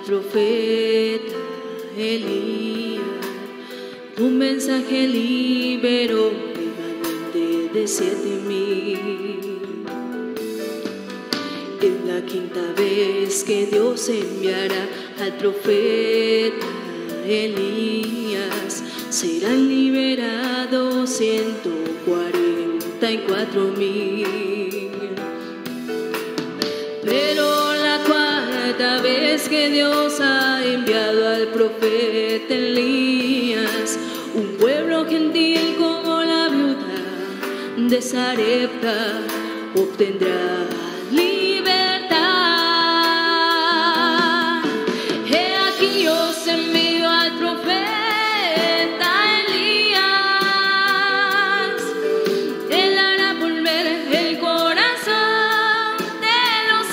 profeta Elías. Un mensaje liberó remanente de 7,000. Es la quinta vez que Dios enviará al profeta Elías. Serán liberados 144,000. Pero la cuarta vez que Dios ha enviado al profeta Elías, un pueblo gentil como la viuda de Sarepta obtendrá libertad. He aquí yo os envío al profeta Elías. Él hará volver el corazón de los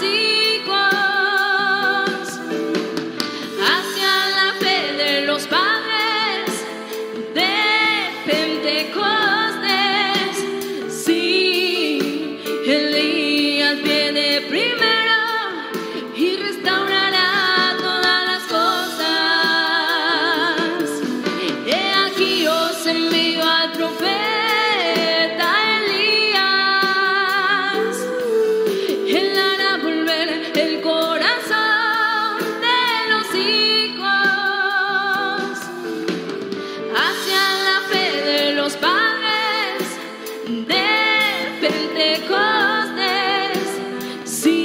hijos hacia la fe de los padres de Pentecostés. Sí, Elías viene primero y restaurará todas las cosas. He aquí os envío al profeta Elías. Él hará volver el corazón de los hijos hacia la fe de los padres de Pentecostés. Sí,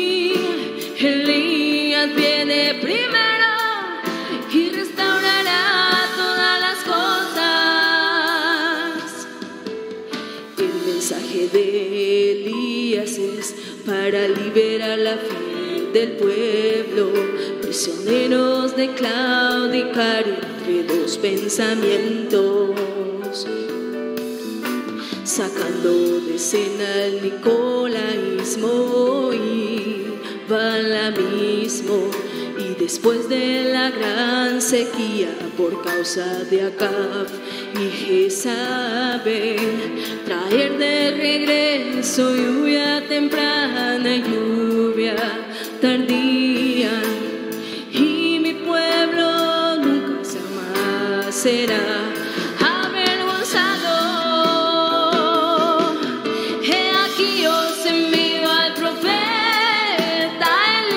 Elías viene primero y restaurará todas las cosas. El mensaje de Elías es para liberar la fe del pueblo, prisioneros de claudicar entre dos pensamientos, sacando de escena el nicolaísmo y balaamismo. Y después de la gran sequía por causa de Acab y Jezabel, traer de regreso lluvia temprana y lluvia tardía, y mi pueblo nunca jamás será avergonzado. He aquí os envío al profeta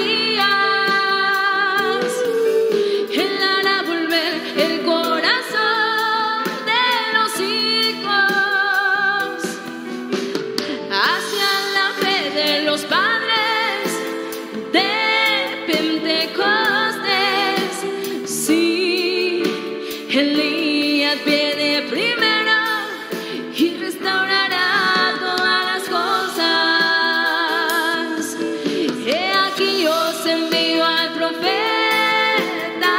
Elías. Él hará volver el corazón de los hijos hacia la fe de los padres de Pentecostés. Sí, Elías viene primero y restaurará todas las cosas. He aquí os envío al profeta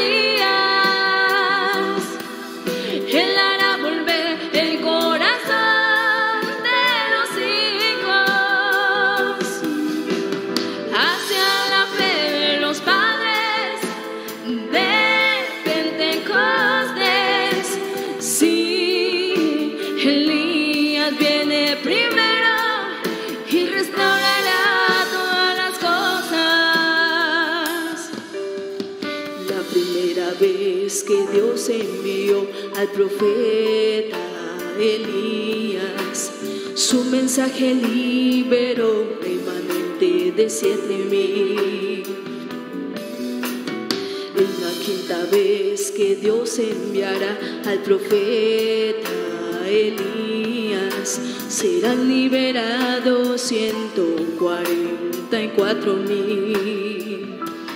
Elías. Él hará volver el corazón de los hijos hacia la fe de los padres de Pentecostés. Sí, Elías viene primero y restaurará todas las cosas. La primera vez que Dios envió al profeta Elías, su mensaje liberó remanente de 7,000. Es la quinta vez que Dios enviará al profeta Elías. Serán liberados 144,000.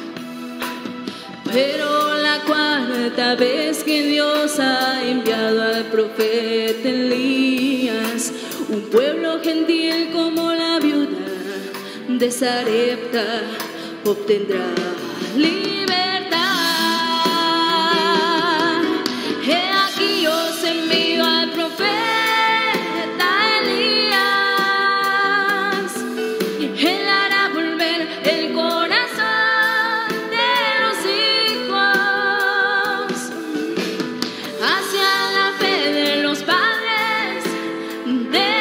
Pero la cuarta vez que Dios ha enviado al profeta Elías, un pueblo gentil como la viuda de Sarepta obtendrá libertad. He aquí os envío al profeta Elías. Él hará volver el corazón de los hijos hacia la fe de los padres de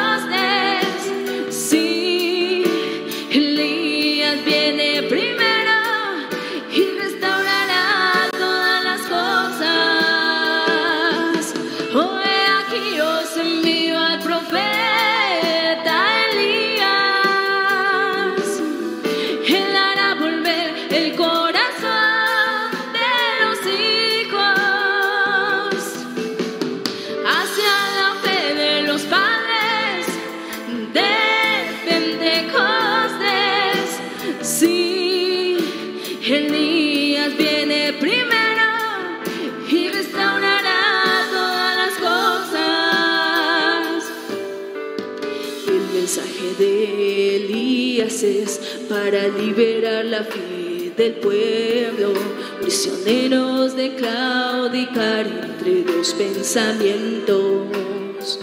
Pentecostés. Sí, Elías viene primero de Elías es para liberar la fe del pueblo, prisioneros de claudicar entre dos pensamientos,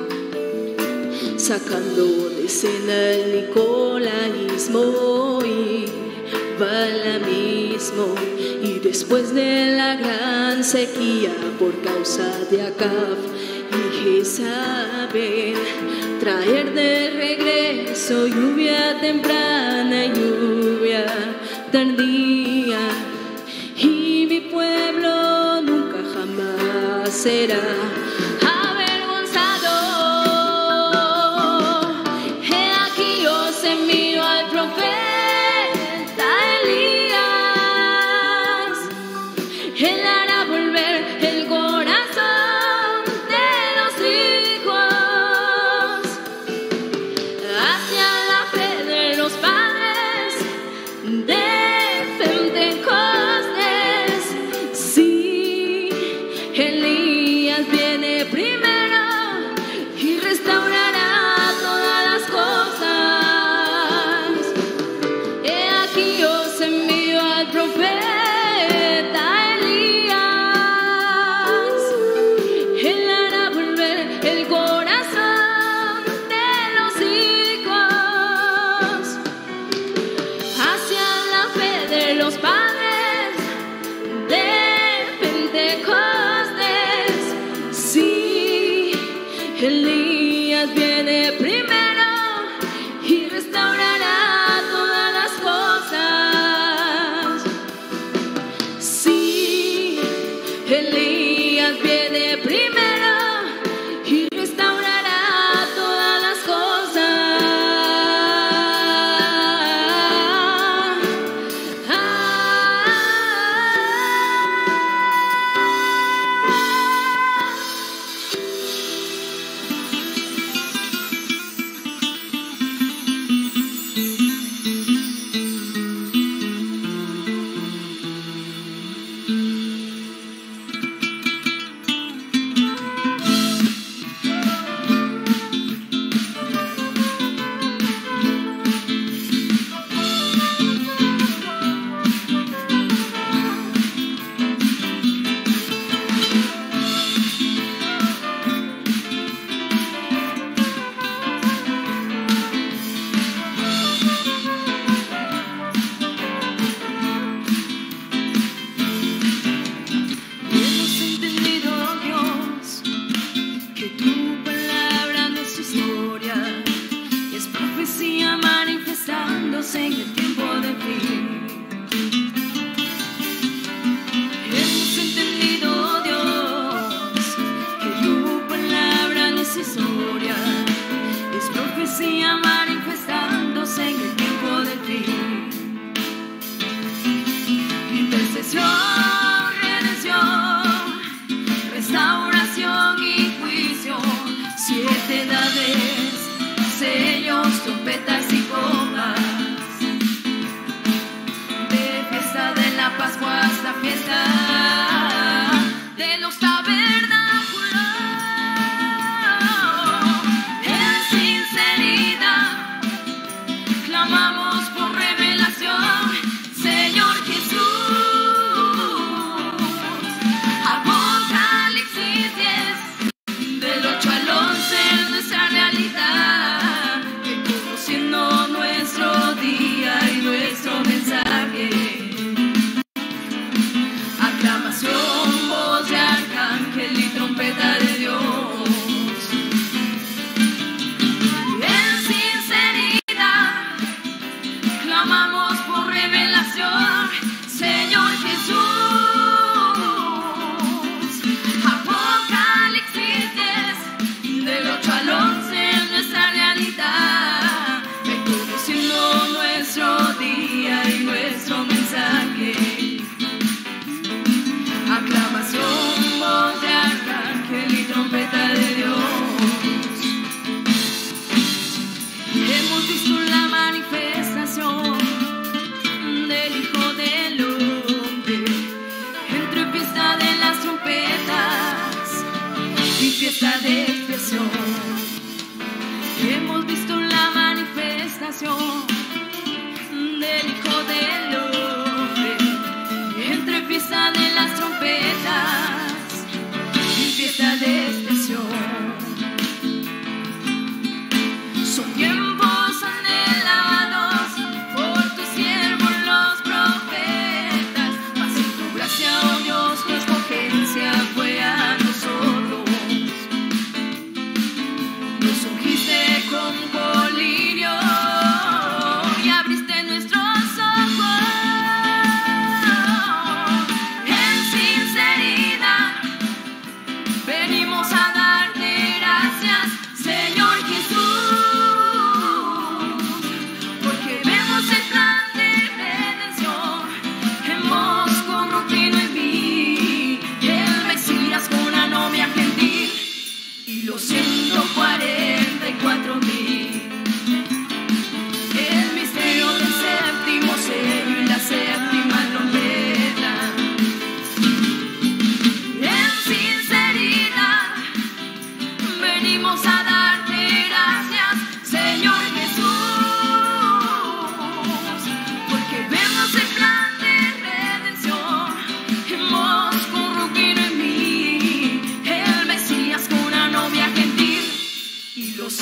sacando de escena el nicolaísmo y balamismo, y después de la gran sequía por causa de Acab y Jezabel, traer de regreso lluvia temprana y lluvia tardía, y mi pueblo nunca jamás será avergonzado. He aquí os envío al profeta Elías, él hará volver el corazón de los hijos hacia la fe de los padres de Pentecostés. Sí, Elías viene primero y restaurará todas las cosas. He aquí os envío al profeta Elías, él hará volver el corazón de los hijos hacia la fe de los padres de Pentecostés. Sí, Elías viene primero y restaurará todas las cosas. Sí, Elías viene primero y restaurará todas las cosas. Hemos entendido, Dios, que tu palabra no es historia, es profecía manifestándose en el tiempo de fin. Hemos entendido, Dios, que tu palabra no es historia, es profecía manifestándose en el tiempo de fin. Intercesión, redención, restauración y juicio, 7 edades, sellos, trompetas y copas, de fiesta de la Pascua hasta fiesta de los tabernáculos. En sinceridad clamamos por revelación, Señor Jesús. Apocalipsis 10, del 8 al 11 es nuestra realidad, que conociendo nuestro día y nuestro mensaje, aclamación, voz de arcángel y trompeta de Dios. En sinceridad clamamos por revelación, Señor Jesús. Apocalipsis 10, del 8 al 11 es nuestra realidad, reconociendo nuestro día y nuestro mensaje, aclamación, voz de arcángel y trompeta de Dios. Hemos visto la manifestación del Hijo del Hombre entre fiesta de las trompetas y fiesta de expiación. Hemos visto la manifestación salvación del Hijo del Hombre, entre fiesta de las trompetas y fiesta de expresión. Son tiempos anhelados por tus siervos los profetas, mas en tu gracia, oh Dios, tu escogencia fue a nosotros. Nos ungiste con colirio y abriste nuestros ojos. En sinceridad venimos a darte gracias, Señor Jesús, porque vemos el plan de redención. Hemos corrompido en mí el Mesías con la novia gentil y los 144,000. El misterio del séptimo sello y la séptima trompeta. En sinceridad venimos a darte gracias, Señor Jesús, porque vemos el plan de redención. Hemos corrompido en mí el Mesías con una novia gentil y los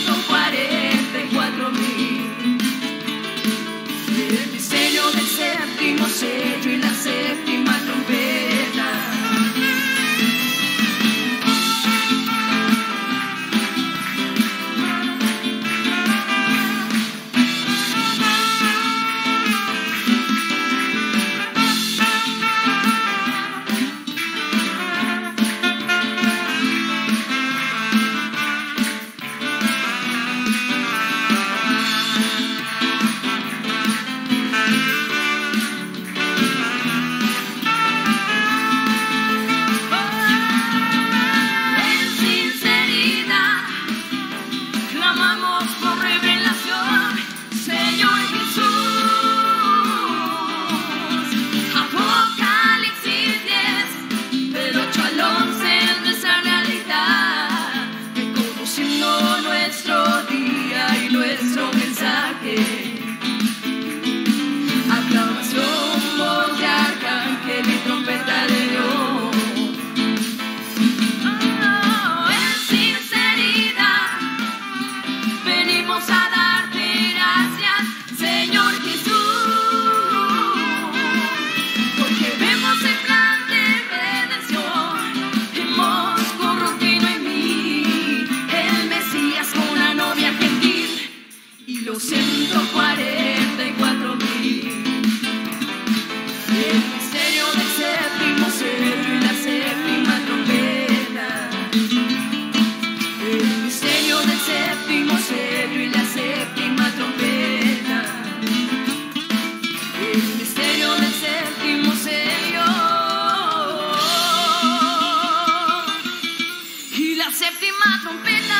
144,000. El misterio del séptimo sello y la séptima trompeta. En sinceridad clamamos por revelación, Señor Jesús. Apocalipsis 10, del 8 al 11 es nuestra realidad, reconociendo nuestro día y nuestro mensaje. Aclamación, voz de arcángel y trompeta de Dios. En sinceridad venimos a darte gracias, Señor Jesús, porque vemos el plan de redención. Hemos corrompido en mí el Mesías con una novia gentil y los 144,000. El misterio del séptimo sello y la séptima trompeta. El misterio del séptimo sello y la séptima trompeta. El misterio del séptimo sello y la séptima trompeta.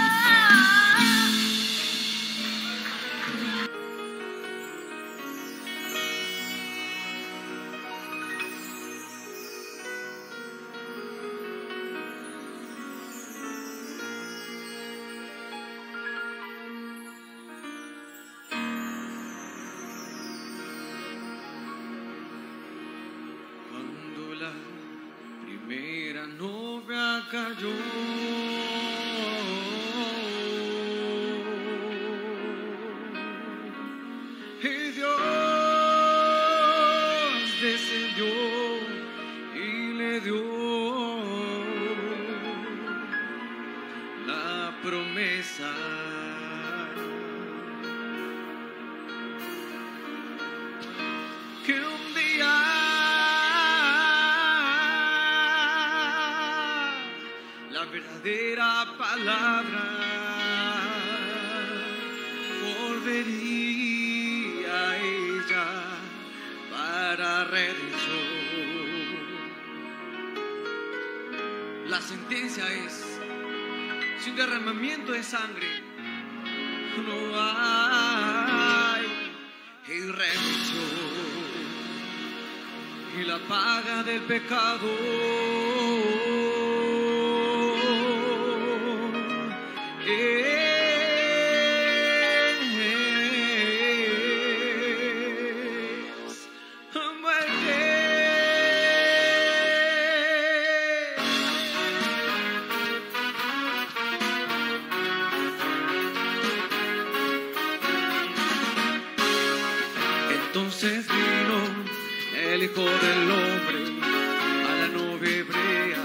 Cuando la primera novia cayó, y Dios descendió y le dio la promesa. Que un día la verdadera palabra volvería a ella para redención. La sentencia es: sin derramamiento de sangre no hay redención. Y la paga del pecado es Entonces vino el Hijo del Hombre a la novia hebrea,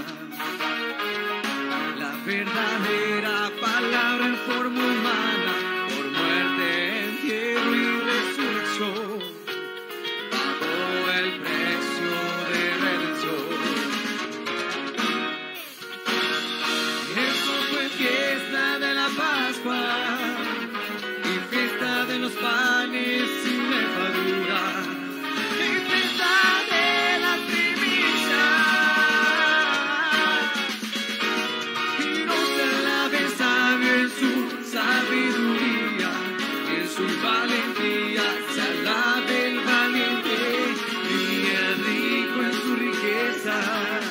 la verdadera palabra en forma humana, por muerte, entierro y resurrección, pagó el precio de redención. Eso fue fiesta de la Pascua y fiesta de los panes sin levadura. Sabiduría, en su valentía se alabe el valiente y el rico en sus riquezas,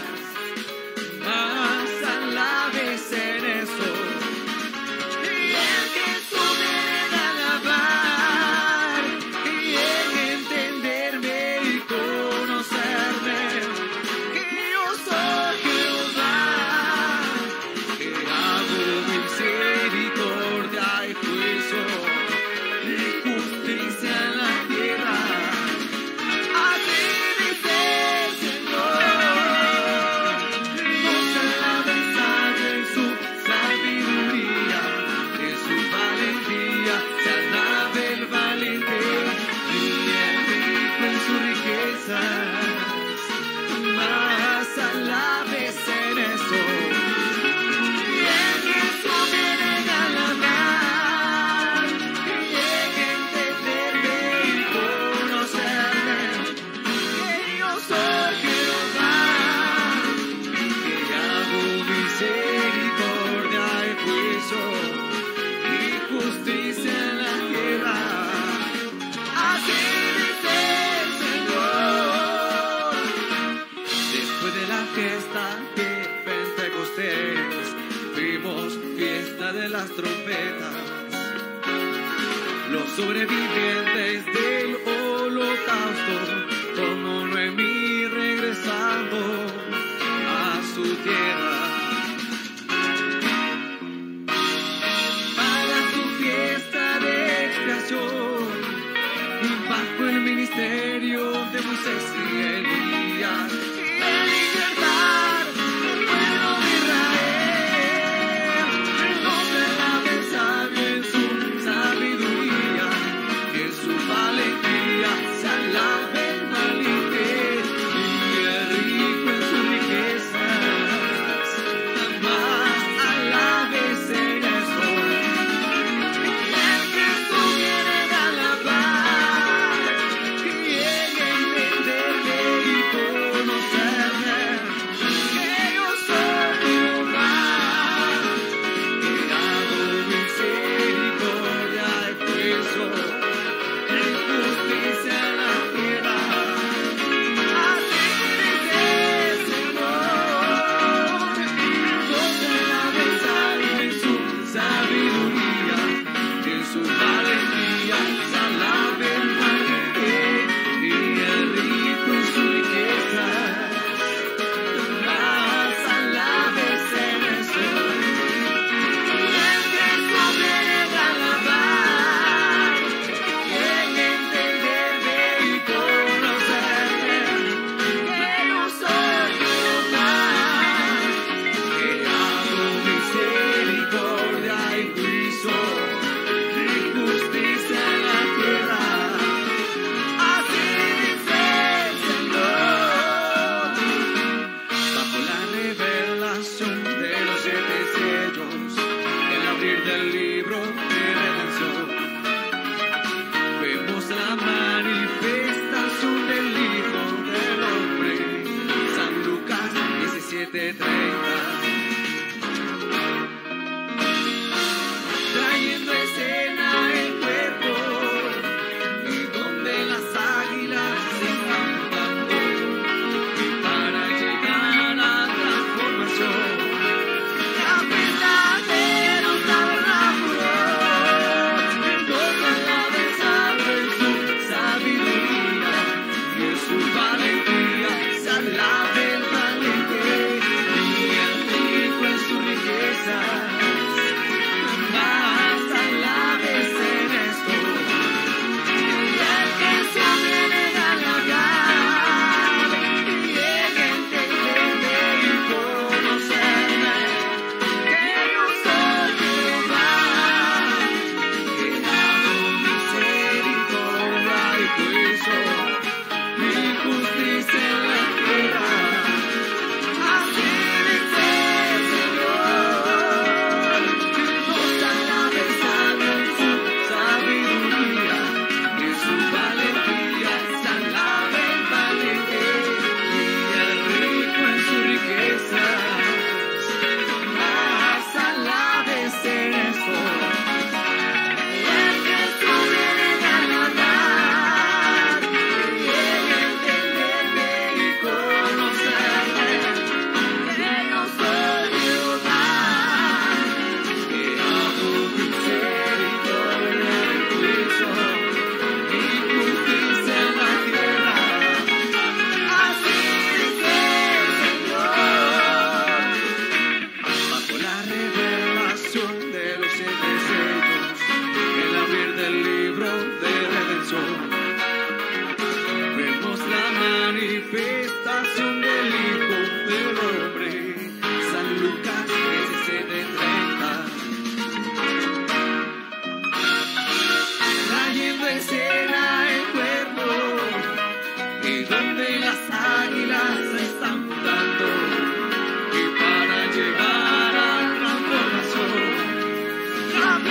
más alabes en eso. Y el que supiera alabar y en entenderme y conocerme, que yo soy Jehová, que hago misericordia y juicio y justicia en la tierra. Así dice el Señor. No se alabe en su sabiduría, en su valentía se alabe el valiente y el rico en sus riquezas, más alabes en eso. Fiesta de Pentecostés, vimos fiesta de las trompetas, los sobrevivientes del holocausto, como Noemí regresando a su tierra. Para su fiesta de expiación, y bajo el ministerio de Moisés y Elías, revelación de los 7 sellos, el abrir del libro de redención. Vemos la manifestación del Hijo del Hombre, San Lucas 17:30. Trayendo escena el cuerpo y donde las águilas están volando, y para llegar a transformación, la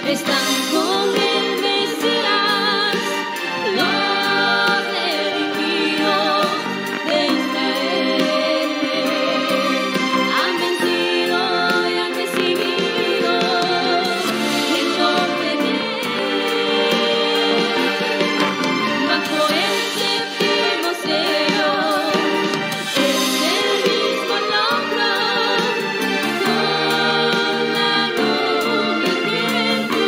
están con el Mesías, los redimidos de Israel. Han vencido y han recibido el nombre de Él. Bajo el séptimo sello es el mismo logro con la nube ardiente.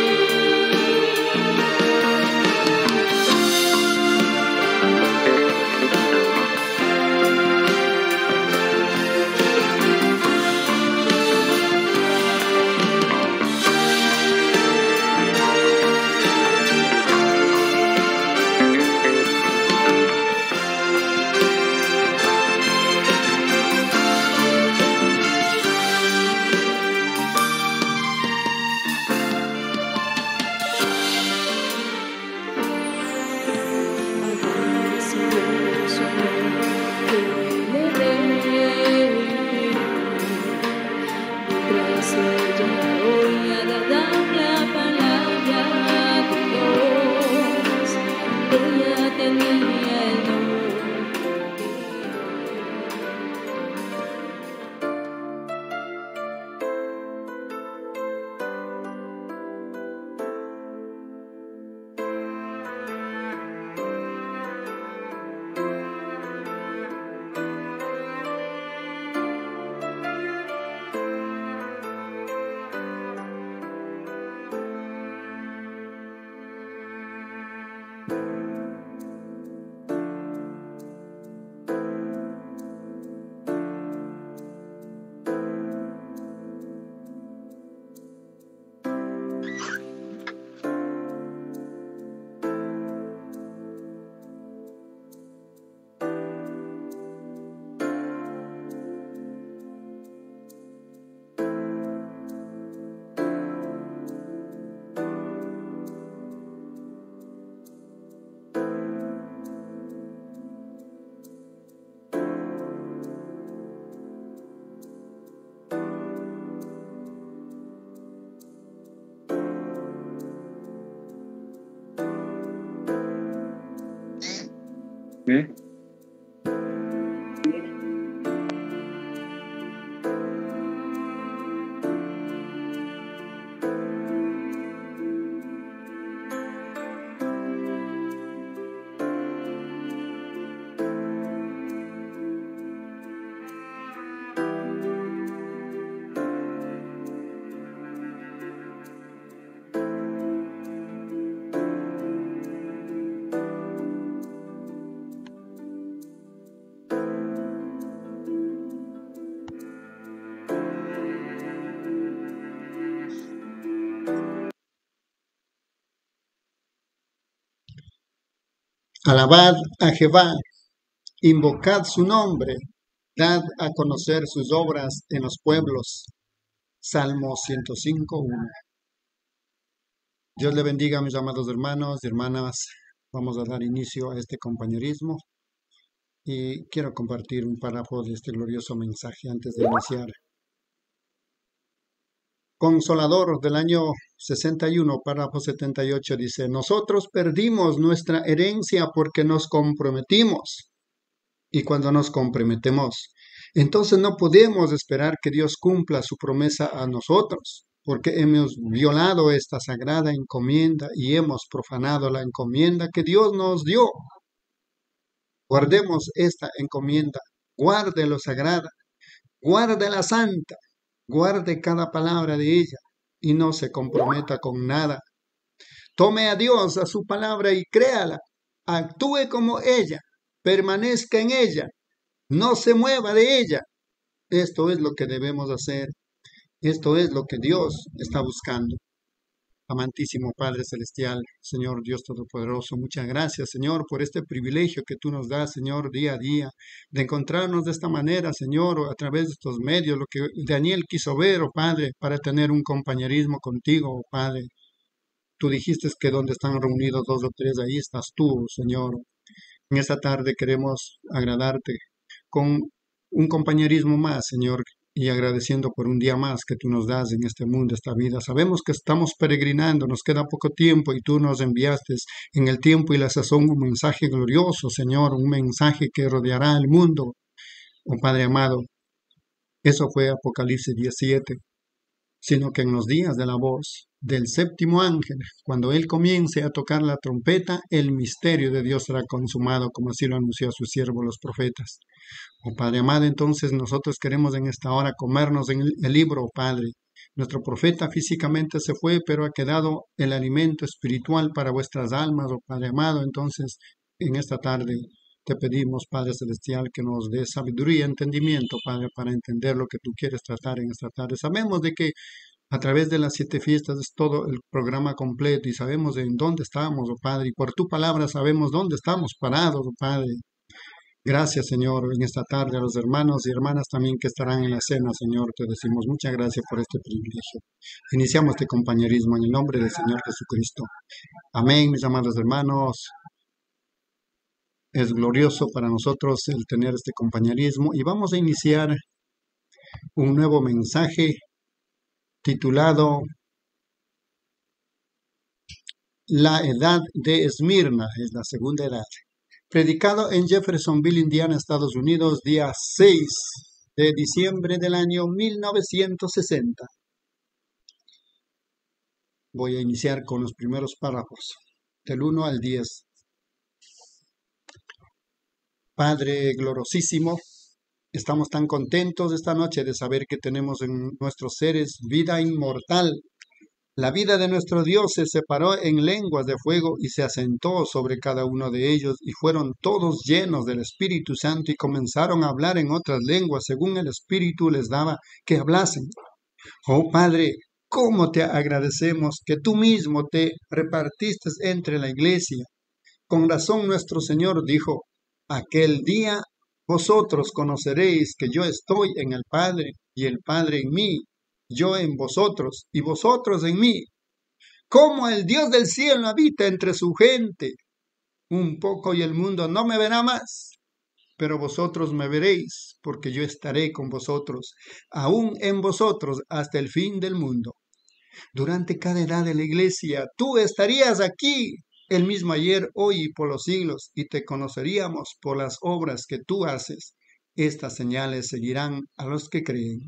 Mientras ella oía la palabra de Dios, ella tenía el nombre. ¿Eh? Alabad a Jehová, invocad su nombre, dad a conocer sus obras en los pueblos. Salmo 105:1. Dios le bendiga, mis amados hermanos y hermanas. Vamos a dar inicio a este compañerismo y quiero compartir un párrafo de este glorioso mensaje antes de iniciar. Consolador del año 61, párrafo 78, dice: nosotros perdimos nuestra herencia porque nos comprometimos. Y cuando nos comprometemos, entonces no podemos esperar que Dios cumpla su promesa a nosotros, porque hemos violado esta sagrada encomienda y hemos profanado la encomienda que Dios nos dio. Guardemos esta encomienda, guarde lo sagrada, guarde la santa, guarde cada palabra de ella y no se comprometa con nada. Tome a Dios a su palabra y créala, actúe como ella, permanezca en ella, no se mueva de ella. Esto es lo que debemos hacer, esto es lo que Dios está buscando. Amantísimo Padre Celestial, Señor Dios Todopoderoso, muchas gracias, Señor, por este privilegio que tú nos das, Señor, día a día, de encontrarnos de esta manera, Señor, a través de estos medios, lo que Daniel quiso ver, oh Padre, para tener un compañerismo contigo, oh Padre. Tú dijiste que donde están reunidos 2 o 3, ahí estás tú, Señor. En esta tarde queremos agradarte con un compañerismo más, Señor, y agradeciendo por un día más que tú nos das en este mundo, esta vida. Sabemos que estamos peregrinando, nos queda poco tiempo y tú nos enviaste en el tiempo y la sazón un mensaje glorioso, Señor, un mensaje que rodeará el mundo. Oh Padre amado, eso fue Apocalipsis 17, sino que en los días de la voz del séptimo ángel, cuando él comience a tocar la trompeta, el misterio de Dios será consumado, como así lo anunció a sus siervos los profetas. Oh Padre amado, entonces nosotros queremos en esta hora comernos en el libro, oh Padre. Nuestro profeta físicamente se fue, pero ha quedado el alimento espiritual para vuestras almas, oh Padre amado. Entonces, en esta tarde te pedimos, Padre Celestial, que nos dé sabiduría y entendimiento, Padre, para entender lo que tú quieres tratar en esta tarde. Sabemos de que a través de las 7 fiestas es todo el programa completo y sabemos en dónde estamos, oh Padre, y por tu palabra sabemos dónde estamos parados, oh Padre. Gracias, Señor, en esta tarde a los hermanos y hermanas también que estarán en la cena, Señor. Te decimos muchas gracias por este privilegio. Iniciamos este compañerismo en el nombre del Señor Jesucristo. Amén, mis amados hermanos. Es glorioso para nosotros el tener este compañerismo y vamos a iniciar un nuevo mensaje titulado La edad de Esmirna, es la segunda edad. Predicado en Jeffersonville, Indiana, Estados Unidos, día 6 de diciembre del año 1960. Voy a iniciar con los primeros párrafos, del 1 al 10. Padre gloriosísimo, estamos tan contentos esta noche de saber que tenemos en nuestros seres vida inmortal. La vida de nuestro Dios se separó en lenguas de fuego y se asentó sobre cada uno de ellos y fueron todos llenos del Espíritu Santo y comenzaron a hablar en otras lenguas según el Espíritu les daba que hablasen. Oh Padre, ¿cómo te agradecemos que tú mismo te repartiste entre la iglesia? Con razón nuestro Señor dijo, aquel día vosotros conoceréis que yo estoy en el Padre y el Padre en mí, yo en vosotros y vosotros en mí. Como el Dios del cielo habita entre su gente. Un poco y el mundo no me verá más, pero vosotros me veréis, porque yo estaré con vosotros, aún en vosotros hasta el fin del mundo. Durante cada edad de la iglesia, tú estarías aquí, el mismo ayer, hoy y por los siglos, y te conoceríamos por las obras que tú haces. Estas señales seguirán a los que creen.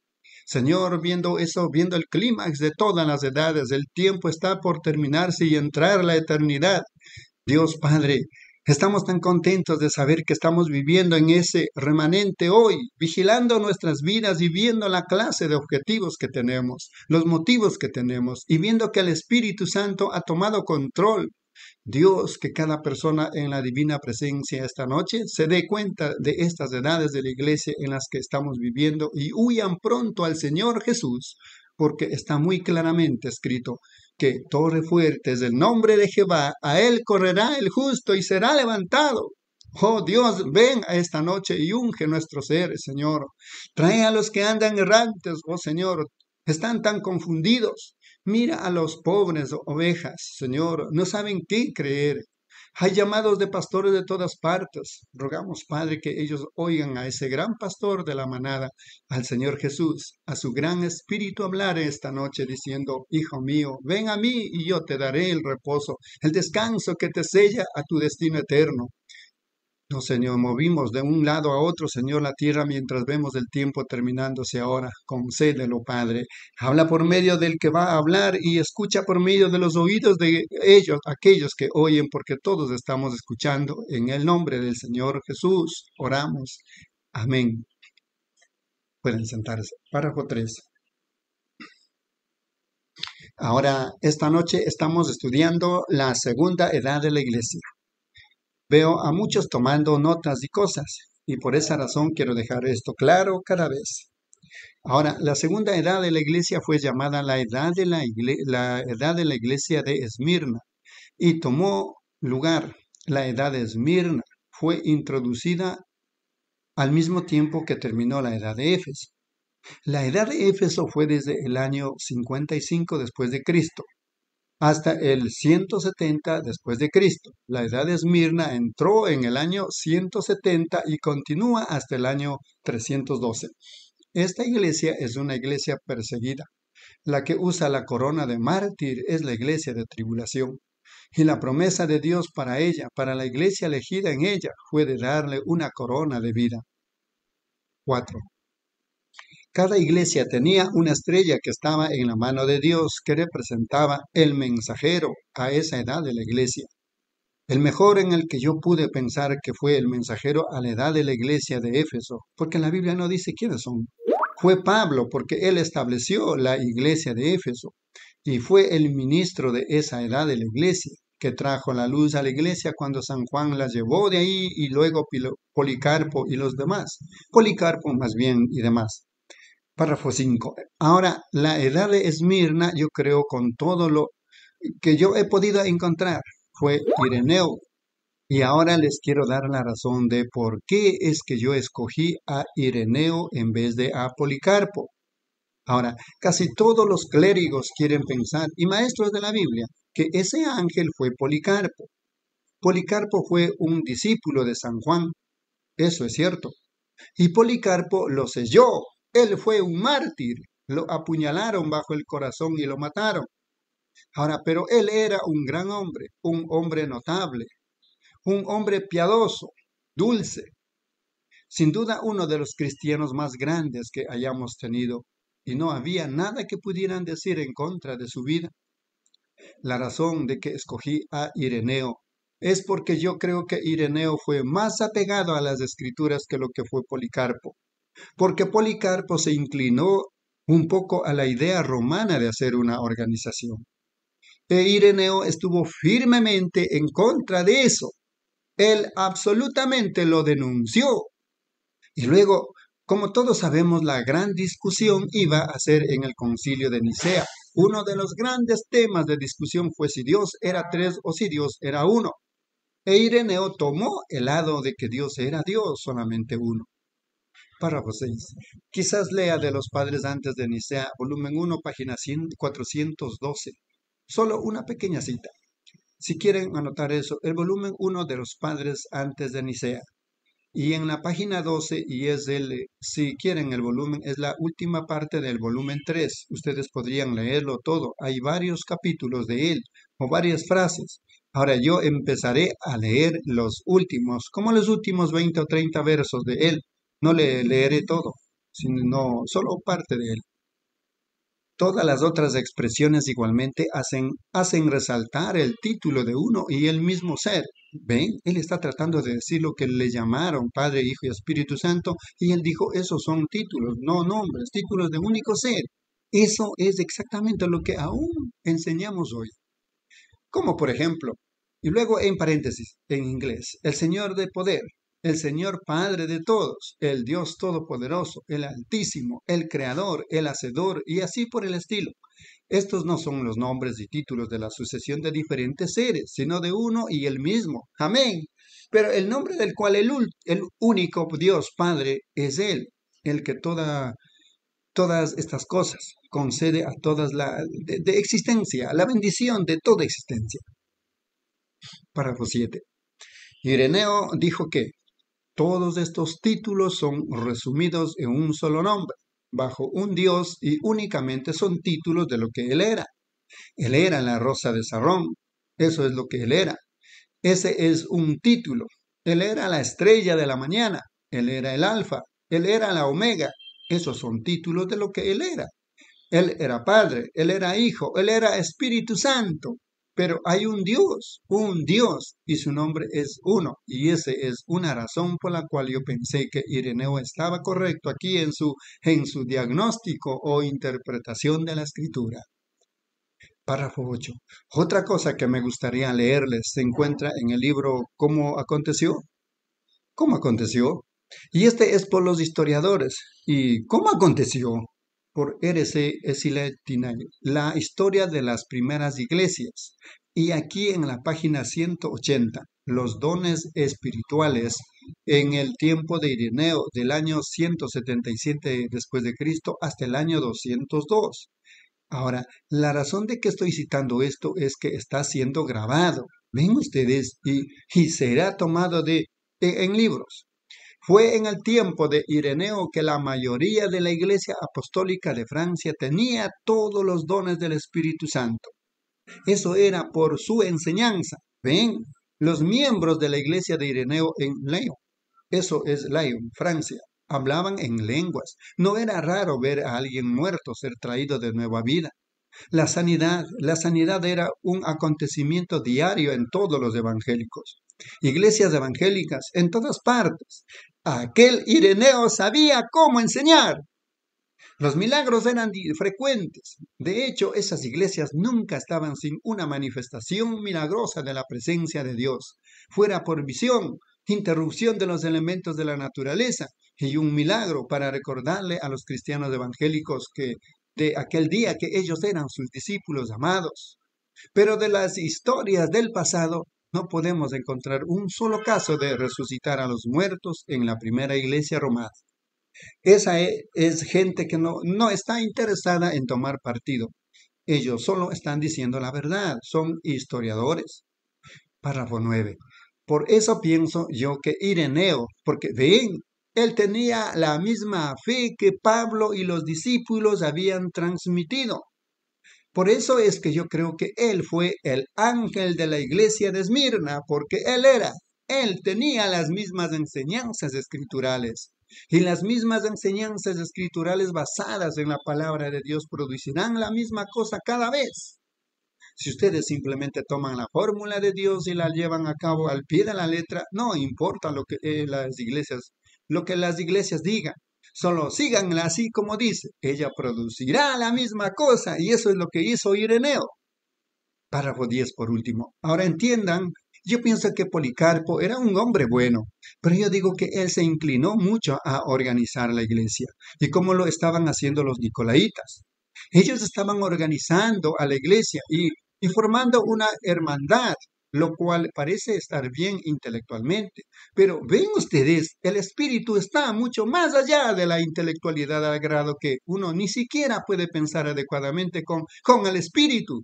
Señor, viendo eso, viendo el clímax de todas las edades, el tiempo está por terminarse y entrar la eternidad. Dios Padre, estamos tan contentos de saber que estamos viviendo en ese remanente hoy, vigilando nuestras vidas y viendo la clase de objetivos que tenemos, los motivos que tenemos y viendo que el Espíritu Santo ha tomado control. Dios, que cada persona en la divina presencia esta noche se dé cuenta de estas edades de la iglesia en las que estamos viviendo y huyan pronto al Señor Jesús, porque está muy claramente escrito que torre fuerte es el nombre de Jehová, a él correrá el justo y será levantado. Oh Dios, ven a esta noche y unge nuestro ser, Señor. Trae a los que andan errantes, oh Señor, están tan confundidos. Mira a los pobres ovejas, Señor, no saben qué creer. Hay llamados de pastores de todas partes. Rogamos, Padre, que ellos oigan a ese gran pastor de la manada, al Señor Jesús, a su gran espíritu hablar esta noche diciendo, Hijo mío, ven a mí y yo te daré el reposo, el descanso que te sella a tu destino eterno. No, Señor, movimos de un lado a otro, Señor, la tierra mientras vemos el tiempo terminándose ahora. Concédelo, Padre. Habla por medio del que va a hablar y escucha por medio de los oídos de ellos, aquellos que oyen, porque todos estamos escuchando. En el nombre del Señor Jesús, oramos. Amén. Pueden sentarse. Párrafo 3. Ahora, esta noche estamos estudiando la segunda edad de la iglesia. Veo a muchos tomando notas y cosas, y por esa razón quiero dejar esto claro cada vez. Ahora, la segunda edad de la iglesia fue llamada la edad de la iglesia de Esmirna, y tomó lugar. La edad de Esmirna fue introducida al mismo tiempo que terminó la edad de Éfeso. La edad de Éfeso fue desde el año 55 después de Cristo. Hasta el 170 después de Cristo. La edad de Esmirna entró en el año 170 y continúa hasta el año 312. Esta iglesia es una iglesia perseguida. La que usa la corona de mártir es la iglesia de tribulación. Y la promesa de Dios para ella, para la iglesia elegida en ella, fue de darle una corona de vida. 4. Cada iglesia tenía una estrella que estaba en la mano de Dios, que representaba el mensajero a esa edad de la iglesia. El mejor en el que yo pude pensar que fue el mensajero a la edad de la iglesia de Éfeso, porque la Biblia no dice quiénes son. Fue Pablo, porque él estableció la iglesia de Éfeso y fue el ministro de esa edad de la iglesia, que trajo la luz a la iglesia cuando San Juan la llevó de ahí y luego Policarpo y los demás. Policarpo más bien y demás. Párrafo 5. Ahora, la edad de Esmirna, yo creo con todo lo que yo he podido encontrar, fue Ireneo. Y ahora les quiero dar la razón de por qué es que yo escogí a Ireneo en vez de a Policarpo. Ahora, casi todos los clérigos quieren pensar, y maestros de la Biblia, que ese ángel fue Policarpo. Policarpo fue un discípulo de San Juan, eso es cierto. Y Policarpo lo selló, él fue un mártir, lo apuñalaron bajo el corazón y lo mataron. Ahora, pero él era un gran hombre, un hombre notable, un hombre piadoso, dulce. Sin duda uno de los cristianos más grandes que hayamos tenido, y no había nada que pudieran decir en contra de su vida. La razón de que escogí a Ireneo es porque yo creo que Ireneo fue más apegado a las escrituras que lo que fue Policarpo, porque Policarpo se inclinó un poco a la idea romana de hacer una organización. E Ireneo estuvo firmemente en contra de eso. Él absolutamente lo denunció. Y luego, como todos sabemos, la gran discusión iba a ser en el concilio de Nicea. Uno de los grandes temas de discusión fue si Dios era tres o si Dios era uno. E Ireneo tomó el lado de que Dios era Dios, solamente uno. Párrafo 6. Quizás lea de los padres antes de Nicea, volumen 1, página 412. Solo una pequeña cita. Si quieren anotar eso, el volumen 1 de los padres antes de Nicea. Y en la página 12, y es si quieren el volumen, es la última parte del volumen 3. Ustedes podrían leerlo todo. Hay varios capítulos de él, o varias frases. Ahora yo empezaré a leer los últimos, como los últimos 20 o 30 versos de él. No le leeré todo, sino solo parte de él. Todas las otras expresiones igualmente hacen resaltar el título de uno y el mismo ser. ¿Ven? Él está tratando de decir lo que le llamaron Padre, Hijo y Espíritu Santo, y él dijo, esos son títulos, no nombres, títulos de único ser. Eso es exactamente lo que aún enseñamos hoy. Como por ejemplo, y luego en paréntesis, en inglés, el Señor de poder, el Señor Padre de todos, el Dios Todopoderoso, el Altísimo, el Creador, el Hacedor, y así por el estilo. Estos no son los nombres y títulos de la sucesión de diferentes seres, sino de uno y el mismo. Amén. Pero el nombre del cual el único Dios Padre es Él, el que todas estas cosas concede a todas de existencia, la bendición de toda existencia. Párrafo 7. Ireneo dijo que todos estos títulos son resumidos en un solo nombre, bajo un Dios, y únicamente son títulos de lo que Él era. Él era la rosa de Sarón, eso es lo que Él era. Ese es un título. Él era la estrella de la mañana, Él era el alfa, Él era la omega. Esos son títulos de lo que Él era. Él era Padre, Él era Hijo, Él era Espíritu Santo. Pero hay un Dios, y su nombre es uno. Y esa es una razón por la cual yo pensé que Ireneo estaba correcto aquí en su diagnóstico o interpretación de la Escritura. Párrafo 8. Otra cosa que me gustaría leerles se encuentra en el libro ¿Cómo aconteció? ¿Cómo aconteció? Y este es por los historiadores. ¿Y cómo aconteció? Por R.C. Esiletinay, la historia de las primeras iglesias. Y aquí en la página 180, los dones espirituales en el tiempo de Ireneo, del año 177 después de Cristo hasta el año 202. Ahora, la razón de que estoy citando esto es que está siendo grabado. Ven ustedes, y será tomado en libros. Fue en el tiempo de Ireneo que la mayoría de la Iglesia Apostólica de Francia tenía todos los dones del Espíritu Santo. Eso era por su enseñanza. Ven, los miembros de la Iglesia de Ireneo en Lyon, eso es Lyon, Francia, hablaban en lenguas. No era raro ver a alguien muerto ser traído de nueva vida. La sanidad era un acontecimiento diario en todos los evangélicos. Iglesias evangélicas en todas partes. Aquel Ireneo sabía cómo enseñar. Los milagros eran frecuentes. De hecho, esas iglesias nunca estaban sin una manifestación milagrosa de la presencia de Dios, fuera por visión, interrupción de los elementos de la naturaleza y un milagro para recordarle a los cristianos evangélicos que de aquel día que ellos eran sus discípulos amados. Pero de las historias del pasado no podemos encontrar un solo caso de resucitar a los muertos en la primera iglesia romana. Esa es gente que no está interesada en tomar partido. Ellos solo están diciendo la verdad, son historiadores. Párrafo 9. Por eso pienso yo que Ireneo, porque ven, él tenía la misma fe que Pablo y los discípulos habían transmitido. Por eso es que yo creo que él fue el ángel de la iglesia de Esmirna, porque él tenía las mismas enseñanzas escriturales. Y las mismas enseñanzas escriturales basadas en la palabra de Dios producirán la misma cosa cada vez. Si ustedes simplemente toman la fórmula de Dios y la llevan a cabo al pie de la letra, no importa lo que las iglesias digan. Solo síganla así como dice. Ella producirá la misma cosa y eso es lo que hizo Ireneo. Párrafo 10 por último. Ahora entiendan, yo pienso que Policarpo era un hombre bueno, pero yo digo que él se inclinó mucho a organizar la iglesia. ¿Y cómo lo estaban haciendo los nicolaitas? Ellos estaban organizando a la iglesia y formando una hermandad, lo cual parece estar bien intelectualmente. Pero ven ustedes, el espíritu está mucho más allá de la intelectualidad al grado que uno ni siquiera puede pensar adecuadamente con el espíritu.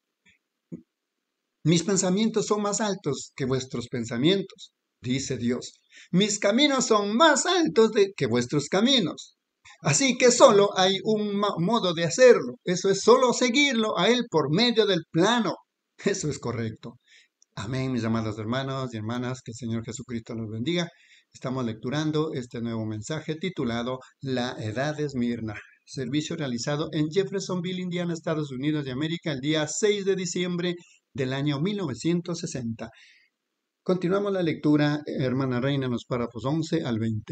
Mis pensamientos son más altos que vuestros pensamientos, dice Dios. Mis caminos son más altos que vuestros caminos. Así que solo hay un modo de hacerlo. Eso es solo seguirlo a Él por medio del plano. Eso es correcto. Amén, mis amados hermanos y hermanas, que el Señor Jesucristo los bendiga. Estamos lecturando este nuevo mensaje titulado La Edad de Esmirna. Servicio realizado en Jeffersonville, Indiana, Estados Unidos de América, el día 6 de diciembre del año 1960. Continuamos la lectura, hermana Reina, en los párrafos 11 al 20.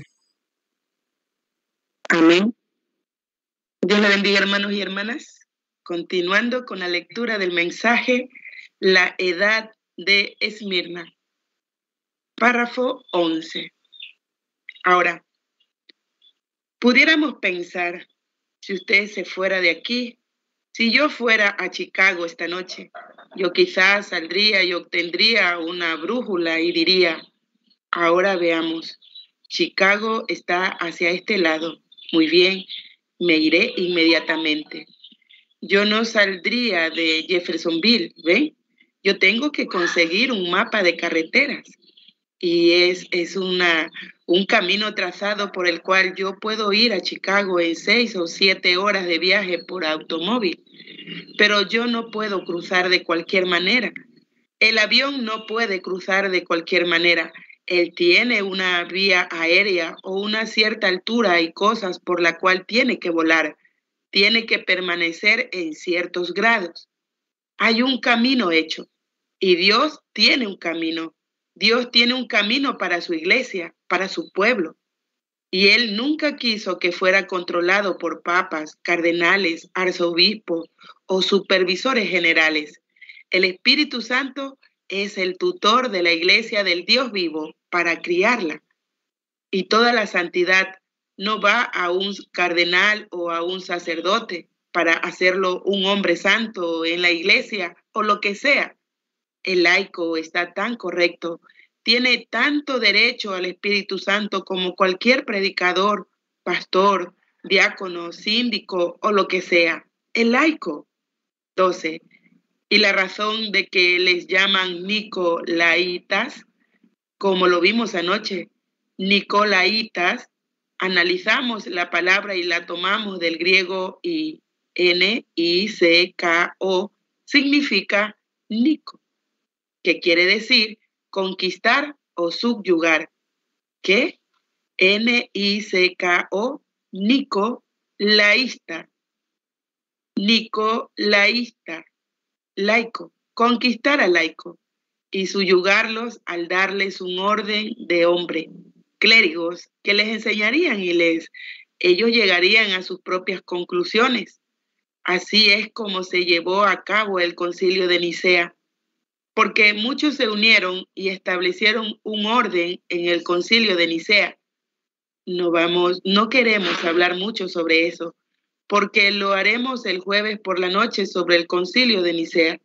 Amén. Dios le bendiga, hermanos y hermanas. Continuando con la lectura del mensaje, La Edad de Esmirna. Párrafo 11. Ahora, pudiéramos pensar, si usted se fuera de aquí, si yo fuera a Chicago esta noche, yo quizás saldría y obtendría una brújula y diría, ahora veamos, Chicago está hacia este lado. Muy bien, me iré inmediatamente. Yo no saldría de Jeffersonville, ¿ven? Yo tengo que conseguir un mapa de carreteras y es un camino trazado por el cual yo puedo ir a Chicago en 6 o 7 horas de viaje por automóvil. Pero yo no puedo cruzar de cualquier manera. El avión no puede cruzar de cualquier manera. Él tiene una vía aérea o una cierta altura y cosas por la cual tiene que volar. Tiene que permanecer en ciertos grados. Hay un camino hecho y Dios tiene un camino. Dios tiene un camino para su iglesia, para su pueblo. Y Él nunca quiso que fuera controlado por papas, cardenales, arzobispos o supervisores generales. El Espíritu Santo es el tutor de la iglesia del Dios vivo para criarla. Y toda la santidad no va a un cardenal o a un sacerdote para hacerlo un hombre santo en la iglesia o lo que sea. El laico está tan correcto, tiene tanto derecho al Espíritu Santo como cualquier predicador, pastor, diácono, síndico o lo que sea. El laico. 12. Y la razón de que les llaman nicolaitas, como lo vimos anoche, Nicolaitas, analizamos la palabra y la tomamos del griego y N-I-C-K-O, significa Nico, que quiere decir conquistar o subyugar. ¿Qué? N-I-C-K-O, Nicolaísta. Nicolaísta, laico, conquistar al laico y subyugarlos al darles un orden de hombre, clérigos que les enseñarían y ellos llegarían a sus propias conclusiones. Así es como se llevó a cabo el Concilio de Nicea, porque muchos se unieron y establecieron un orden en el Concilio de Nicea. No queremos hablar mucho sobre eso, porque lo haremos el jueves por la noche sobre el Concilio de Nicea.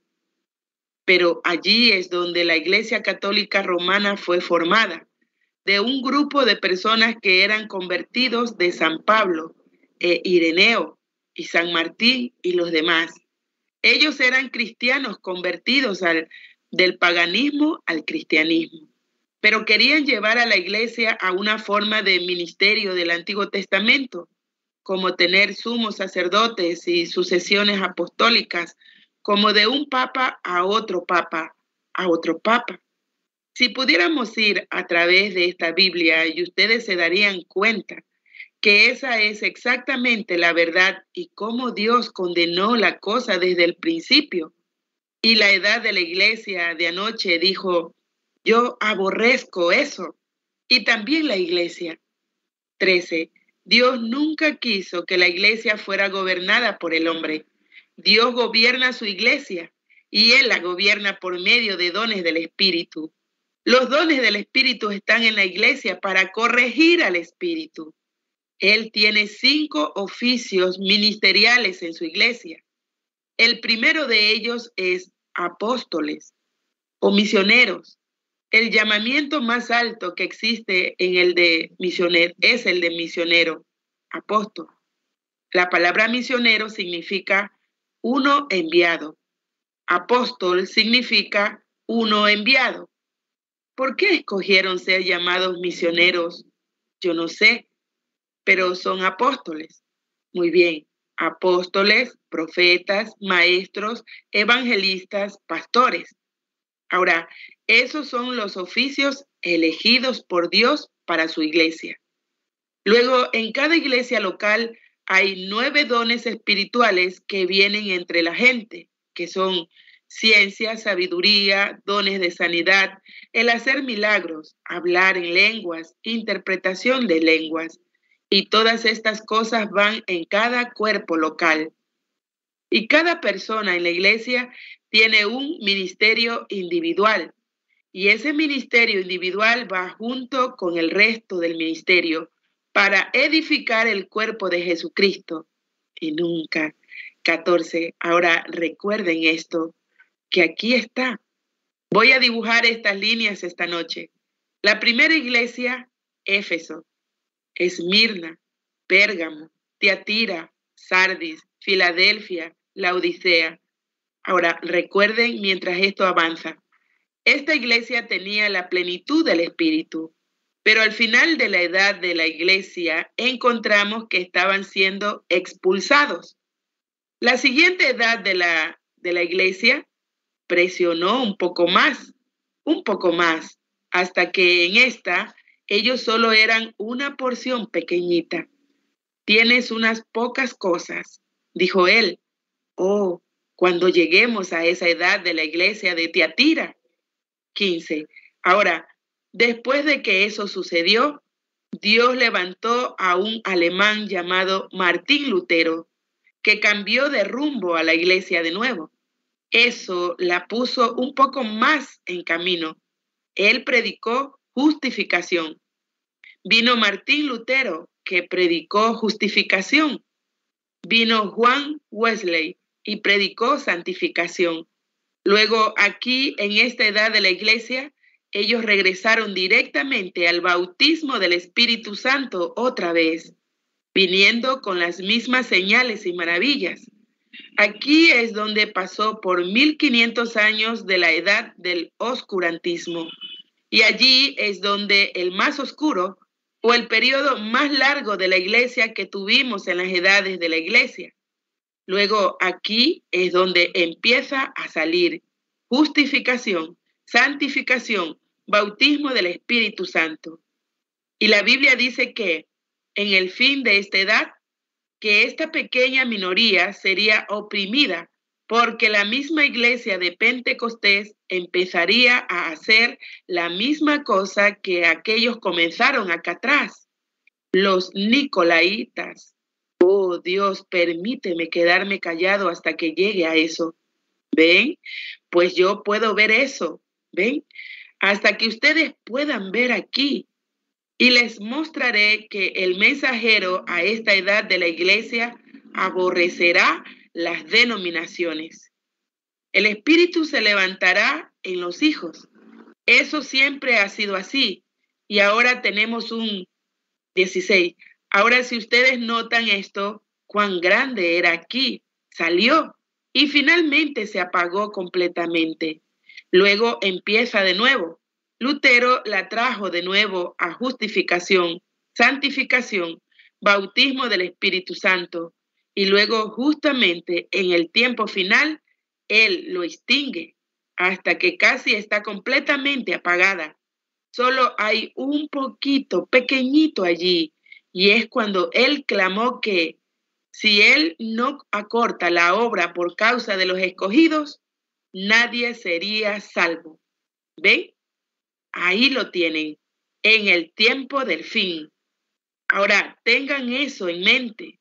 Pero allí es donde la Iglesia Católica Romana fue formada, de un grupo de personas que eran convertidos de San Pablo, Ireneo y San Martín y los demás. Ellos eran cristianos convertidos del paganismo al cristianismo, pero querían llevar a la Iglesia a una forma de ministerio del Antiguo Testamento, como tener sumos sacerdotes y sucesiones apostólicas, como de un papa a otro papa, a otro papa. Si pudiéramos ir a través de esta Biblia y ustedes se darían cuenta que esa es exactamente la verdad y cómo Dios condenó la cosa desde el principio. Y la edad de la iglesia de anoche dijo, yo aborrezco eso. Y también la iglesia. 13. Dios nunca quiso que la iglesia fuera gobernada por el hombre. Dios gobierna su iglesia y Él la gobierna por medio de dones del Espíritu. Los dones del Espíritu están en la iglesia para corregir al Espíritu. Él tiene 5 oficios ministeriales en su iglesia. El primero de ellos es apóstoles o misioneros. El llamamiento más alto que existe en el de misionero es el de misionero, apóstol. La palabra misionero significa uno enviado. Apóstol significa uno enviado. ¿Por qué escogieron ser llamados misioneros? Yo no sé, pero son apóstoles. Muy bien, apóstoles, profetas, maestros, evangelistas, pastores. Ahora, esos son los oficios elegidos por Dios para su iglesia. Luego, en cada iglesia local hay 9 dones espirituales que vienen entre la gente, que son ciencia, sabiduría, dones de sanidad, el hacer milagros, hablar en lenguas, interpretación de lenguas. Y todas estas cosas van en cada cuerpo local. Y cada persona en la iglesia tiene un ministerio individual. Y ese ministerio individual va junto con el resto del ministerio para edificar el cuerpo de Jesucristo. Y nunca. 14. Ahora recuerden esto, que aquí está. Voy a dibujar estas líneas esta noche. La primera iglesia, Éfeso. Esmirna, Pérgamo, Tiatira, Sardis, Filadelfia, Laodicea. Ahora, recuerden mientras esto avanza. Esta iglesia tenía la plenitud del Espíritu, pero al final de la edad de la iglesia encontramos que estaban siendo expulsados. La siguiente edad de la iglesia presionó un poco más, hasta que en esta ellos solo eran una porción pequeñita. Tienes unas pocas cosas, dijo él. Oh, cuando lleguemos a esa edad de la iglesia de Tiatira. 15. Ahora, después de que eso sucedió, Dios levantó a un alemán llamado Martín Lutero, que cambió de rumbo a la iglesia de nuevo. Eso la puso un poco más en camino. Él predicó justificación. Vino Martín Lutero, que predicó justificación. Vino Juan Wesley y predicó santificación. Luego, aquí, en esta edad de la iglesia, ellos regresaron directamente al bautismo del Espíritu Santo otra vez, viniendo con las mismas señales y maravillas. Aquí es donde pasó por 1500 años de la edad del oscurantismo. Y allí es donde el más oscuro o el periodo más largo de la iglesia que tuvimos en las edades de la iglesia. Luego aquí es donde empieza a salir justificación, santificación, bautismo del Espíritu Santo. Y la Biblia dice que en el fin de esta edad, que esta pequeña minoría sería oprimida porque la misma iglesia de Pentecostés empezaría a hacer la misma cosa que aquellos comenzaron acá atrás, los nicolaitas. Oh Dios, permíteme quedarme callado hasta que llegue a eso. ¿Ven? Pues yo puedo ver eso. ¿Ven? Hasta que ustedes puedan ver aquí. Y les mostraré que el mensajero a esta edad de la iglesia aborrecerá las denominaciones. El espíritu se levantará en los hijos. Eso siempre ha sido así. Y ahora tenemos un 16. Ahora, si ustedes notan esto, cuán grande era aquí, salió y finalmente se apagó completamente. Luego empieza de nuevo. Lutero la trajo de nuevo a justificación, santificación, bautismo del Espíritu Santo. Y luego, justamente en el tiempo final, él lo extingue hasta que casi está completamente apagada. Solo hay un poquito, pequeñito allí. Y es cuando él clamó que si él no acorta la obra por causa de los escogidos, nadie sería salvo. ¿Ven? Ahí lo tienen, en el tiempo del fin. Ahora, tengan eso en mente.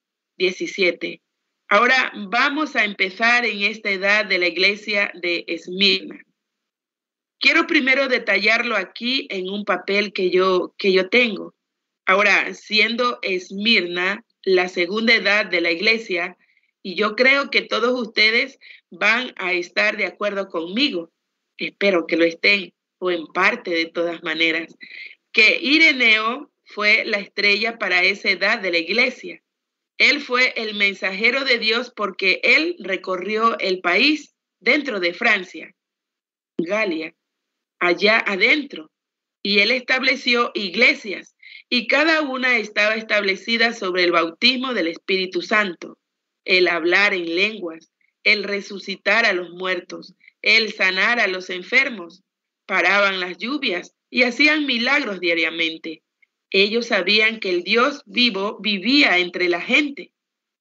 17. Ahora vamos a empezar en esta edad de la iglesia de Esmirna. Quiero primero detallarlo aquí en un papel que yo tengo. Ahora, siendo Esmirna la segunda edad de la iglesia, y yo creo que todos ustedes van a estar de acuerdo conmigo, espero que lo estén, o en parte de todas maneras, que Ireneo fue la estrella para esa edad de la iglesia. Él fue el mensajero de Dios porque él recorrió el país dentro de Francia, Galia, allá adentro, y él estableció iglesias, y cada una estaba establecida sobre el bautismo del Espíritu Santo, el hablar en lenguas, el resucitar a los muertos, el sanar a los enfermos, paraban las lluvias y hacían milagros diariamente. Ellos sabían que el Dios vivo vivía entre la gente.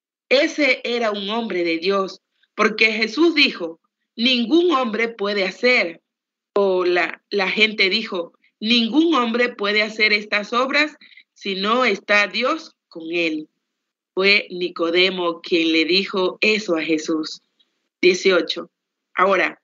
Ese era un hombre de Dios, porque Jesús dijo, ningún hombre puede hacer, o la gente dijo, ningún hombre puede hacer estas obras si no está Dios con él. Fue Nicodemo quien le dijo eso a Jesús. 18. Ahora,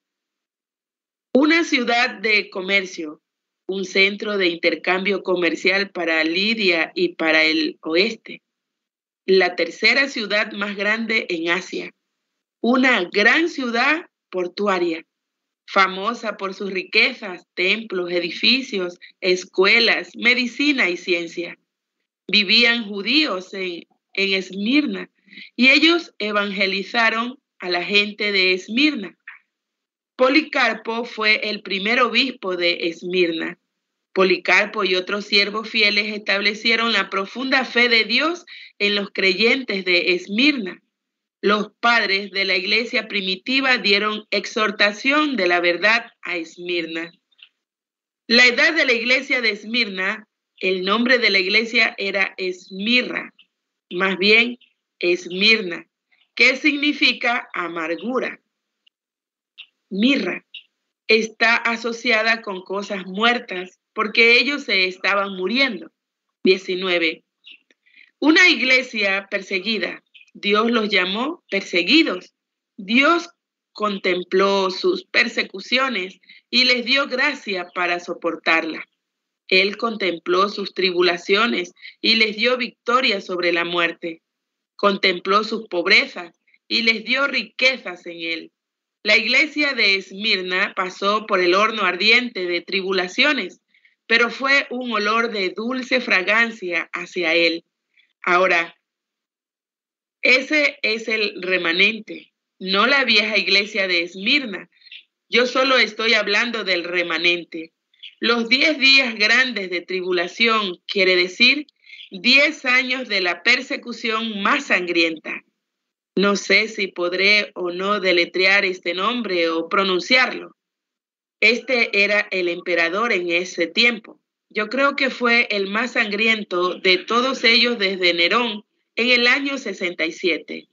una ciudad de comercio, un centro de intercambio comercial para Lidia y para el oeste. La tercera ciudad más grande en Asia. Una gran ciudad portuaria, famosa por sus riquezas, templos, edificios, escuelas, medicina y ciencia. Vivían judíos en Esmirna y ellos evangelizaron a la gente de Esmirna. Policarpo fue el primer obispo de Esmirna. Policarpo y otros siervos fieles establecieron la profunda fe de Dios en los creyentes de Esmirna. Los padres de la iglesia primitiva dieron exhortación de la verdad a Esmirna. La edad de la iglesia de Esmirna, el nombre de la iglesia era Esmirra, más bien Esmirna, que significa amargura. Mirra está asociada con cosas muertas porque ellos se estaban muriendo. 19. Una iglesia perseguida. Dios los llamó perseguidos. Dios contempló sus persecuciones y les dio gracia para soportarla. Él contempló sus tribulaciones y les dio victoria sobre la muerte. Contempló sus pobrezas y les dio riquezas en él. La iglesia de Esmirna pasó por el horno ardiente de tribulaciones, pero fue un olor de dulce fragancia hacia él. Ahora, ese es el remanente, no la vieja iglesia de Esmirna. Yo solo estoy hablando del remanente. Los 10 días grandes de tribulación quiere decir 10 años de la persecución más sangrienta. No sé si podré o no deletrear este nombre o pronunciarlo. Este era el emperador en ese tiempo. Yo creo que fue el más sangriento de todos ellos desde Nerón en el año 67.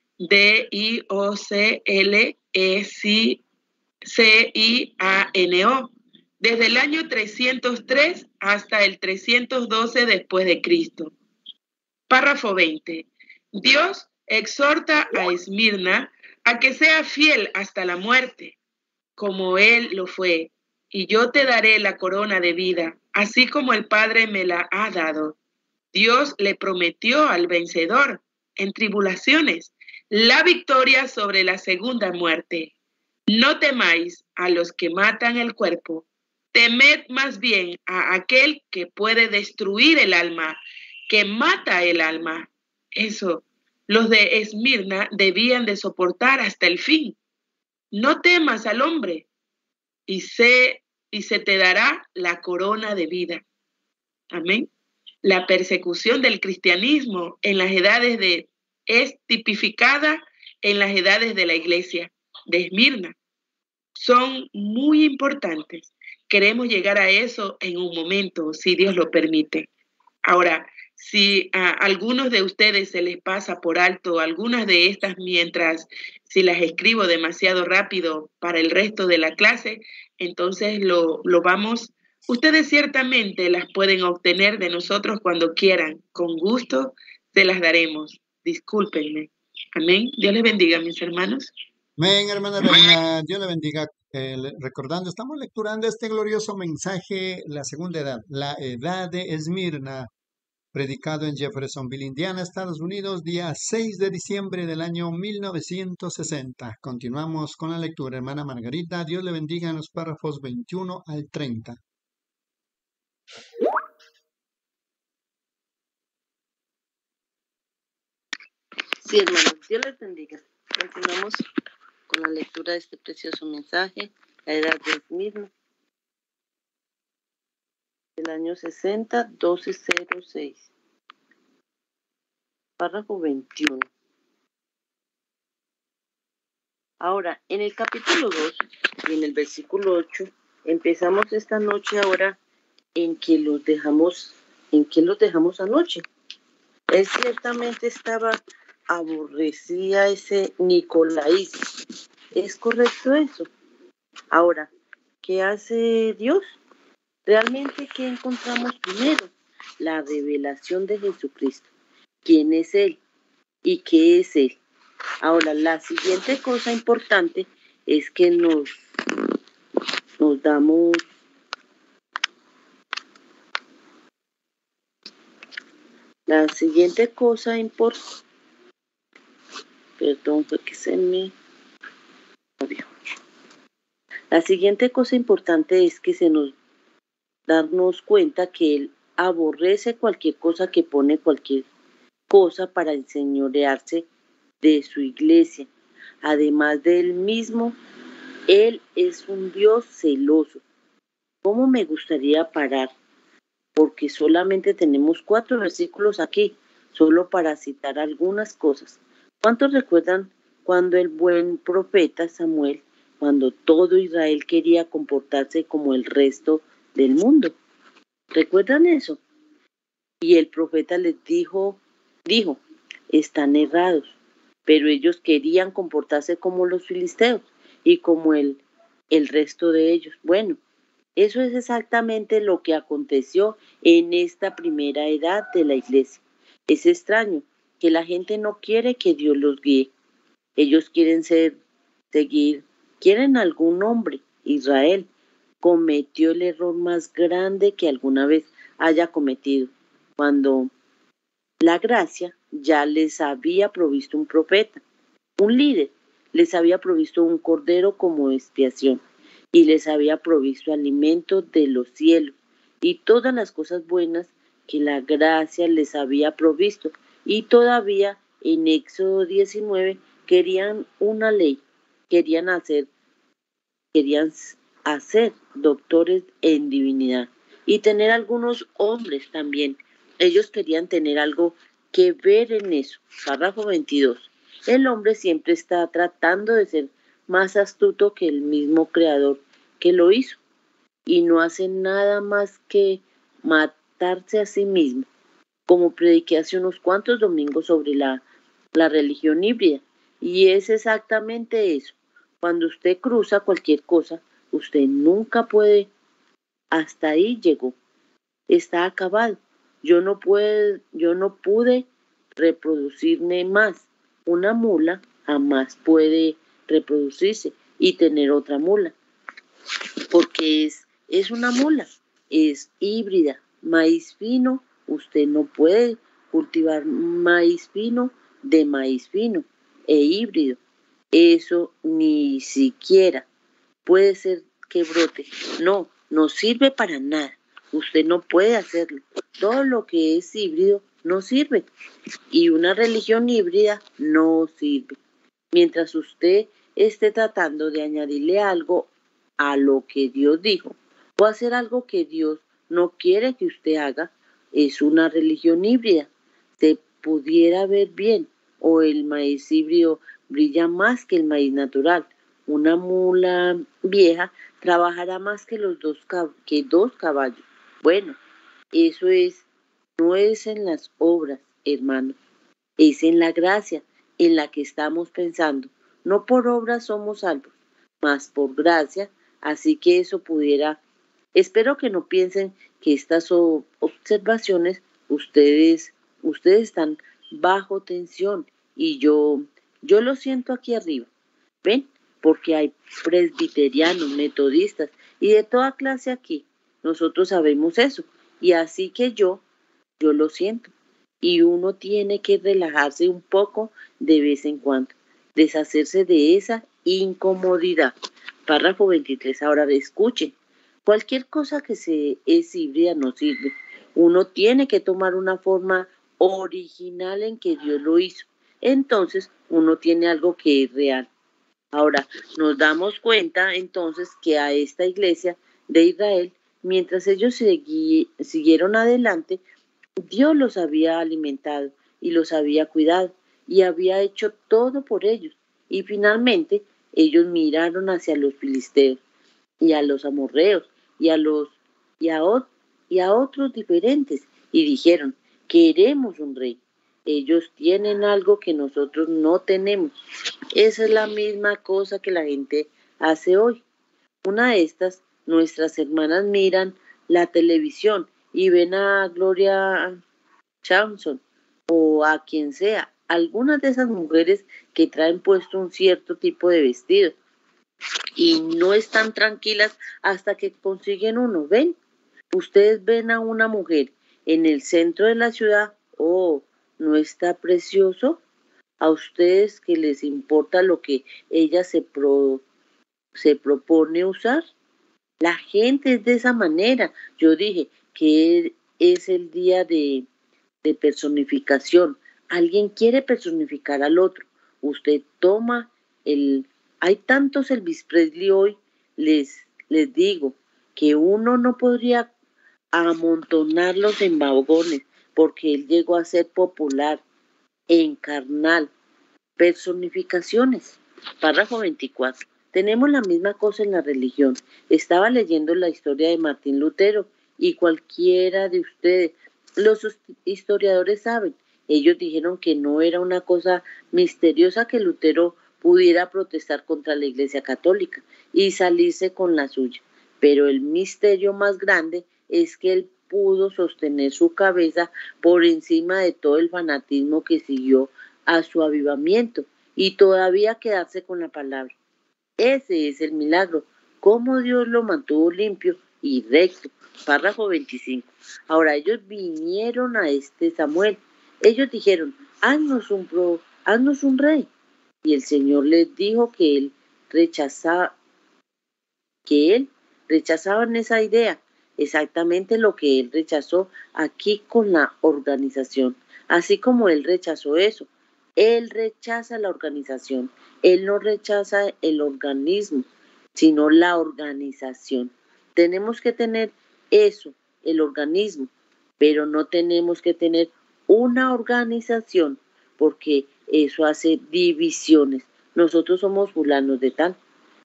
Diocleciano, desde el año 303 hasta el 312 después de Cristo. Párrafo 20. Dios exhorta a Esmirna a que sea fiel hasta la muerte, como él lo fue, y yo te daré la corona de vida, así como el Padre me la ha dado. Dios le prometió al vencedor en tribulaciones la victoria sobre la segunda muerte. No temáis a los que matan el cuerpo, temed más bien a aquel que puede destruir el alma, que mata el alma. Eso, los de Esmirna debían de soportar hasta el fin. No temas al hombre, y se te dará la corona de vida. Amén. La persecución del cristianismo en las edades es tipificada en las edades de la iglesia de Esmirna. Son muy importantes. Queremos llegar a eso en un momento, si Dios lo permite. Ahora, si a algunos de ustedes se les pasa por alto algunas de estas si las escribo demasiado rápido para el resto de la clase, entonces lo vamos. Ustedes ciertamente las pueden obtener de nosotros cuando quieran. Con gusto se las daremos. Discúlpenme. Amén. Dios les bendiga, mis hermanos. Amén, hermana Reina, Dios le bendiga. Recordando, estamos lecturando este glorioso mensaje, la segunda edad, la edad de Esmirna, predicado en Jeffersonville, Indiana, Estados Unidos, día 6 de diciembre del año 1960. Continuamos con la lectura, hermana Margarita. Dios le bendiga en los párrafos 21 al 30. Sí, hermanos, Dios les bendiga. Continuamos con la lectura de este precioso mensaje, la edad de Esmirna, del año 60, 1206. Párrafo 21. Ahora, en el capítulo 2 y en el versículo 8, empezamos esta noche ahora en que los dejamos anoche. Él ciertamente estaba aborrecía ese nicolaísmo. ¿Es correcto eso? Ahora, ¿qué hace Dios? Realmente, ¿qué encontramos primero? La revelación de Jesucristo. ¿Quién es Él? ¿Y qué es Él? Ahora, la siguiente cosa importante es que nos damos la siguiente cosa importante. Perdón, fue que se me movió. La siguiente cosa importante es que darnos cuenta que Él aborrece cualquier cosa que pone cualquier cosa para enseñorearse de su iglesia. Además de Él mismo, Él es un Dios celoso. ¿Cómo me gustaría parar? Porque solamente tenemos 4 versículos aquí, solo para citar algunas cosas. ¿Cuántos recuerdan cuando el buen profeta Samuel, cuando todo Israel quería comportarse como el resto del mundo? ¿Recuerdan eso? Y el profeta les dijo, están errados, pero ellos querían comportarse como los filisteos y como el resto de ellos. Bueno, eso es exactamente lo que aconteció en esta primera edad de la iglesia. Es extraño que la gente no quiere que Dios los guíe. Ellos quieren quieren algún hombre. Israel cometió el error más grande que alguna vez haya cometido, cuando la gracia ya les había provisto un profeta, un líder, les había provisto un cordero como expiación, y les había provisto alimento de los cielos, y todas las cosas buenas que la gracia les había provisto. Y todavía en Éxodo 19 querían una ley, querían a ser doctores en divinidad y tener algunos hombres también. Ellos querían tener algo que ver en eso. Párrafo 22. El hombre siempre está tratando de ser más astuto que el mismo creador que lo hizo y no hace nada más que matarse a sí mismo. Como prediqué hace unos cuantos domingos sobre la religión híbrida. Y es exactamente eso. Cuando usted cruza cualquier cosa, usted nunca puede, hasta ahí llegó, está acabado. Yo no pude reproducirme más. Una mula jamás puede reproducirse y tener otra mula, porque es una mula, es híbrida. Maíz fino, usted no puede cultivar maíz fino de maíz fino e híbrido. Eso ni siquiera puede ser que brote. No, no sirve para nada. Usted no puede hacerlo. Todo lo que es híbrido no sirve. Y una religión híbrida no sirve. Mientras usted esté tratando de añadirle algo a lo que Dios dijo o hacer algo que Dios no quiere que usted haga, es una religión híbrida. Se pudiera ver bien, o el maíz híbrido brilla más que el maíz natural. Una mula vieja trabajará más que dos caballos. Bueno, eso no es en las obras, hermanos, es en la gracia en la que estamos pensando. No por obras somos salvos, mas por gracia, así que eso pudiera. Espero que no piensen que estas observaciones ustedes están bajo tensión y yo lo siento aquí arriba. ¿Ven? Porque hay presbiterianos, metodistas y de toda clase aquí. Nosotros sabemos eso. Y así que yo lo siento. Y uno tiene que relajarse un poco de vez en cuando. Deshacerse de esa incomodidad. Párrafo 23. Ahora escuchen. Cualquier cosa que es híbrida no sirve. Uno tiene que tomar una forma original en que Dios lo hizo. Entonces uno tiene algo que es real. Ahora, nos damos cuenta entonces que a esta iglesia de Israel, mientras ellos siguieron adelante, Dios los había alimentado y los había cuidado y había hecho todo por ellos. Y finalmente ellos miraron hacia los filisteos y a los amorreos y a otros diferentes y dijeron: queremos un rey. Ellos tienen algo que nosotros no tenemos. Esa es la misma cosa que la gente hace hoy. Una de estas, nuestras hermanas miran la televisión y ven a Gloria Swanson o a quien sea, algunas de esas mujeres que traen puesto un cierto tipo de vestido y no están tranquilas hasta que consiguen uno. ¿Ven? Ustedes ven a una mujer en el centro de la ciudad. Oh, ¿no está precioso? A ustedes que les importa lo que ella se propone usar. La gente es de esa manera. Yo dije que es el día de personificación. Alguien quiere personificar al otro. Usted toma hay tantos Elvis Presley hoy, les digo que uno no podría amontonarlos en vagones porque él llegó a ser popular, en carnal. Personificaciones. Párrafo 24. Tenemos la misma cosa en la religión. Estaba leyendo la historia de Martín Lutero y cualquiera de ustedes, los historiadores saben, ellos dijeron que no era una cosa misteriosa que Lutero pudiera protestar contra la Iglesia Católica y salirse con la suya. Pero el misterio más grande es que él pudo sostener su cabeza por encima de todo el fanatismo que siguió a su avivamiento y todavía quedarse con la palabra. Ese es el milagro, cómo Dios lo mantuvo limpio y recto. Párrafo 25. Ahora ellos vinieron a Samuel. Ellos dijeron: haznos un rey. Y el Señor les dijo que él rechazaban esa idea, exactamente lo que él rechazó aquí con la organización, así como él rechazó eso. Él rechaza la organización, él no rechaza el organismo, sino la organización. Tenemos que tener eso, el organismo, pero no tenemos que tener una organización, porque eso hace divisiones. Nosotros somos fulanos de tal.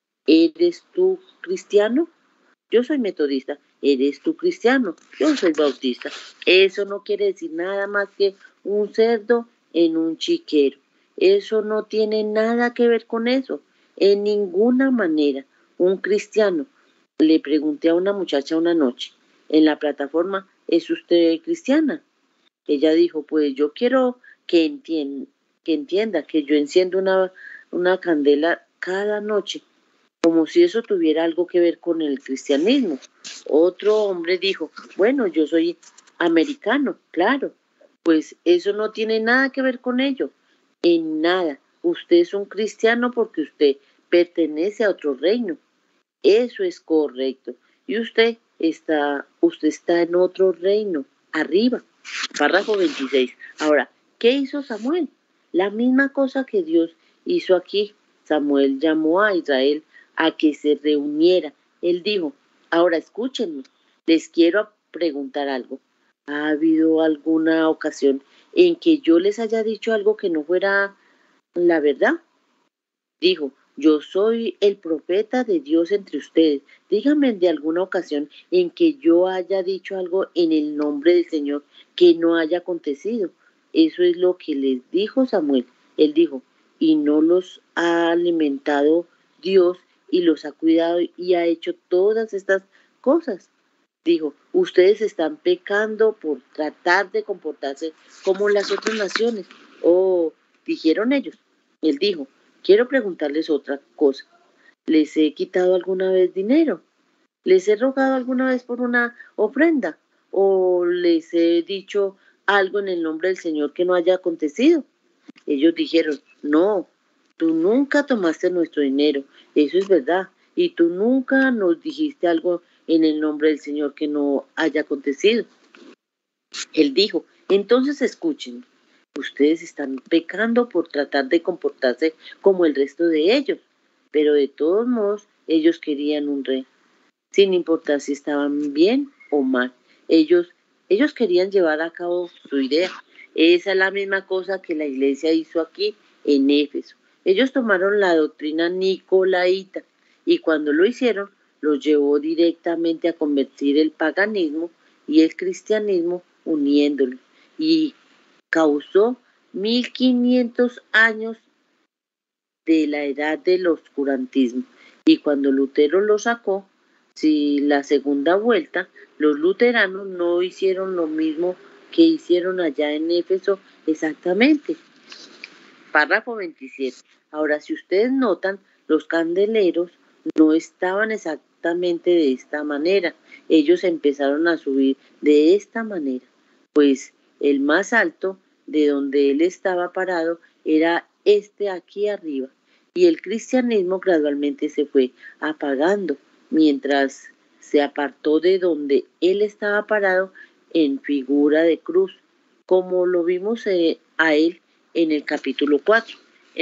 ¿Eres tú cristiano? Yo soy metodista. ¿Eres tú cristiano? Yo soy bautista. Eso no quiere decir nada más que un cerdo en un chiquero. Eso no tiene nada que ver con eso, en ninguna manera. Un cristiano, le pregunté a una muchacha una noche en la plataforma, ¿es usted cristiana? Ella dijo, pues yo quiero que entienda que yo enciendo una candela cada noche, como si eso tuviera algo que ver con el cristianismo. Otro hombre dijo, bueno, yo soy americano, claro, pues eso no tiene nada que ver con ello, en nada. Usted es un cristiano porque usted pertenece a otro reino. Eso es correcto. Y usted está en otro reino, arriba. Párrafo 26. Ahora, ¿qué hizo Samuel? La misma cosa que Dios hizo aquí. Samuel llamó a Israel a que se reuniera. Él dijo, ahora escúchenme, les quiero preguntar algo. ¿Ha habido alguna ocasión en que yo les haya dicho algo que no fuera la verdad? Dijo, yo soy el profeta de Dios entre ustedes. Díganme de alguna ocasión en que yo haya dicho algo en el nombre del Señor que no haya acontecido. Eso es lo que les dijo Samuel. Él dijo, y no los ha alimentado Dios y los ha cuidado y ha hecho todas estas cosas. Dijo, ustedes están pecando por tratar de comportarse como las otras naciones. Oh, dijeron ellos. Él dijo, quiero preguntarles otra cosa. ¿Les he quitado alguna vez dinero? ¿Les he rogado alguna vez por una ofrenda? ¿O les he dicho algo en el nombre del Señor que no haya acontecido? Ellos dijeron, no, tú nunca tomaste nuestro dinero, eso es verdad, y tú nunca nos dijiste algo en el nombre del Señor que no haya acontecido. Él dijo, entonces escuchen, ustedes están pecando por tratar de comportarse como el resto de ellos, pero de todos modos ellos querían un rey, sin importar si estaban bien o mal. Ellos querían llevar a cabo su idea. Esa es la misma cosa que la iglesia hizo aquí en Éfeso. Ellos tomaron la doctrina nicolaíta y cuando lo hicieron, los llevó directamente a convertir el paganismo y el cristianismo uniéndolos y causó 1500 años de la edad del oscurantismo. Y cuando Lutero lo sacó, si la segunda vuelta, los luteranos no hicieron lo mismo que hicieron allá en Éfeso exactamente. Párrafo 27. Ahora, si ustedes notan, los candeleros no estaban exactamente de esta manera. Ellos empezaron a subir de esta manera, pues el más alto de donde él estaba parado era este aquí arriba, y el cristianismo gradualmente se fue apagando mientras se apartó de donde él estaba parado en figura de cruz, como lo vimos a él en el capítulo 4,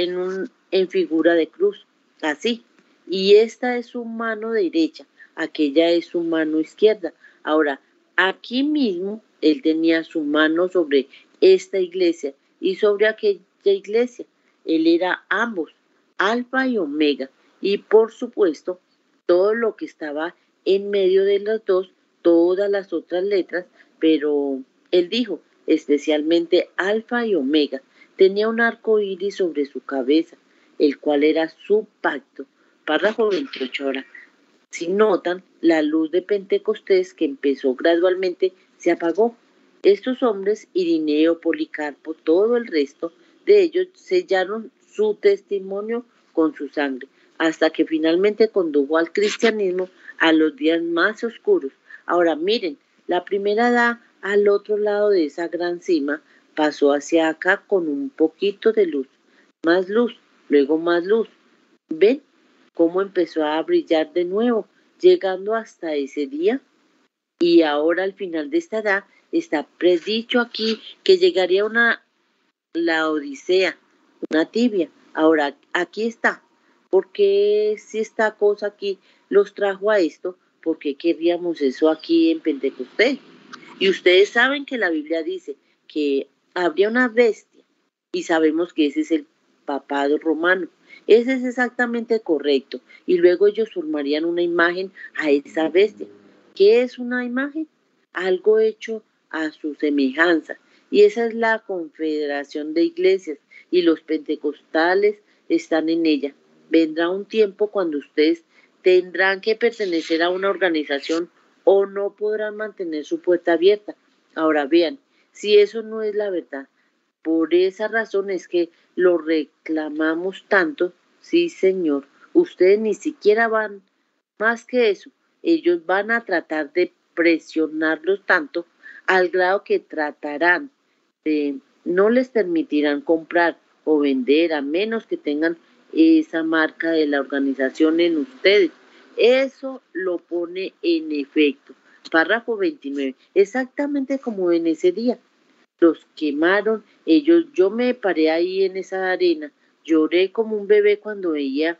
en figura de cruz, así. Y esta es su mano derecha, aquella es su mano izquierda. Ahora, aquí mismo él tenía su mano sobre esta iglesia y sobre aquella iglesia. Él era ambos, alfa y omega, y por supuesto, todo lo que estaba en medio de los dos, todas las otras letras, pero él dijo, especialmente alfa y omega, tenía un arco iris sobre su cabeza, el cual era su pacto. Párrafo 28 ahora. Si notan, la luz de Pentecostés que empezó gradualmente se apagó. Estos hombres, Irineo, Policarpo, todo el resto de ellos sellaron su testimonio con su sangre, hasta que finalmente condujo al cristianismo a los días más oscuros. Ahora miren, la primera edad al otro lado de esa gran cima pasó hacia acá con un poquito de luz, luego más luz. ¿Ven cómo empezó a brillar de nuevo, llegando hasta ese día? Y ahora al final de esta edad está predicho aquí que llegaría la Odisea, una tibia. Ahora aquí está, ¿Por qué si esta cosa aquí los trajo a esto? ¿Por qué querríamos eso aquí en Pentecostés? Y ustedes saben que la Biblia dice que habría una bestia y sabemos que ese es el papado romano. Ese es exactamente correcto. Y luego ellos formarían una imagen a esa bestia. ¿Qué es una imagen? Algo hecho a su semejanza. Y esa es la confederación de iglesias. Y los pentecostales están en ella. Vendrá un tiempo cuando ustedes tendrán que pertenecer a una organización o no podrán mantener su puerta abierta. Ahora vean, si eso no es la verdad, por esa razón es que lo reclamamos tanto. Sí, señor, ustedes ni siquiera van más que eso. Ellos van a tratar de presionarlos tanto al grado que tratarán de, no les permitirán comprar o vender a menos que tengan esa marca de la organización en ustedes. Eso lo pone en efecto. Párrafo 29. Exactamente como en ese día. Los quemaron, ellos, yo me paré ahí en esa arena, lloré como un bebé cuando veía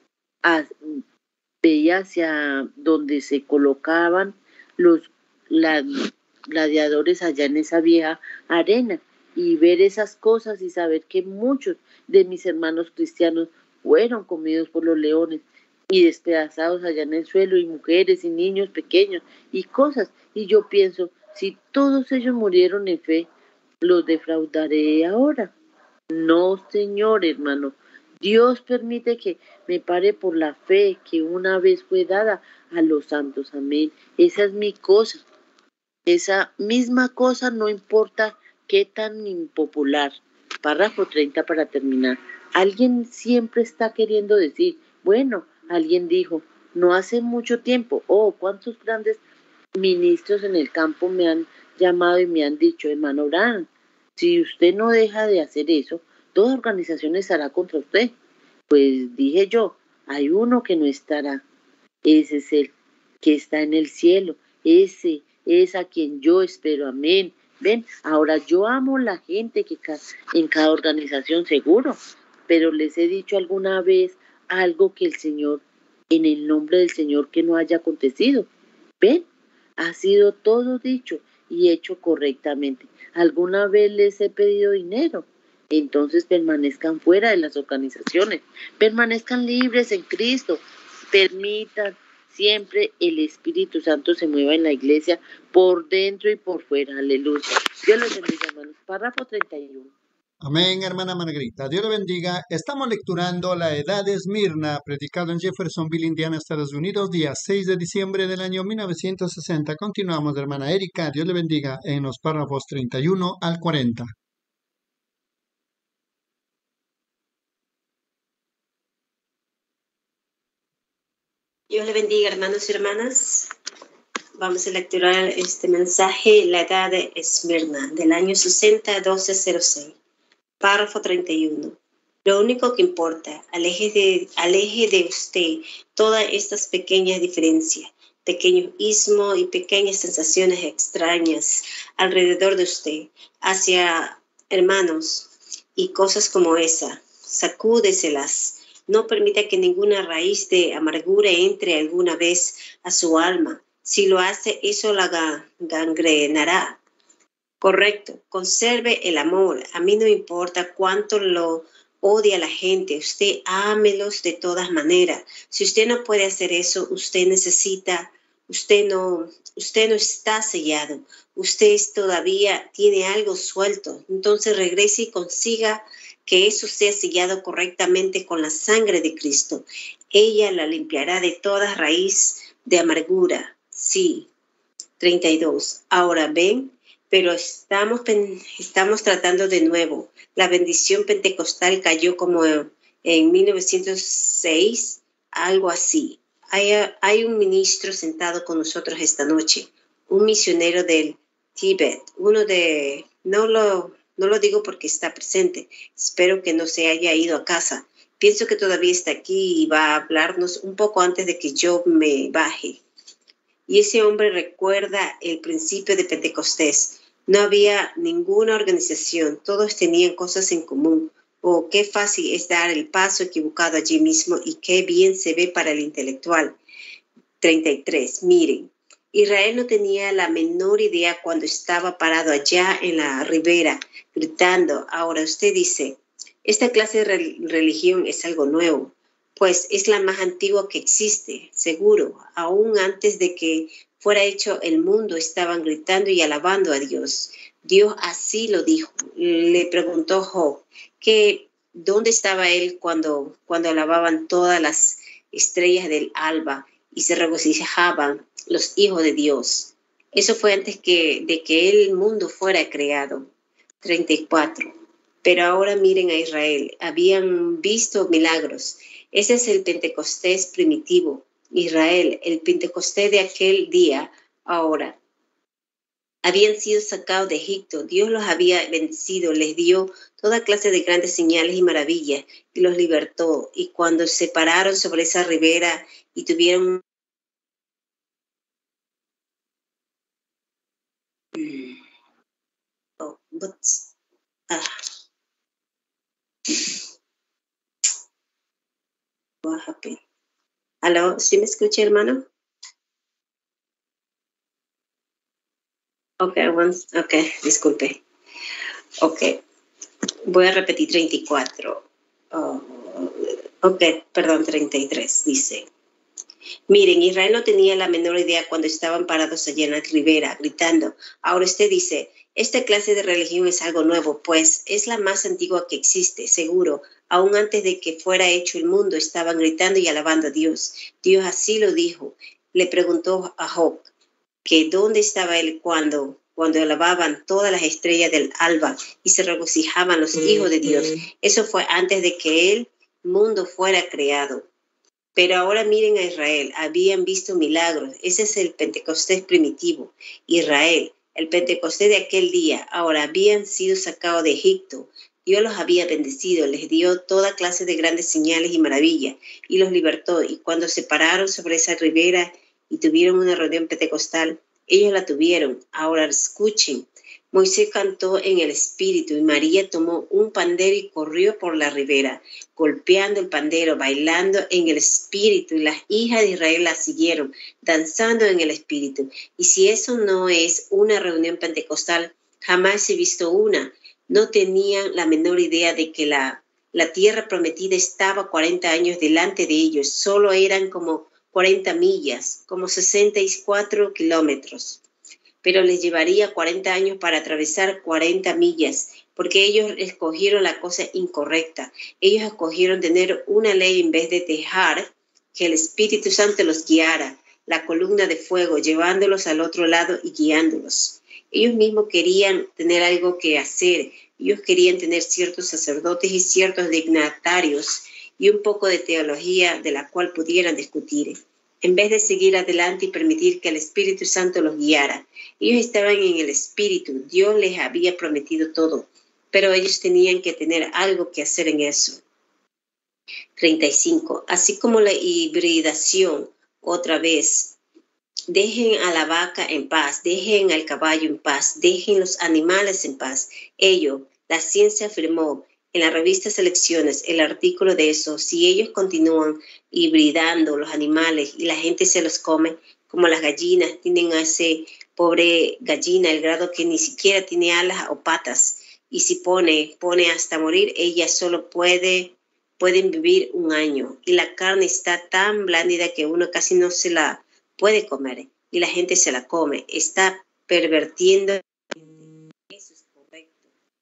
hacia donde se colocaban los gladiadores allá en esa vieja arena y ver esas cosas y saber que muchos de mis hermanos cristianos fueron comidos por los leones y despedazados allá en el suelo, y mujeres y niños pequeños y cosas. Y yo pienso, si todos ellos murieron en fe, ¿los defraudaré ahora? No, Señor, hermano. Dios permite que me pare por la fe que una vez fue dada a los santos. Amén. Esa es mi cosa. Esa misma cosa, no importa qué tan impopular. Párrafo 30 para terminar. Alguien siempre está queriendo decir, bueno, alguien dijo, no hace mucho tiempo, cuántos grandes ministros en el campo me han llamado y me han dicho, hermano Branham, si usted no deja de hacer eso, toda organización estará contra usted. Pues dije yo, hay uno que no estará. Ese es el que está en el cielo. Ese es a quien yo espero. Amén. Ven, ahora yo amo la gente que en cada organización, seguro, pero les he dicho alguna vez algo que el Señor, en el nombre del Señor, que no haya acontecido. Ven, ha sido todo dicho y hecho correctamente. ¿Alguna vez les he pedido dinero? Entonces permanezcan fuera de las organizaciones, permanezcan libres en Cristo, permitan siempre el Espíritu Santo se mueva en la iglesia por dentro y por fuera. Aleluya. Dios les bendiga, hermanos. Párrafo 31. Amén, hermana Margarita. Dios le bendiga. Estamos lecturando La Edad de Esmirna, predicado en Jeffersonville, Indiana, Estados Unidos, día 6 de diciembre del año 1960. Continuamos, hermana Erika. Dios le bendiga en los párrafos 31 al 40. Dios le bendiga, hermanos y hermanas. Vamos a lecturar este mensaje, La Edad de Esmirna, del año 60-1206. Párrafo 31. Lo único que importa, aleje de usted todas estas pequeñas diferencias, pequeños ismos y pequeñas sensaciones extrañas alrededor de usted, hacia hermanos y cosas como esa. Sacúdeselas. No permita que ninguna raíz de amargura entre alguna vez a su alma. Si lo hace, eso la gangrenará. Correcto. Conserve el amor. A mí no importa cuánto lo odia la gente. Usted ámelos de todas maneras. Si usted no puede hacer eso, usted no está sellado. Usted todavía tiene algo suelto. Entonces regrese y consiga que eso sea sellado correctamente con la sangre de Cristo. Ella la limpiará de toda raíz de amargura. Sí. 32. Ahora ven, pero estamos tratando de nuevo. La bendición pentecostal cayó como en 1906, algo así. Hay un ministro sentado con nosotros esta noche, un misionero del Tíbet, no lo digo porque está presente. Espero que no se haya ido a casa. Pienso que todavía está aquí y va a hablarnos un poco antes de que yo me baje. Y ese hombre recuerda el principio de Pentecostés. No había ninguna organización. Todos tenían cosas en común. Oh, qué fácil es dar el paso equivocado allí mismo y qué bien se ve para el intelectual. 33. Miren, Israel no tenía la menor idea cuando estaba parado allá en la ribera, gritando. Ahora usted dice, esta clase de religión es algo nuevo, pues es la más antigua que existe, seguro. Aún antes de que fuera hecho el mundo, estaban gritando y alabando a Dios. Dios así lo dijo. Le preguntó Job, que ¿dónde estaba él cuando alababan todas las estrellas del alba y se regocijaban los hijos de Dios? Eso fue antes de que el mundo fuera creado. 34. Pero ahora miren a Israel, habían visto milagros. Ese es el Pentecostés primitivo. Israel, el Pentecostés de aquel día, ahora. Habían sido sacados de Egipto, Dios los había bendecido, les dio toda clase de grandes señales y maravillas y los libertó. Y cuando se pararon sobre esa ribera y tuvieron what happened? ¿Aló? ¿Sí me escucha, hermano? Ok, disculpe. Ok, voy a repetir 34. Perdón, 33, dice. Miren, Israel no tenía la menor idea cuando estaban parados allá en la ribera, gritando. Ahora usted dice, esta clase de religión es algo nuevo, pues es la más antigua que existe, seguro. Aún antes de que fuera hecho el mundo, estaban gritando y alabando a Dios. Dios así lo dijo. Le preguntó a Job, que dónde estaba él cuando alababan todas las estrellas del alba y se regocijaban los hijos de Dios. Eso fue antes de que el mundo fuera creado. Pero ahora miren a Israel, habían visto milagros. Ese es el Pentecostés primitivo. Israel, el Pentecostés de aquel día, ahora habían sido sacados de Egipto. Dios los había bendecido, les dio toda clase de grandes señales y maravillas y los libertó. Y cuando se pararon sobre esa ribera y tuvieron una reunión pentecostal, ellos la tuvieron. Ahora escuchen. Moisés cantó en el espíritu y María tomó un pandero y corrió por la ribera, golpeando el pandero, bailando en el espíritu, y las hijas de Israel la siguieron, danzando en el espíritu. Y si eso no es una reunión pentecostal, jamás he visto una. No tenían la menor idea de que la tierra prometida estaba 40 años delante de ellos. Solo eran como 40 millas, como 64 kilómetros. Pero les llevaría 40 años para atravesar 40 millas, porque ellos escogieron la cosa incorrecta. Ellos escogieron tener una ley en vez de dejar que el Espíritu Santo los guiara, la columna de fuego, llevándolos al otro lado y guiándolos. Ellos mismos querían tener algo que hacer. Ellos querían tener ciertos sacerdotes y ciertos dignatarios y un poco de teología de la cual pudieran discutir, en vez de seguir adelante y permitir que el Espíritu Santo los guiara. Ellos estaban en el Espíritu, Dios les había prometido todo, pero ellos tenían que tener algo que hacer en eso. 35. Así como la hibridación, otra vez, dejen a la vaca en paz, dejen al caballo en paz, dejen los animales en paz. La ciencia afirmó en la revista Selecciones el artículo de eso. Si ellos continúan hibridando los animales y la gente se los come, como las gallinas, tienen a ese pobre gallina, el grado que ni siquiera tiene alas o patas, y si pone hasta morir, ellas solo pueden vivir 1 año, y la carne está tan blandida que uno casi no se la puede comer, y la gente se la come. Está pervertiendo. Eso es correcto.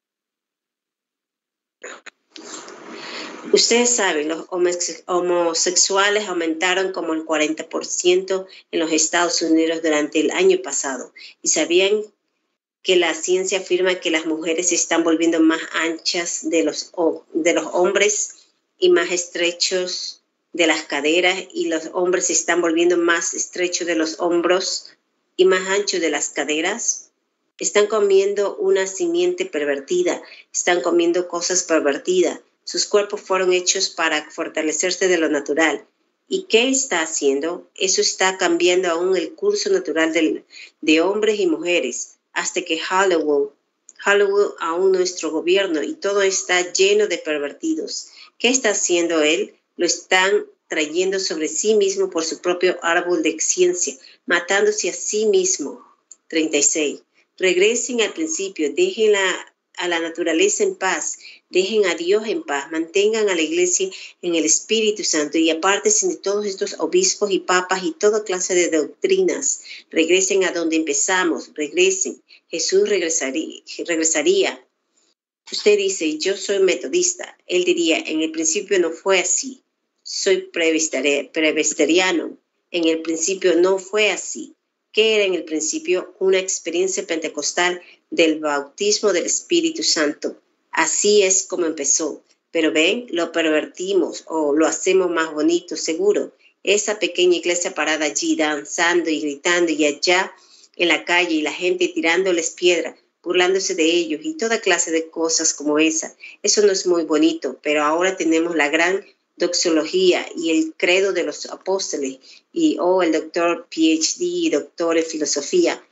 Ustedes saben, los homosexuales aumentaron como el 40% en los Estados Unidos durante el año pasado. ¿Y sabían que la ciencia afirma que las mujeres se están volviendo más anchas de los hombres y más estrechos de las caderas, y los hombres se están volviendo más estrechos de los hombros y más anchos de las caderas? Están comiendo una simiente pervertida, están comiendo cosas pervertidas. Sus cuerpos fueron hechos para fortalecerse de lo natural. ¿Y qué está haciendo? Eso está cambiando aún el curso natural de hombres y mujeres, hasta que Hollywood aún nuestro gobierno y todo está lleno de pervertidos. ¿Qué está haciendo él? Lo están trayendo sobre sí mismo por su propio árbol de ciencia, matándose a sí mismo. 36. Regresen al principio, dejen a la naturaleza en paz, dejen a Dios en paz, mantengan a la iglesia en el Espíritu Santo y apártense de todos estos obispos y papas y toda clase de doctrinas. Regresen a donde empezamos, regresen. Jesús regresaría. Usted dice, yo soy metodista. Él diría, en el principio no fue así. Soy presbiteriano. En el principio no fue así. ¿Qué era en el principio? Una experiencia pentecostal del bautismo del Espíritu Santo. Así es como empezó. Pero ven, lo pervertimos o lo hacemos más bonito, seguro. Esa pequeña iglesia parada allí, danzando y gritando y allá en la calle y la gente tirándoles piedra, burlándose de ellos y toda clase de cosas como esa. Eso no es muy bonito, pero ahora tenemos la gran doxología y el credo de los apóstoles y el doctor PhD, doctor en filosofía,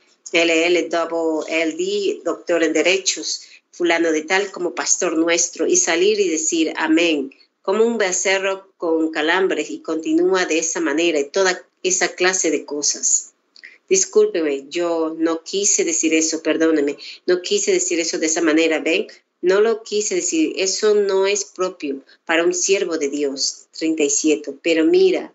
LLLD, doctor en derechos, fulano de tal como pastor nuestro, y salir y decir amén, como un becerro con calambres, y continúa de esa manera y toda esa clase de cosas. Discúlpeme, yo no quise decir eso, perdóneme, no quise decir eso de esa manera, ¿ven? No lo quise decir, eso no es propio para un siervo de Dios. 37, pero miren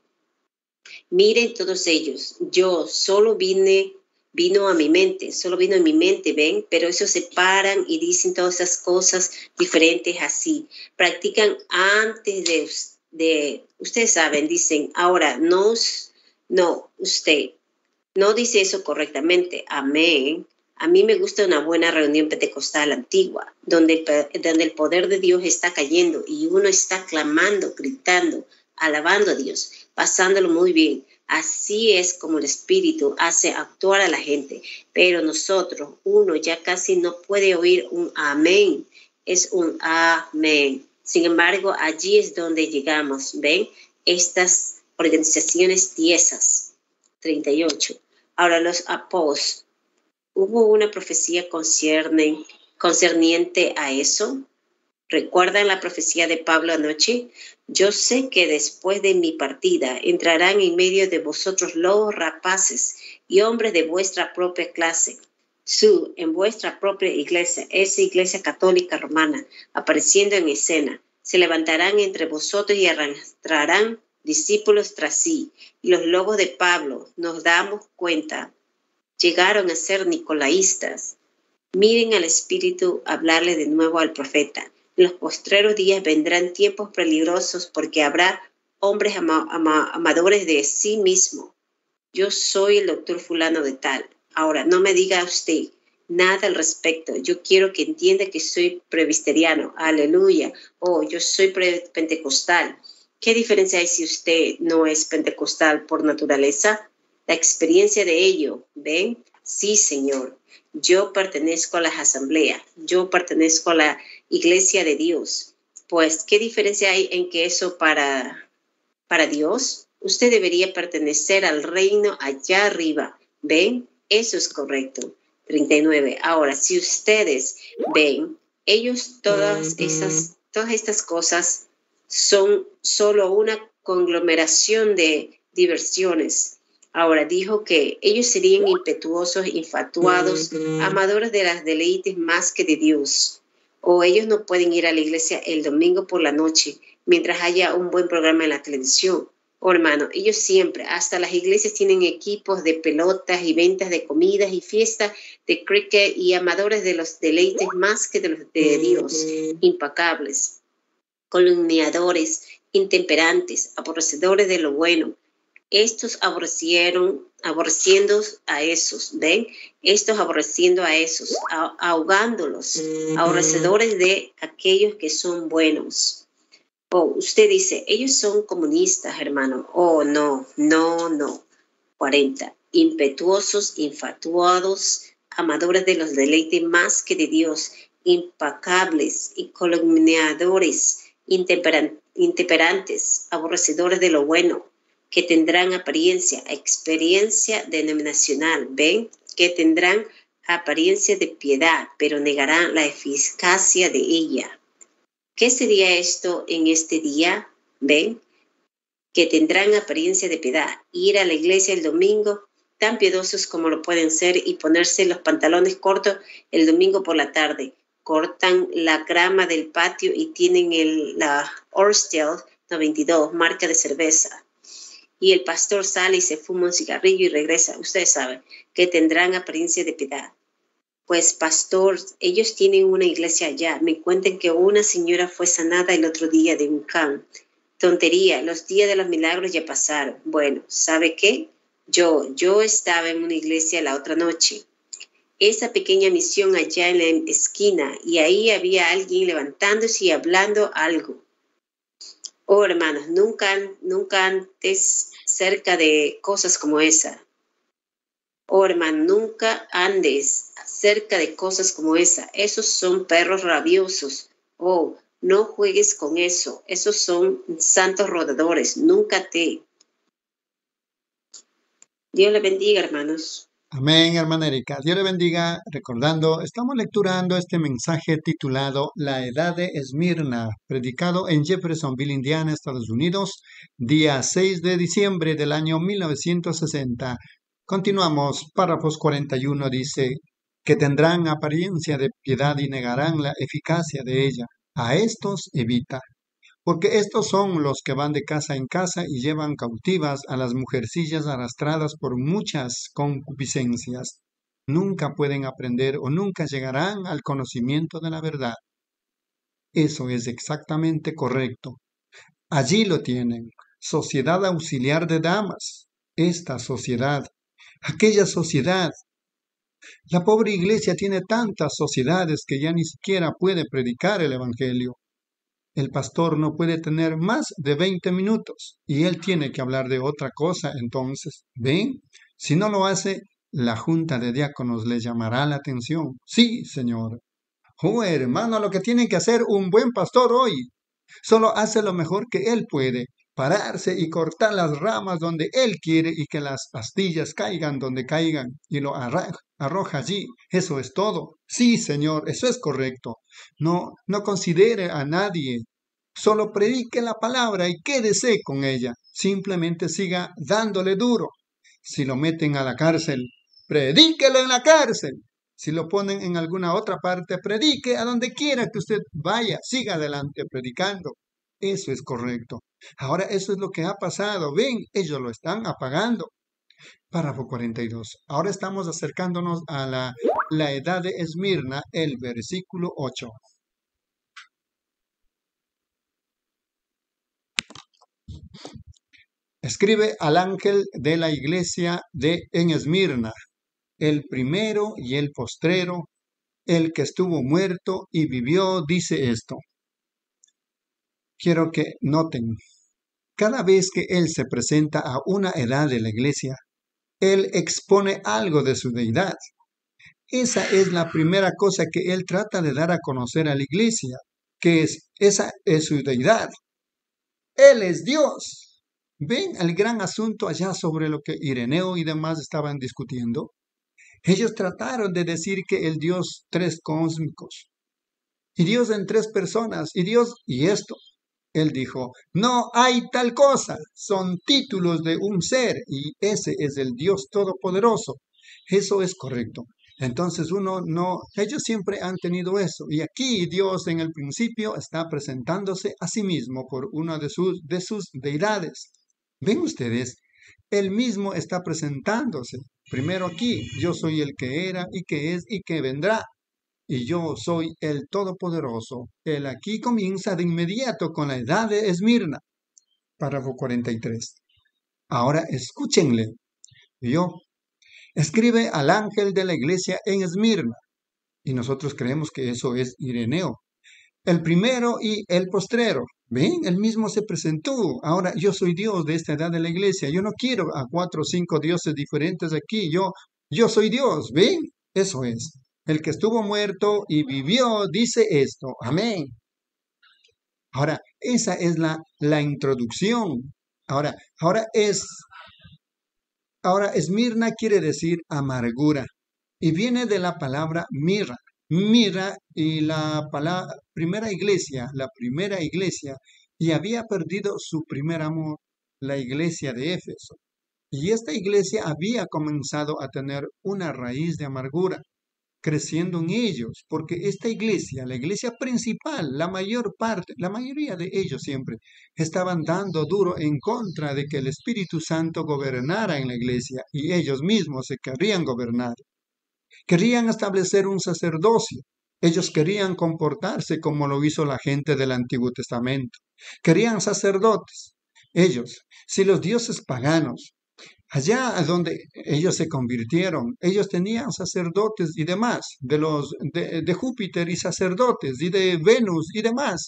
todos ellos, yo solo vino a mi mente, ¿ven? Pero ellos se paran y dicen todas esas cosas diferentes así. Practican antes de ustedes saben, dicen, ahora no, usted no dice eso correctamente, amén. A mí me gusta una buena reunión pentecostal antigua, donde el poder de Dios está cayendo y uno está clamando, gritando, alabando a Dios, pasándolo muy bien. Así es como el Espíritu hace actuar a la gente. Pero nosotros, uno ya casi no puede oír un amén, es un amén. Sin embargo, allí es donde llegamos, ¿ven? Estas organizaciones tiesas. 38. Ahora los apóstoles. ¿Hubo una profecía concerniente a eso? ¿Recuerdan la profecía de Pablo anoche? Yo sé que después de mi partida entrarán en medio de vosotros lobos rapaces y hombres de vuestra propia clase. En vuestra propia iglesia, esa iglesia católica romana, apareciendo en escena, se levantarán entre vosotros y arrastrarán discípulos tras sí. Y los lobos de Pablo, nos damos cuenta, llegaron a ser nicolaístas. Miren al Espíritu hablarle de nuevo al profeta. En los postreros días vendrán tiempos peligrosos porque habrá hombres amadores de sí mismo. Yo soy el doctor fulano de tal. Ahora, no me diga usted nada al respecto. Yo quiero que entienda que soy presbiteriano. Aleluya. Yo soy pentecostal. ¿Qué diferencia hay si usted no es pentecostal por naturaleza? La experiencia de ello, ¿ven? Sí, Señor. Yo pertenezco a las asambleas. Yo pertenezco a la iglesia de Dios. Pues, ¿qué diferencia hay en que eso para Dios? Usted debería pertenecer al reino allá arriba. ¿Ven? Eso es correcto. 39. Ahora, si ustedes ven, ellos todas estas cosas son solo una conglomeración de diversiones. Ahora, dijo que ellos serían impetuosos, infatuados, amadores de las deleites más que de Dios. O ellos no pueden ir a la iglesia el domingo por la noche mientras haya un buen programa en la televisión. Hermano, ellos siempre, hasta las iglesias tienen equipos de pelotas y ventas de comidas y fiestas de cricket y amadores de los deleites más que de los de Dios, impacables, calumniadores, intemperantes, aborrecedores de lo bueno. Estos aborreciendo a esos, ¿ven? Estos aborreciendo a esos, ahogándolos, aborrecedores de aquellos que son buenos. Usted dice, ellos son comunistas, hermano. No. 40. Impetuosos, infatuados, amadores de los deleites más que de Dios, impacables y calumniadores, intemperantes, aborrecedores de lo bueno, que tendrán experiencia denominacional, ¿ven? Que tendrán apariencia de piedad, pero negarán la eficacia de ella. ¿Qué sería esto en este día? ¿Ven? Que tendrán apariencia de piedad, ir a la iglesia el domingo, tan piadosos como lo pueden ser, y ponerse los pantalones cortos el domingo por la tarde. Cortan la grama del patio y tienen la Orsted 92, marca de cerveza. Y el pastor sale y se fuma un cigarrillo y regresa. Ustedes saben que tendrán apariencia de piedad. Pues, pastor, ellos tienen una iglesia allá. Me cuentan que una señora fue sanada el otro día de un can. Tontería, los días de los milagros ya pasaron. Bueno, ¿sabe qué? Yo estaba en una iglesia la otra noche. Esa pequeña misión allá en la esquina, y ahí había alguien levantándose y hablando algo. Oh, hermanos, nunca antes cerca de cosas como esa. Oh, hermano, nunca andes cerca de cosas como esa. Esos son perros rabiosos. Oh, no juegues con eso. Esos son santos rodadores. Nunca te. Dios le bendiga, hermanos. Amén, hermana Erika. Dios le bendiga. Recordando, estamos lecturando este mensaje titulado La Edad de Esmirna, predicado en Jeffersonville, Indiana, Estados Unidos, día 6 de diciembre del año 1960. Continuamos. Párrafos 41 dice que tendrán apariencia de piedad y negarán la eficacia de ella. A estos evita. Porque estos son los que van de casa en casa y llevan cautivas a las mujercillas arrastradas por muchas concupiscencias. Nunca pueden aprender o nunca llegarán al conocimiento de la verdad. Eso es exactamente correcto. Allí lo tienen. Sociedad auxiliar de damas. Esta sociedad. Aquella sociedad. La pobre iglesia tiene tantas sociedades que ya ni siquiera puede predicar el evangelio. El pastor no puede tener más de 20 minutos y él tiene que hablar de otra cosa. Entonces, ¿ven? Si no lo hace, la junta de diáconos le llamará la atención. Sí, señor. Oh, hermano, lo que tiene que hacer un buen pastor hoy. Solo hace lo mejor que él puede. Pararse y cortar las ramas donde él quiere y que las astillas caigan donde caigan y lo arroja allí. Eso es todo. Sí, señor, eso es correcto. No considere a nadie. Solo predique la palabra y quédese con ella. Simplemente siga dándole duro. Si lo meten a la cárcel, predíquelo en la cárcel. Si lo ponen en alguna otra parte, predique a donde quiera que usted vaya. Siga adelante predicando. Eso es correcto. Ahora eso es lo que ha pasado. Ven, ellos lo están apagando. Párrafo 42. Ahora estamos acercándonos a la edad de Esmirna, el versículo 8. Escribe al ángel de la iglesia en Esmirna, el primero y el postrero, el que estuvo muerto y vivió, dice esto. Quiero que noten, cada vez que él se presenta a una edad de la iglesia, él expone algo de su deidad. Esa es la primera cosa que él trata de dar a conocer a la iglesia, que esa es su deidad. Él es Dios. ¿Ven el gran asunto allá sobre lo que Ireneo y demás estaban discutiendo? Ellos trataron de decir que el Dios tres cósmicos, y Dios en tres personas, y Dios y esto. Él dijo, no hay tal cosa, son títulos de un ser, y ese es el Dios Todopoderoso. Eso es correcto. Entonces ellos siempre han tenido eso, y aquí Dios en el principio está presentándose a sí mismo por una de sus deidades. ¿Ven ustedes? Él mismo está presentándose. Primero aquí, yo soy el que era y que es y que vendrá. Y yo soy el Todopoderoso. Él aquí comienza de inmediato con la edad de Esmirna. Párrafo 43. Ahora escúchenle. Escribe al ángel de la iglesia en Esmirna. Y nosotros creemos que eso es Ireneo. El primero y el postrero. ¿Ven? Él mismo se presentó. Ahora yo soy Dios de esta edad de la iglesia. Yo no quiero a 4 o 5 dioses diferentes aquí. Yo soy Dios. ¿Ven? Eso es. El que estuvo muerto y vivió dice esto. Amén. Ahora, esa es la introducción. Ahora Esmirna quiere decir amargura. y viene de la palabra mirra. Mirra y la primera iglesia, y había perdido su primer amor, la iglesia de Éfeso. Y esta iglesia había comenzado a tener una raíz de amargura, creciendo en ellos, porque esta iglesia, la iglesia principal, la mayoría de ellos siempre estaban dando duro en contra de que el Espíritu Santo gobernara en la iglesia y ellos mismos se querían gobernar. Querían establecer un sacerdocio. Ellos querían comportarse como lo hizo la gente del Antiguo Testamento. Querían sacerdotes. Ellos, si los dioses paganos, allá donde ellos se convirtieron, ellos tenían sacerdotes y demás, de Júpiter y sacerdotes, y de Venus y demás.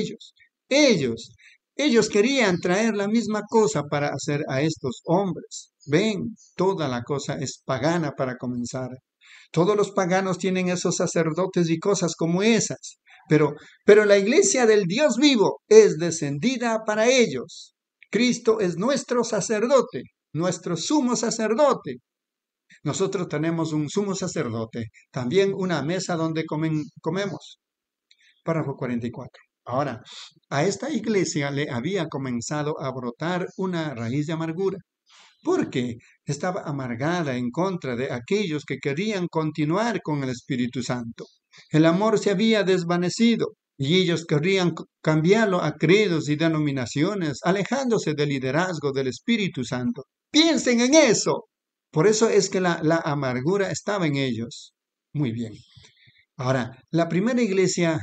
Ellos querían traer la misma cosa para hacer a estos hombres. Ven, toda la cosa es pagana para comenzar. Todos los paganos tienen esos sacerdotes y cosas como esas. Pero la iglesia del Dios vivo es descendida para ellos. Cristo es nuestro sacerdote, nuestro sumo sacerdote. Nosotros tenemos un sumo sacerdote, también una mesa donde comemos. Párrafo 44. Ahora, a esta iglesia le había comenzado a brotar una raíz de amargura, porque estaba amargada en contra de aquellos que querían continuar con el Espíritu Santo. El amor se había desvanecido y ellos querían cambiarlo a credos y denominaciones, alejándose del liderazgo del Espíritu Santo. Piensen en eso. Por eso es que la amargura estaba en ellos. Muy bien. Ahora, la primera iglesia,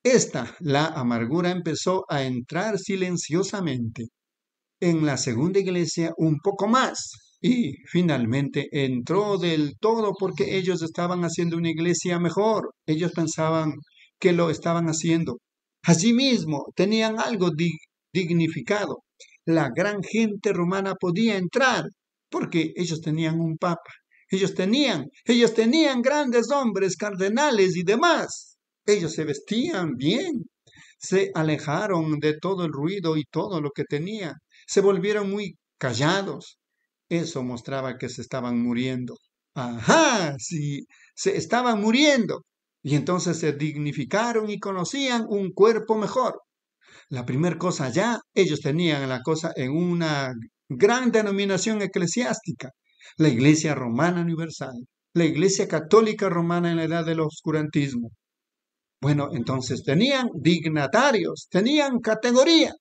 la amargura empezó a entrar silenciosamente. En la segunda iglesia un poco más y finalmente entró del todo porque ellos estaban haciendo una iglesia mejor. Ellos pensaban que lo estaban haciendo. Allí mismo tenían algo dignificado. La gran gente romana podía entrar porque ellos tenían un papa. Ellos tenían grandes hombres, cardenales y demás. Ellos se vestían bien. Se alejaron de todo el ruido y todo lo que tenían. Se volvieron muy callados. Eso mostraba que se estaban muriendo. Ajá, sí, se estaban muriendo. Y entonces se dignificaron y conocían un cuerpo mejor. La primera cosa ya, ellos tenían la cosa en una gran denominación eclesiástica. La Iglesia Romana Universal. La Iglesia Católica Romana en la edad del oscurantismo. Bueno, entonces tenían dignatarios, tenían categoría.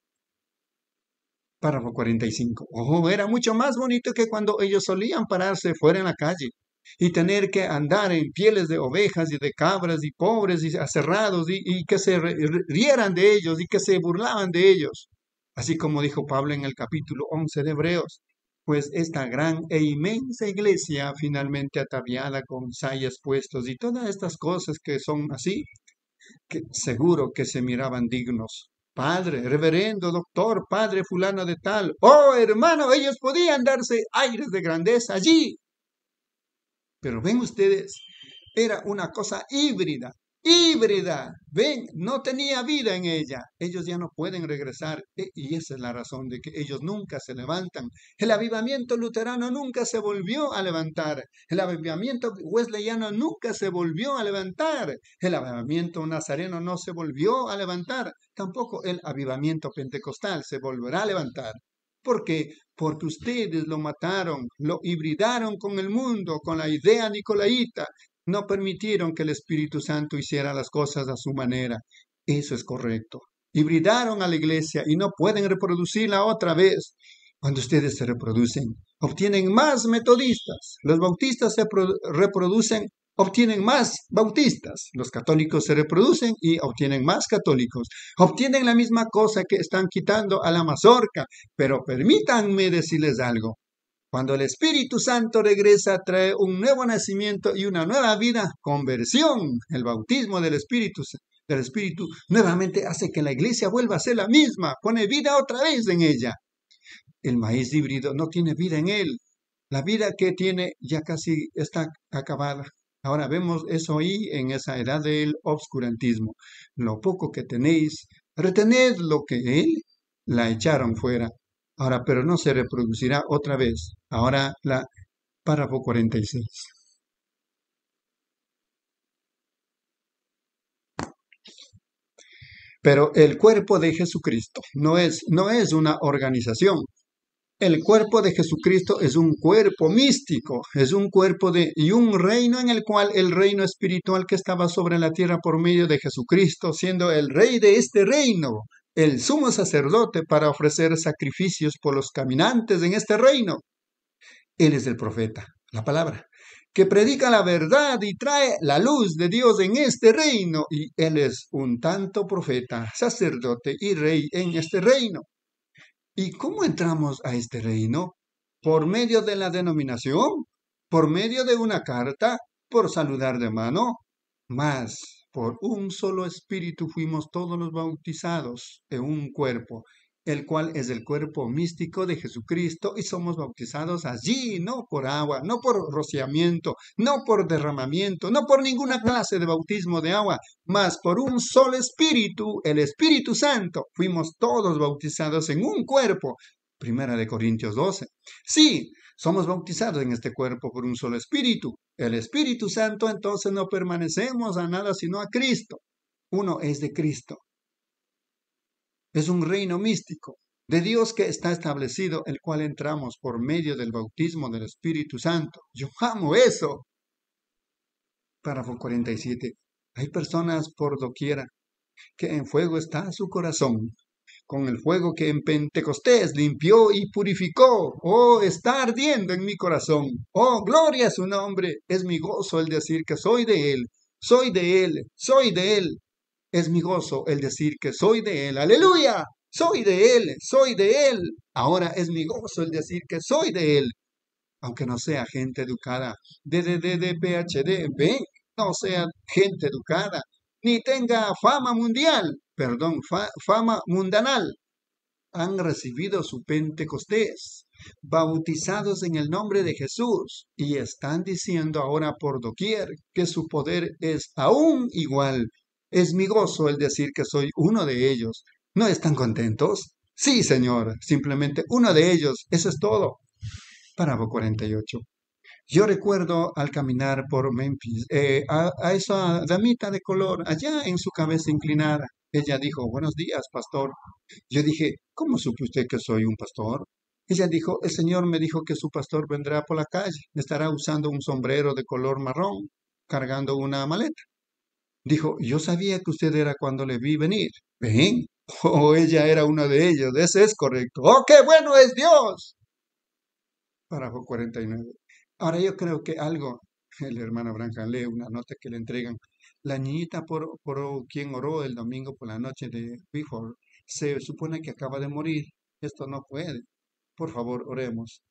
Párrafo 45. Era mucho más bonito que cuando ellos solían pararse fuera en la calle y tener que andar en pieles de ovejas y de cabras y pobres y aserrados y que se rieran de ellos y que se burlaban de ellos. Así como dijo Pablo en el capítulo 11 de Hebreos. Pues esta gran e inmensa iglesia finalmente ataviada con sayas puestos y todas estas cosas que son así, que seguro que se miraban dignos. Padre, reverendo, doctor, padre fulano de tal. Oh, hermano, ellos podían darse aires de grandeza allí. Pero ven ustedes, era una cosa híbrida. Ven, no tenía vida en ella. Ellos ya no pueden regresar. Y esa es la razón de que ellos nunca se levantan. El avivamiento luterano nunca se volvió a levantar. El avivamiento wesleyano nunca se volvió a levantar. El avivamiento nazareno no se volvió a levantar. Tampoco el avivamiento pentecostal se volverá a levantar. ¿Por qué? Porque ustedes lo mataron, lo hibridaron con el mundo, con la idea nicolaíta. No permitieron que el Espíritu Santo hiciera las cosas a su manera. Eso es correcto. Hibridaron a la iglesia y no pueden reproducirla otra vez. Cuando ustedes se reproducen, obtienen más metodistas. Los bautistas se reproducen, obtienen más bautistas. Los católicos se reproducen y obtienen más católicos. Obtienen la misma cosa que están quitando a la mazorca. Pero permítanme decirles algo. Cuando el Espíritu Santo regresa, trae un nuevo nacimiento y una nueva vida, conversión. El bautismo del Espíritu nuevamente hace que la iglesia vuelva a ser la misma, pone vida otra vez en ella. El maíz híbrido no tiene vida en él. La vida que tiene ya casi está acabada. Ahora vemos eso ahí en esa edad del obscurantismo. Lo poco que tenéis, retened lo que él la echaron fuera. Ahora, pero no se reproducirá otra vez. Ahora, párrafo 46. Pero el cuerpo de Jesucristo no es una organización. El cuerpo de Jesucristo es un cuerpo místico, es un cuerpo y un reino en el cual el reino espiritual que estaba sobre la tierra por medio de Jesucristo, siendo el rey de este reino, el sumo sacerdote para ofrecer sacrificios por los caminantes en este reino. Él es el profeta, la palabra, que predica la verdad y trae la luz de Dios en este reino. Y Él es un tanto profeta, sacerdote y rey en este reino. ¿Y cómo entramos a este reino? ¿Por medio de la denominación? ¿Por medio de una carta? ¿Por saludar de mano? Mas por un solo espíritu fuimos todos los bautizados en un cuerpo, el cual es el cuerpo místico de Jesucristo, y somos bautizados allí, no por agua, no por rociamiento, no por derramamiento, no por ninguna clase de bautismo de agua, mas por un solo espíritu, el Espíritu Santo, fuimos todos bautizados en un cuerpo. Primera de Corintios 12. Sí, somos bautizados en este cuerpo por un solo espíritu. El Espíritu Santo, entonces no permanecemos a nada sino a Cristo. Uno es de Cristo. Es un reino místico de Dios que está establecido, el cual entramos por medio del bautismo del Espíritu Santo. Yo amo eso. Párrafo 47. Hay personas por doquiera que en fuego está su corazón, con el fuego que en Pentecostés limpió y purificó. Oh, está ardiendo en mi corazón. Oh, gloria a su nombre. Es mi gozo el decir que soy de Él, soy de Él, soy de Él. Es mi gozo el decir que soy de Él. ¡Aleluya! Soy de Él, soy de Él. Ahora es mi gozo el decir que soy de Él. Aunque no sea gente educada, PhD, ven, no sea gente educada, ni tenga fama mundial, fama mundanal. Han recibido su Pentecostés, bautizados en el nombre de Jesús, y están diciendo ahora por doquier que su poder es aún igual. Es mi gozo el decir que soy uno de ellos. ¿No están contentos? Sí, Señor, simplemente uno de ellos, eso es todo. Párrafo 48. Yo recuerdo al caminar por Memphis a esa damita de color allá en su cabeza inclinada. Ella dijo, buenos días, pastor. Yo dije, ¿cómo supo usted que soy un pastor? Ella dijo, el Señor me dijo que su pastor vendrá por la calle, estará usando un sombrero de color marrón, cargando una maleta. Dijo, yo sabía que usted era cuando le vi venir. ¿Ven? Oh, ella era uno de ellos, ese es correcto. ¡Oh, qué bueno es Dios! Párrafo 49. Ahora yo creo que algo, el hermano Branham lee una nota que le entregan. La niñita por quien oró el domingo por la noche de Before, se supone que acaba de morir. Esto no puede. Por favor, oremos.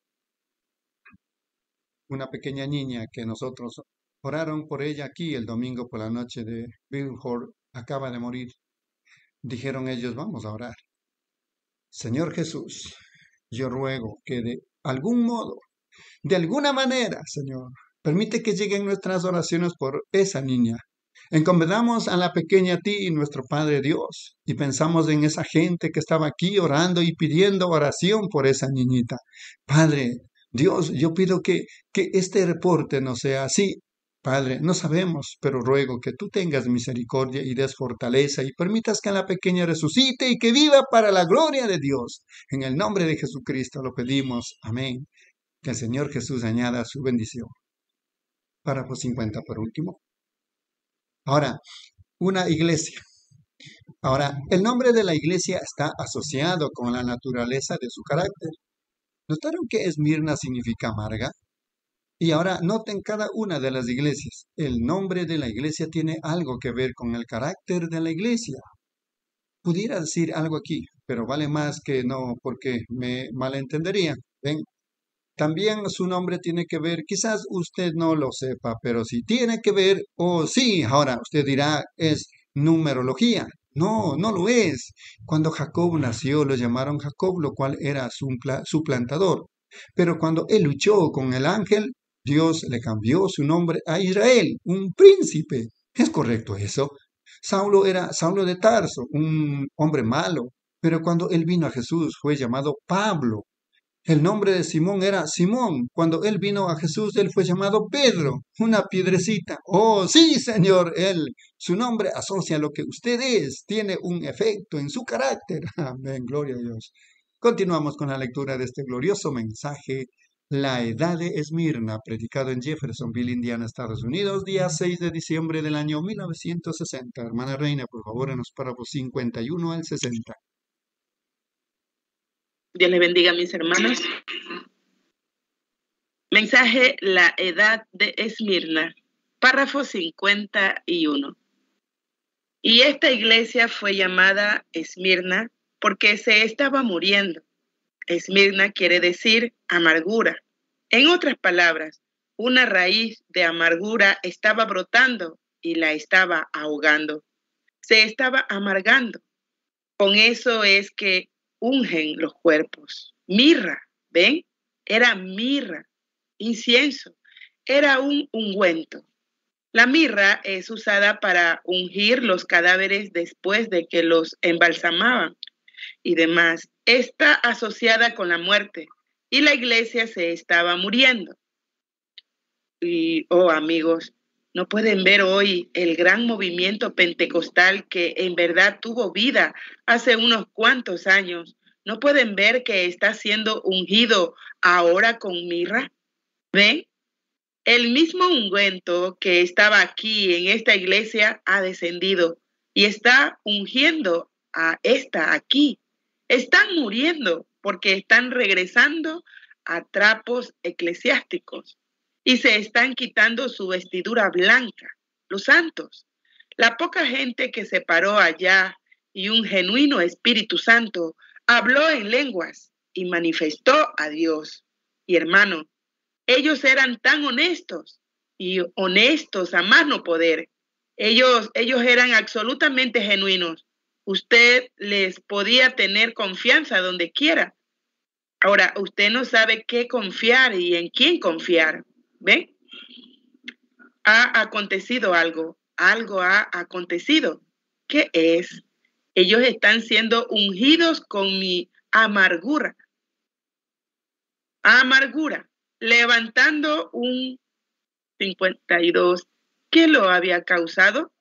Una pequeña niña que nosotros oraron por ella aquí el domingo por la noche de Before, acaba de morir. Dijeron ellos, vamos a orar. Señor Jesús, yo ruego que de algún modo, de alguna manera, Señor, permite que lleguen nuestras oraciones por esa niña. Encomendamos a la pequeña a ti, nuestro Padre Dios, y pensamos en esa gente que estaba aquí orando y pidiendo oración por esa niñita. Padre Dios, yo pido que este reporte no sea así. Padre, no sabemos, pero ruego que tú tengas misericordia y des fortaleza y permitas que la pequeña resucite y que viva para la gloria de Dios. En el nombre de Jesucristo lo pedimos. Amén. Que el Señor Jesús añada su bendición. Párrafo 50 por último. Ahora, una iglesia. Ahora, el nombre de la iglesia está asociado con la naturaleza de su carácter. ¿Notaron que Esmirna significa amarga? Y ahora noten cada una de las iglesias. El nombre de la iglesia tiene algo que ver con el carácter de la iglesia. Pudiera decir algo aquí, pero vale más que no porque me malentendería. ¿Ven? También su nombre tiene que ver, quizás usted no lo sepa, pero si tiene que ver, sí, ahora usted dirá, es numerología. No, no lo es. Cuando Jacob nació, lo llamaron Jacob, lo cual era su plantador. Pero cuando él luchó con el ángel, Dios le cambió su nombre a Israel, un príncipe. ¿Es correcto eso? Saulo era Saulo de Tarso, un hombre malo. Pero cuando él vino a Jesús, fue llamado Pablo. El nombre de Simón era Simón. Cuando él vino a Jesús, él fue llamado Pedro, una piedrecita. Oh, sí, Señor, su nombre asocia a lo que usted es, tiene un efecto en su carácter. Amén, gloria a Dios. Continuamos con la lectura de este glorioso mensaje, La Edad de Esmirna, predicado en Jeffersonville, Indiana, Estados Unidos, día 6 de diciembre del año 1960. Hermana Reina, por favor, en los párrafos 51 al 60. Dios les bendiga, mis hermanos. Mensaje, la edad de Esmirna, párrafo 51. Y esta iglesia fue llamada Esmirna porque se estaba muriendo. Esmirna quiere decir amargura. En otras palabras, una raíz de amargura estaba brotando y la estaba ahogando. Se estaba amargando. Con eso es que ungen los cuerpos. Mirra, ¿ven? Era mirra, incienso, era un ungüento. La mirra es usada para ungir los cadáveres después de que los embalsamaban y demás. Está asociada con la muerte y la iglesia se estaba muriendo. Y, oh amigos, ¿no pueden ver hoy el gran movimiento pentecostal que en verdad tuvo vida hace unos cuantos años? ¿No pueden ver que está siendo ungido ahora con mirra? ¿Ven? El mismo ungüento que estaba aquí en esta iglesia ha descendido y está ungiendo a esta aquí. Están muriendo porque están regresando a trapos eclesiásticos y se están quitando su vestidura blanca, los santos. La poca gente que se paró allá y un genuino Espíritu Santo habló en lenguas y manifestó a Dios. Y hermano, ellos eran tan honestos y honestos a más no poder. Ellos eran absolutamente genuinos. Usted les podía tener confianza donde quiera. Ahora, usted no sabe qué confiar y en quién confiar. ¿Ven? Ha acontecido algo. Algo ha acontecido. ¿Qué es? Ellos están siendo ungidos con mi amargura. Amargura. Levantando un 52. ¿Qué lo había causado?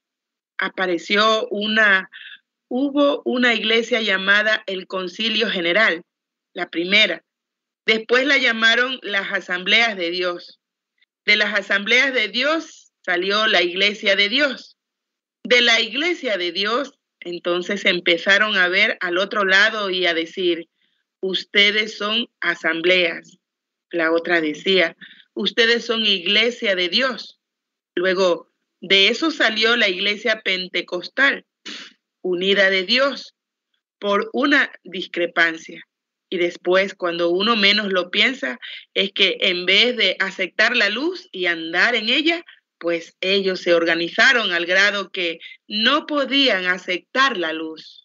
Hubo una iglesia llamada el Concilio General, la primera. Después la llamaron las Asambleas de Dios. De las Asambleas de Dios salió la Iglesia de Dios. De la Iglesia de Dios, entonces empezaron a ver al otro lado y a decir, ustedes son asambleas. La otra decía, ustedes son Iglesia de Dios. Luego, de eso salió la Iglesia Pentecostal, unida de Dios, por una discrepancia. Y después, cuando uno menos lo piensa, es que en vez de aceptar la luz y andar en ella, pues ellos se organizaron al grado que no podían aceptar la luz.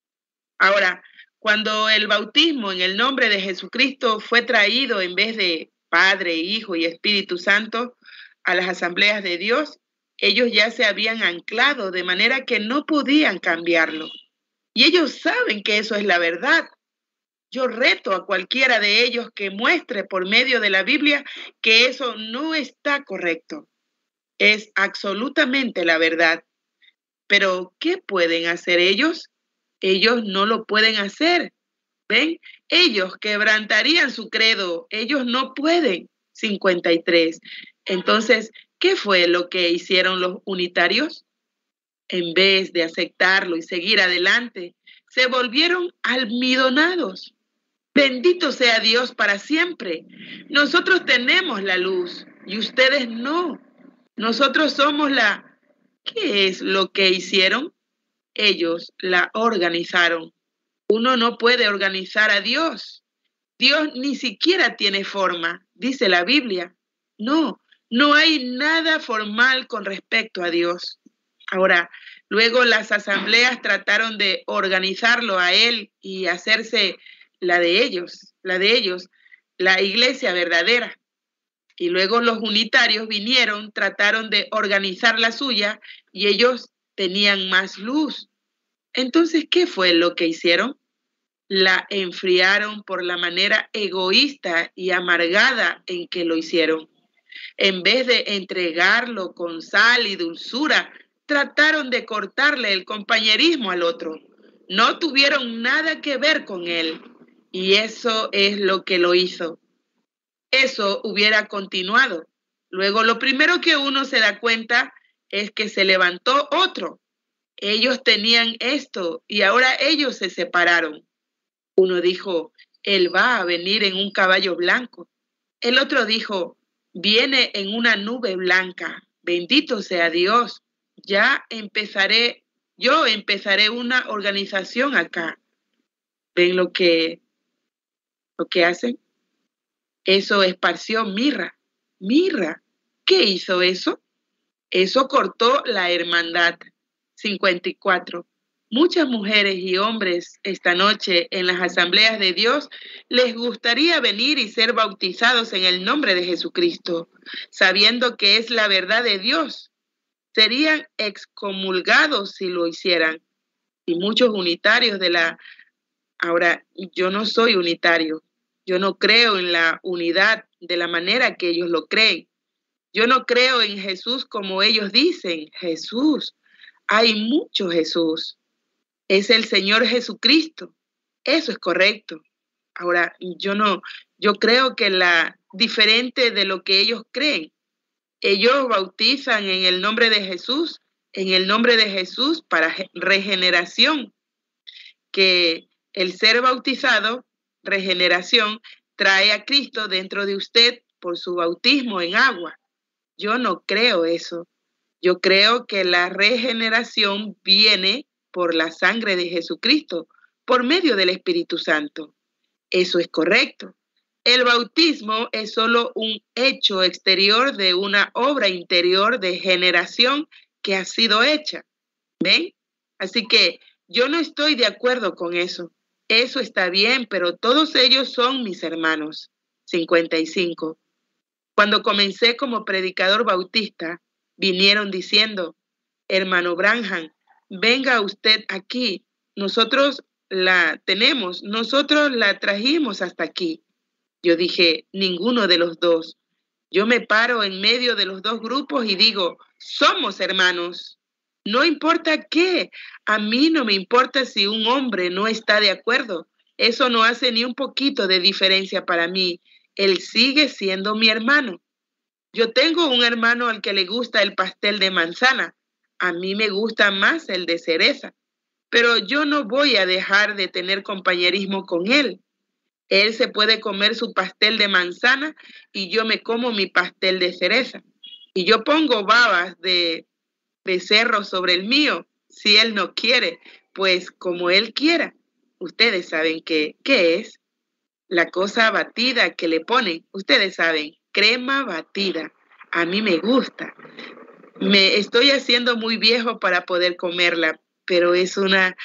Ahora, cuando el bautismo en el nombre de Jesucristo fue traído en vez de Padre, Hijo y Espíritu Santo a las asambleas de Dios, ellos ya se habían anclado de manera que no podían cambiarlo. Y ellos saben que eso es la verdad. Yo reto a cualquiera de ellos que muestre por medio de la Biblia que eso no está correcto. Es absolutamente la verdad. Pero, ¿qué pueden hacer ellos? Ellos no lo pueden hacer. ¿Ven? Ellos quebrantarían su credo. Ellos no pueden. 53. Entonces, ¿qué fue lo que hicieron los unitarios? En vez de aceptarlo y seguir adelante, se volvieron almidonados. Bendito sea Dios para siempre. Nosotros tenemos la luz y ustedes no. Nosotros somos ¿Qué es lo que hicieron? Ellos la organizaron. Uno no puede organizar a Dios. Dios ni siquiera tiene forma, dice la Biblia. No hay nada formal con respecto a Dios. Ahora, luego las asambleas trataron de organizarlo a él y hacerse la de ellos, la iglesia verdadera. Y luego los unitarios vinieron, trataron de organizar la suya y ellos tenían más luz. Entonces, ¿qué fue lo que hicieron? la enfriaron por la manera egoísta y amargada en que lo hicieron. En vez de entregarlo con sal y dulzura, trataron de cortarle el compañerismo al otro. No tuvieron nada que ver con él, y eso es lo que lo hizo. Eso hubiera continuado. Luego, lo primero que uno se da cuenta es que se levantó otro. Ellos tenían esto y ahora ellos se separaron. Uno dijo, él va a venir en un caballo blanco. El otro dijo, viene en una nube blanca. Bendito sea Dios. Yo empezaré una organización acá. ¿Ven lo que hacen? Eso esparció mirra. Mirra. ¿Qué hizo eso? Eso cortó la hermandad. 54. Muchas mujeres y hombres esta noche en las asambleas de Dios les gustaría venir y ser bautizados en el nombre de Jesucristo, sabiendo que es la verdad de Dios. Serían excomulgados si lo hicieran. Y muchos unitarios Ahora, yo no soy unitario. Yo no creo en la unidad de la manera que ellos lo creen. Yo no creo en Jesús como ellos dicen. Jesús. Hay mucho Jesús. Es el Señor Jesucristo. Eso es correcto. Ahora, yo creo que diferente de lo que ellos creen. Ellos bautizan en el nombre de Jesús para regeneración. Que el ser bautizado, regeneración, trae a Cristo dentro de usted por su bautismo en agua. Yo no creo eso. Yo creo que la regeneración viene por la sangre de Jesucristo, por medio del Espíritu Santo. Eso es correcto. El bautismo es solo un hecho exterior de una obra interior de generación que ha sido hecha. ¿Ven? Así que yo no estoy de acuerdo con eso. Eso está bien, pero todos ellos son mis hermanos. 55. Cuando comencé como predicador bautista, vinieron diciendo, hermano Branham, venga usted aquí. Nosotros la trajimos hasta aquí. Yo dije, ninguno de los dos. Yo me paro en medio de los dos grupos y digo, somos hermanos. No importa qué. A mí no me importa si un hombre no está de acuerdo. Eso no hace ni un poquito de diferencia para mí. Él sigue siendo mi hermano. Yo tengo un hermano al que le gusta el pastel de manzana. A mí me gusta más el de cereza. Pero yo no voy a dejar de tener compañerismo con él. Él se puede comer su pastel de manzana y yo me como mi pastel de cereza. Y yo pongo babas de becerro sobre el mío, si él no quiere, pues como él quiera. Ustedes saben qué es la cosa batida que le ponen. Ustedes saben, crema batida. A mí me gusta. Me estoy haciendo muy viejo para poder comerla, pero eso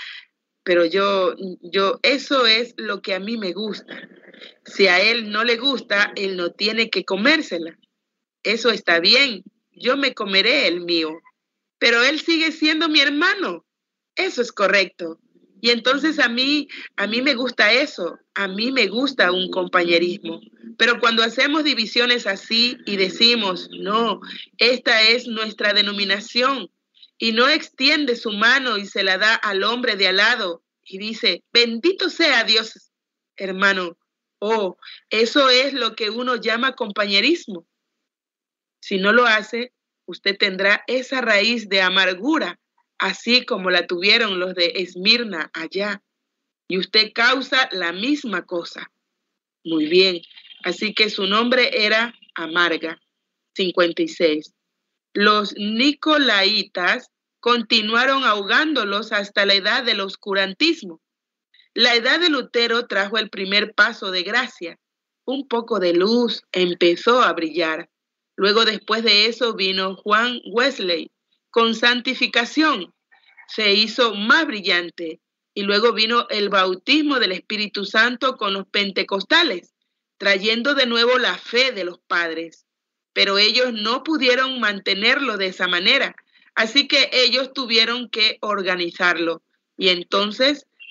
es lo que a mí me gusta. Si a él no le gusta, él no tiene que comérsela. Eso está bien. Yo me comeré el mío. Pero él sigue siendo mi hermano. Eso es correcto. Y entonces a mí me gusta eso. A mí me gusta un compañerismo. Pero cuando hacemos divisiones así y decimos, no, esta es nuestra denominación, y no extiende su mano y se la da al hombre de al lado y dice, bendito sea Dios, hermano. Oh, eso es lo que uno llama compañerismo. Si no lo hace, usted tendrá esa raíz de amargura, así como la tuvieron los de Esmirna allá. Y usted causa la misma cosa. Muy bien, así que su nombre era Amarga. 56. Los nicolaitas continuaron ahogándolos hasta la edad del oscurantismo. La edad de Lutero trajo el primer paso de gracia. Un poco de luz empezó a brillar. Luego, después de eso, vino Juan Wesley con santificación. Se hizo más brillante. Y luego vino el bautismo del Espíritu Santo con los pentecostales, trayendo de nuevo la fe de los padres. Pero ellos no pudieron mantenerlo de esa manera. Así que ellos tuvieron que organizarlo. Y entonces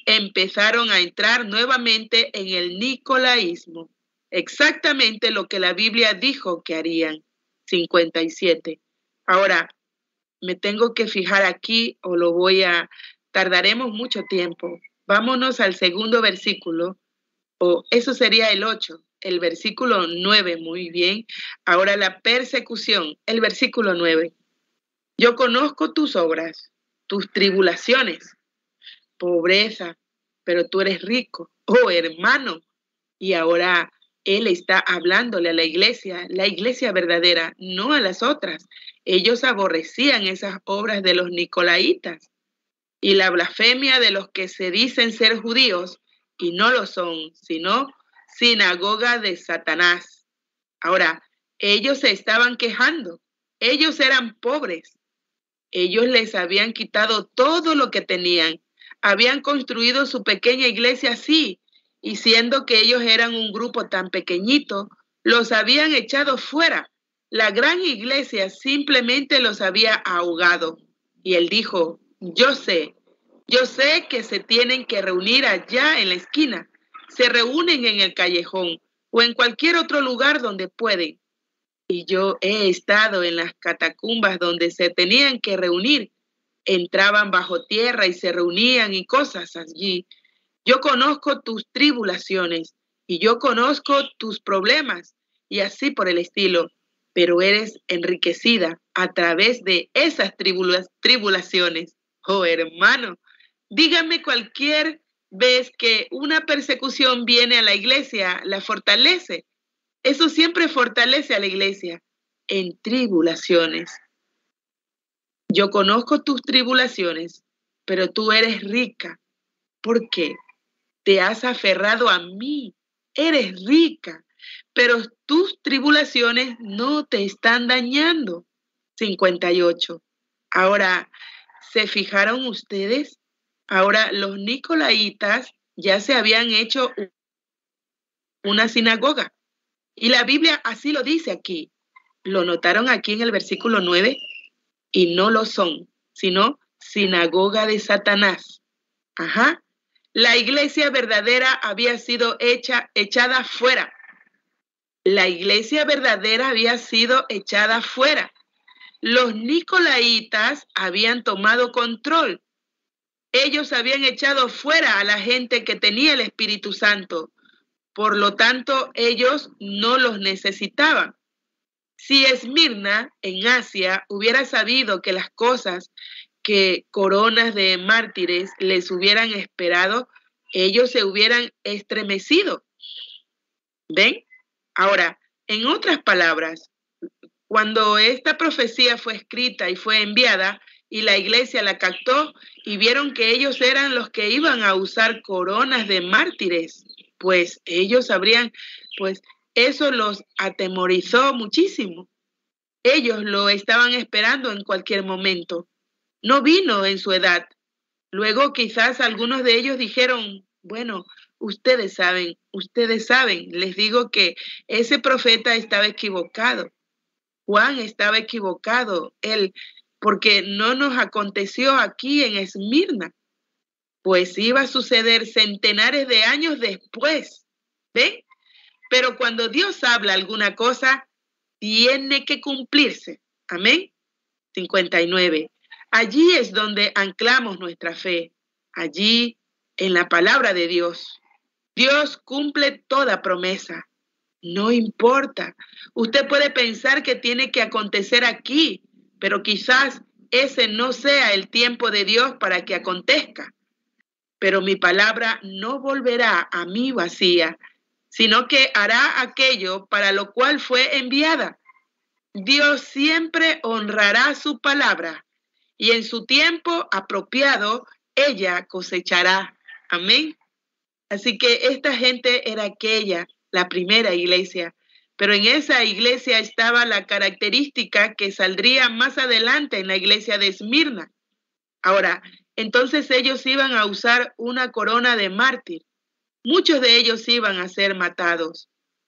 empezaron a entrar nuevamente en el nicolaísmo. Exactamente lo que la Biblia dijo que harían. 57. Ahora, me tengo que fijar aquí o tardaremos mucho tiempo. Vámonos al segundo versículo, o eso sería el 8, el versículo 9, muy bien. Ahora la persecución, el versículo 9. Yo conozco tus obras, tus tribulaciones, pobreza, pero tú eres rico, oh hermano. Y ahora él está hablándole a la iglesia verdadera, no a las otras. Ellos aborrecían esas obras de los nicolaitas y la blasfemia de los que se dicen ser judíos y no lo son, sino sinagoga de Satanás. Ahora, ellos se estaban quejando. Ellos eran pobres. Ellos les habían quitado todo lo que tenían. Habían construido su pequeña iglesia así, y siendo que ellos eran un grupo tan pequeñito, los habían echado fuera. La gran iglesia simplemente los había ahogado. Y él dijo, yo sé que se tienen que reunir allá en la esquina. Se reúnen en el callejón o en cualquier otro lugar donde pueden. Y yo he estado en las catacumbas donde se tenían que reunir. Entraban bajo tierra y se reunían y cosas allí. Yo conozco tus tribulaciones y yo conozco tus problemas y así por el estilo, pero eres enriquecida a través de esas tribulaciones. Oh, hermano, dígame cualquier vez que una persecución viene a la iglesia, la fortalece. Eso siempre fortalece a la iglesia en tribulaciones. Yo conozco tus tribulaciones, pero tú eres rica. ¿Por qué? Te has aferrado a mí. Eres rica, pero tus tribulaciones no te están dañando. 58. Ahora, ¿se fijaron ustedes? Ahora los nicolaitas ya se habían hecho una sinagoga. Y la Biblia así lo dice aquí. ¿Lo notaron aquí en el versículo 9? Y no lo son, sino sinagoga de Satanás. Ajá. La iglesia verdadera había sido echada fuera. La iglesia verdadera había sido echada fuera. Los nicolaitas habían tomado control. Ellos habían echado fuera a la gente que tenía el Espíritu Santo. Por lo tanto, ellos no los necesitaban. Si Esmirna, en Asia, hubiera sabido que las cosas que coronas de mártires les hubieran esperado, ellos se hubieran estremecido. ¿Ven? Ahora, en otras palabras, cuando esta profecía fue escrita y fue enviada, y la iglesia la captó y vieron que ellos eran los que iban a usar coronas de mártires, pues ellos sabrían, pues eso los atemorizó muchísimo. Ellos lo estaban esperando en cualquier momento. No vino en su edad. Luego quizás algunos de ellos dijeron, bueno, ustedes saben, les digo que ese profeta estaba equivocado. Juan estaba equivocado, porque no nos aconteció aquí en Esmirna, pues iba a suceder centenares de años después. ¿Ven? Pero cuando Dios habla alguna cosa, tiene que cumplirse. Amén. 59. Allí es donde anclamos nuestra fe. Allí, en la palabra de Dios. Dios cumple toda promesa. No importa. Usted puede pensar que tiene que acontecer aquí, pero quizás ese no sea el tiempo de Dios para que acontezca. Pero mi palabra no volverá a mí vacía, sino que hará aquello para lo cual fue enviada. Dios siempre honrará su palabra y en su tiempo apropiado ella cosechará. Amén. Así que esta gente era aquella, la primera iglesia. Pero en esa iglesia estaba la característica que saldría más adelante en la iglesia de Esmirna. Ahora, entonces ellos iban a usar una corona de mártir. Muchos de ellos iban a ser matados.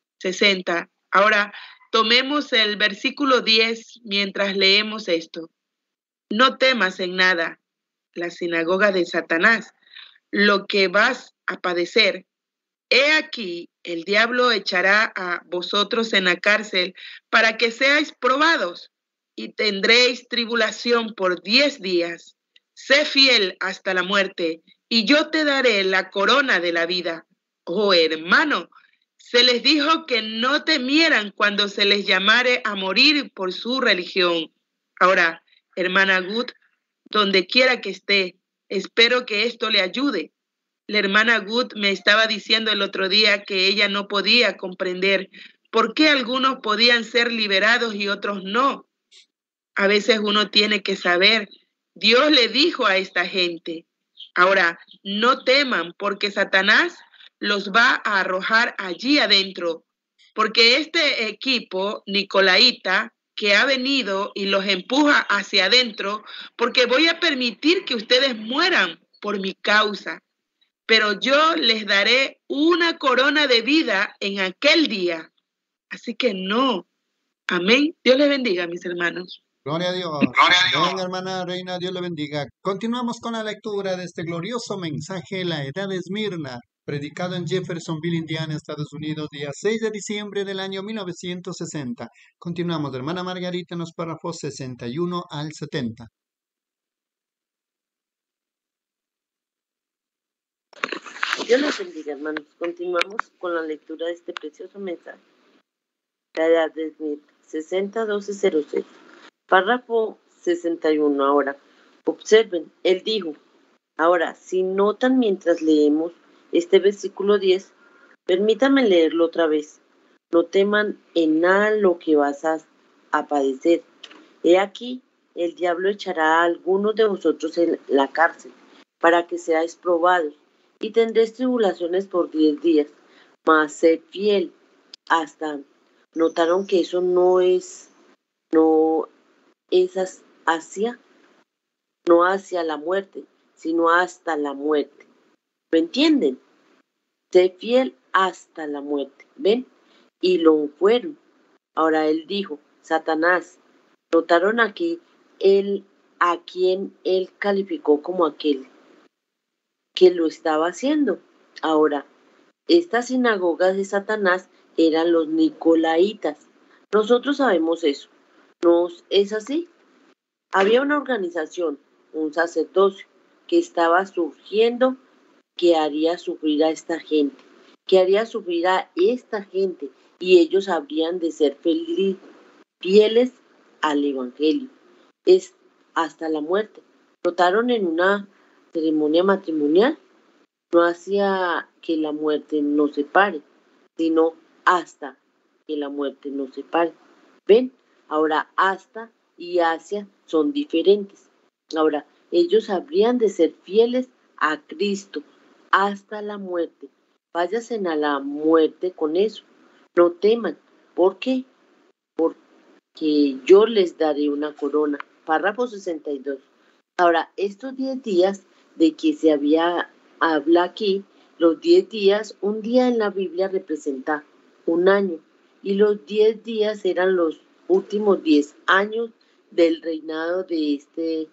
60. Ahora, tomemos el versículo 10 mientras leemos esto. No temas en nada, la sinagoga de Satanás. lo que vas a padecer. He aquí, el diablo echará a vosotros en la cárcel para que seáis probados y tendréis tribulación por 10 días. Sé fiel hasta la muerte y yo te daré la corona de la vida. Oh, hermano, se les dijo que no temieran cuando se les llamare a morir por su religión. Ahora, hermana Good, donde quiera que esté, espero que esto le ayude. La hermana Good me estaba diciendo el otro día que ella no podía comprender por qué algunos podían ser liberados y otros no. A veces uno tiene que saber, Dios le dijo a esta gente. Ahora, no teman porque Satanás los va a arrojar allí adentro, porque este equipo nicolaíta que ha venido y los empuja hacia adentro, porque voy a permitir que ustedes mueran por mi causa, pero yo les daré una corona de vida en aquel día. Así que no. Amén. Dios les bendiga, mis hermanos. Gloria a Dios. Gloria a Dios. Ven, hermana Reina, Dios le bendiga. Continuamos con la lectura de este glorioso mensaje, La Edad de Esmirna, predicado en Jeffersonville, Indiana, Estados Unidos, día 6 de diciembre del año 1960. Continuamos, hermana Margarita, en los párrafos 61 al 70. Dios los bendiga, hermanos. Continuamos con la lectura de este precioso mensaje. La Edad de Esmirna, 60-12-06. Párrafo 61. Ahora, observen, él dijo. Ahora, si notan mientras leemos este versículo 10, permítanme leerlo otra vez. No teman en nada lo que vas a padecer. He aquí, el diablo echará a algunos de vosotros en la cárcel, para que seáis probados, y tendréis tribulaciones por 10 días. Mas sed fiel hasta. Notaron que eso no es hacia la muerte, sino hasta la muerte. ¿Lo entienden? Sé fiel hasta la muerte. ¿Ven? Y lo fueron. Ahora él dijo, Satanás. Notaron aquí a quien él calificó como aquel que lo estaba haciendo. Ahora, estas sinagogas de Satanás eran los nicolaitas. Nosotros sabemos eso. ¿No es así? Había una organización, un sacerdocio, que estaba surgiendo, que haría sufrir a esta gente, y ellos habrían de ser fieles al Evangelio. Es hasta la muerte. ¿Notaron en una ceremonia matrimonial? No hacía que la muerte nos separe, sino hasta que la muerte nos separe. ¿Ven? Ahora hasta y hacia son diferentes. Ahora, ellos habrían de ser fieles a Cristo hasta la muerte. Váyanse a la muerte con eso. No teman. ¿Por qué? Porque yo les daré una corona. Párrafo 62. Ahora, estos 10 días de que se habla aquí, los 10 días, un día en la Biblia representa un año, y los 10 días eran los últimos 10 años del reinado de este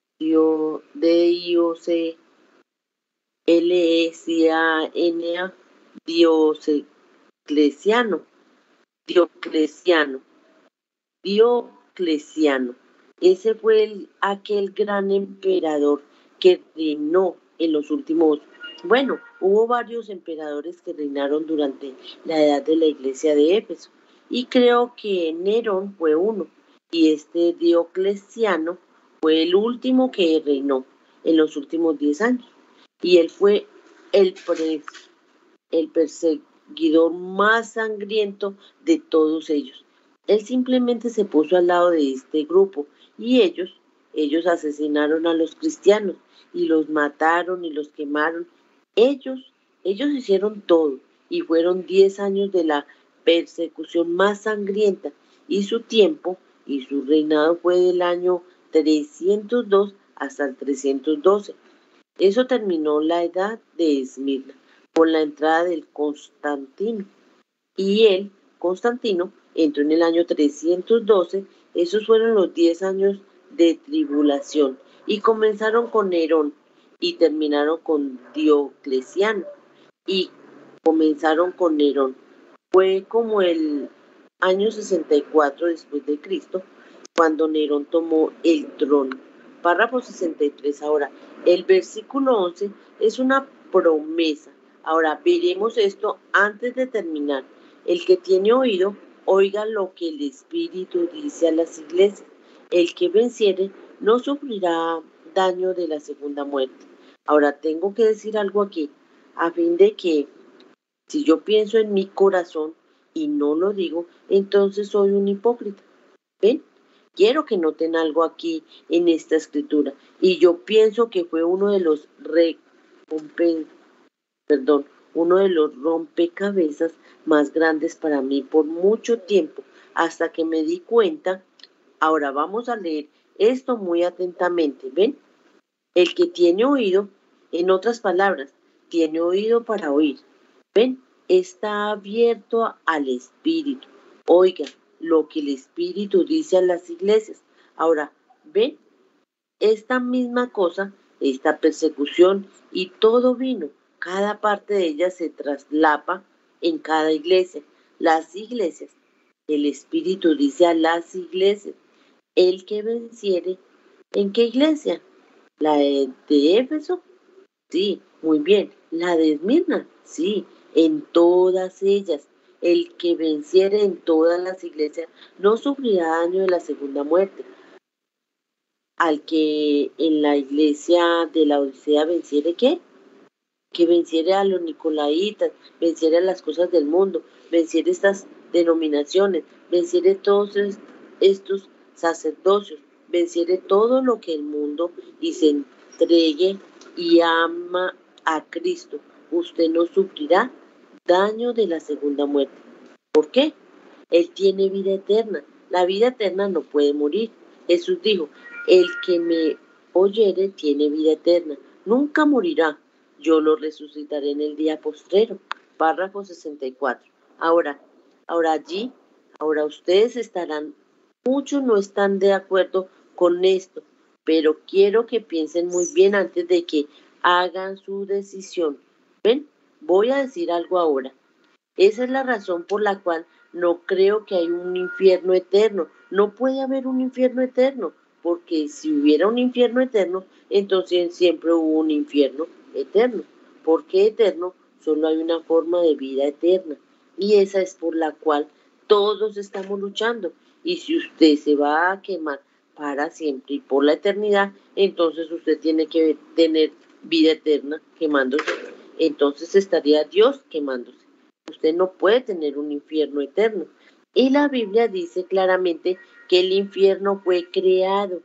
Diocleciano. Ese fue aquel gran emperador que reinó en los últimos. Bueno, hubo varios emperadores que reinaron durante la edad de la iglesia de Éfeso, y creo que Nerón fue uno, y este Diocleciano fue el último que reinó en los últimos 10 años, y él fue el perseguidor más sangriento de todos ellos. Él simplemente se puso al lado de este grupo, y ellos asesinaron a los cristianos y los mataron y los quemaron. Ellos hicieron todo, y fueron 10 años de la persecución más sangrienta, y su tiempo y su reinado fue del año 302 hasta el 312. Eso terminó la edad de Esmirna con la entrada del Constantino, y Constantino, entró en el año 312. Esos fueron los 10 años de tribulación, y comenzaron con Nerón, y terminaron con Diocleciano y comenzaron con Nerón. Fue como el año 64 después de Cristo cuando Nerón tomó el trono. Párrafo 63. Ahora, el versículo 11 es una promesa. Ahora, veremos esto antes de terminar. El que tiene oído, oiga lo que el Espíritu dice a las iglesias. El que venciere no sufrirá daño de la segunda muerte. Ahora, tengo que decir algo aquí, a fin de que si yo pienso en mi corazón y no lo digo, entonces soy un hipócrita. ¿Ven? Quiero que noten algo aquí en esta escritura. Y yo pienso que fue uno de los rompecabezas más grandes para mí por mucho tiempo, hasta que me di cuenta. Ahora vamos a leer esto muy atentamente. ¿Ven? El que tiene oído, en otras palabras, tiene oído para oír. ¿Ven? Está abierto al Espíritu. Oiga lo que el Espíritu dice a las iglesias. Ahora, ¿ven? Esta misma cosa, esta persecución y todo vino, cada parte de ella se traslapa en cada iglesia. Las iglesias, el Espíritu dice a las iglesias, el que venciere, ¿en qué iglesia? ¿La de Éfeso? Sí, muy bien. ¿La de Esmirna? Sí, en todas ellas. El que venciere en todas las iglesias no sufrirá daño de la segunda muerte. Al que en la iglesia de la Odisea venciere, ¿qué? Que venciere a los nicolaitas, venciere a las cosas del mundo, venciere estas denominaciones, venciere todos estos sacerdocios, venciere todo lo que el mundo y se entregue y ama a Cristo. Usted no sufrirá daño de la segunda muerte. ¿Por qué? Él tiene vida eterna. La vida eterna no puede morir. Jesús dijo, el que me oyere tiene vida eterna, nunca morirá. Yo lo resucitaré en el día postrero. Párrafo 64. Ahora ustedes estarán, muchos no están de acuerdo con esto, pero quiero que piensen muy bien antes de que hagan su decisión. ¿Ven? Voy a decir algo ahora. Esa es la razón por la cual no creo que hay un infierno eterno. No puede haber un infierno eterno, porque si hubiera un infierno eterno, entonces siempre hubo un infierno eterno. ¿Por qué eterno? Solo hay una forma de vida eterna, y esa es por la cual todos estamos luchando. Y si usted se va a quemar para siempre y por la eternidad, entonces usted tiene que tener vida eterna quemándose. Entonces estaría Dios quemándose. Usted no puede tener un infierno eterno. Y la Biblia dice claramente que el infierno fue creado.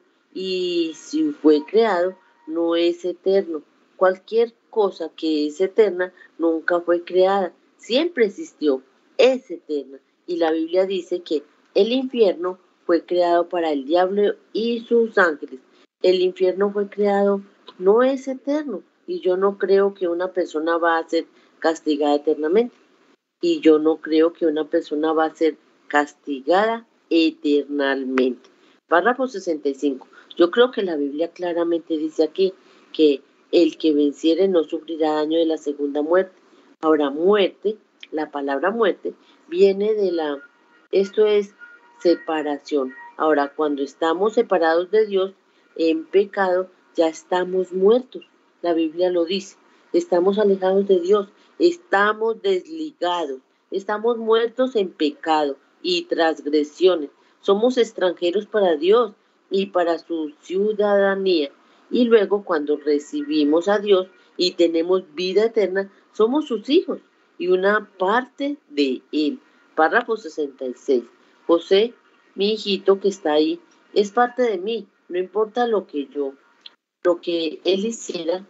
Y si fue creado, no es eterno. Cualquier cosa que es eterna nunca fue creada. Siempre existió. Es eterna. Y la Biblia dice que el infierno fue creado para el diablo y sus ángeles. El infierno fue creado, no es eterno. Y yo no creo que una persona va a ser castigada eternamente. Y yo no creo que una persona va a ser castigada eternamente. Párrafo 65. Yo creo que la Biblia claramente dice aquí que el que venciere no sufrirá daño de la segunda muerte. Ahora, muerte, la palabra muerte, viene de esto es separación. Ahora, cuando estamos separados de Dios en pecado, ya estamos muertos. La Biblia lo dice. Estamos alejados de Dios. Estamos desligados, estamos muertos en pecado y transgresiones. Somos extranjeros para Dios y para su ciudadanía. Y luego cuando recibimos a Dios y tenemos vida eterna, somos sus hijos y una parte de Él. Párrafo 66. José, mi hijito que está ahí, es parte de mí. No importa lo que Él hiciera,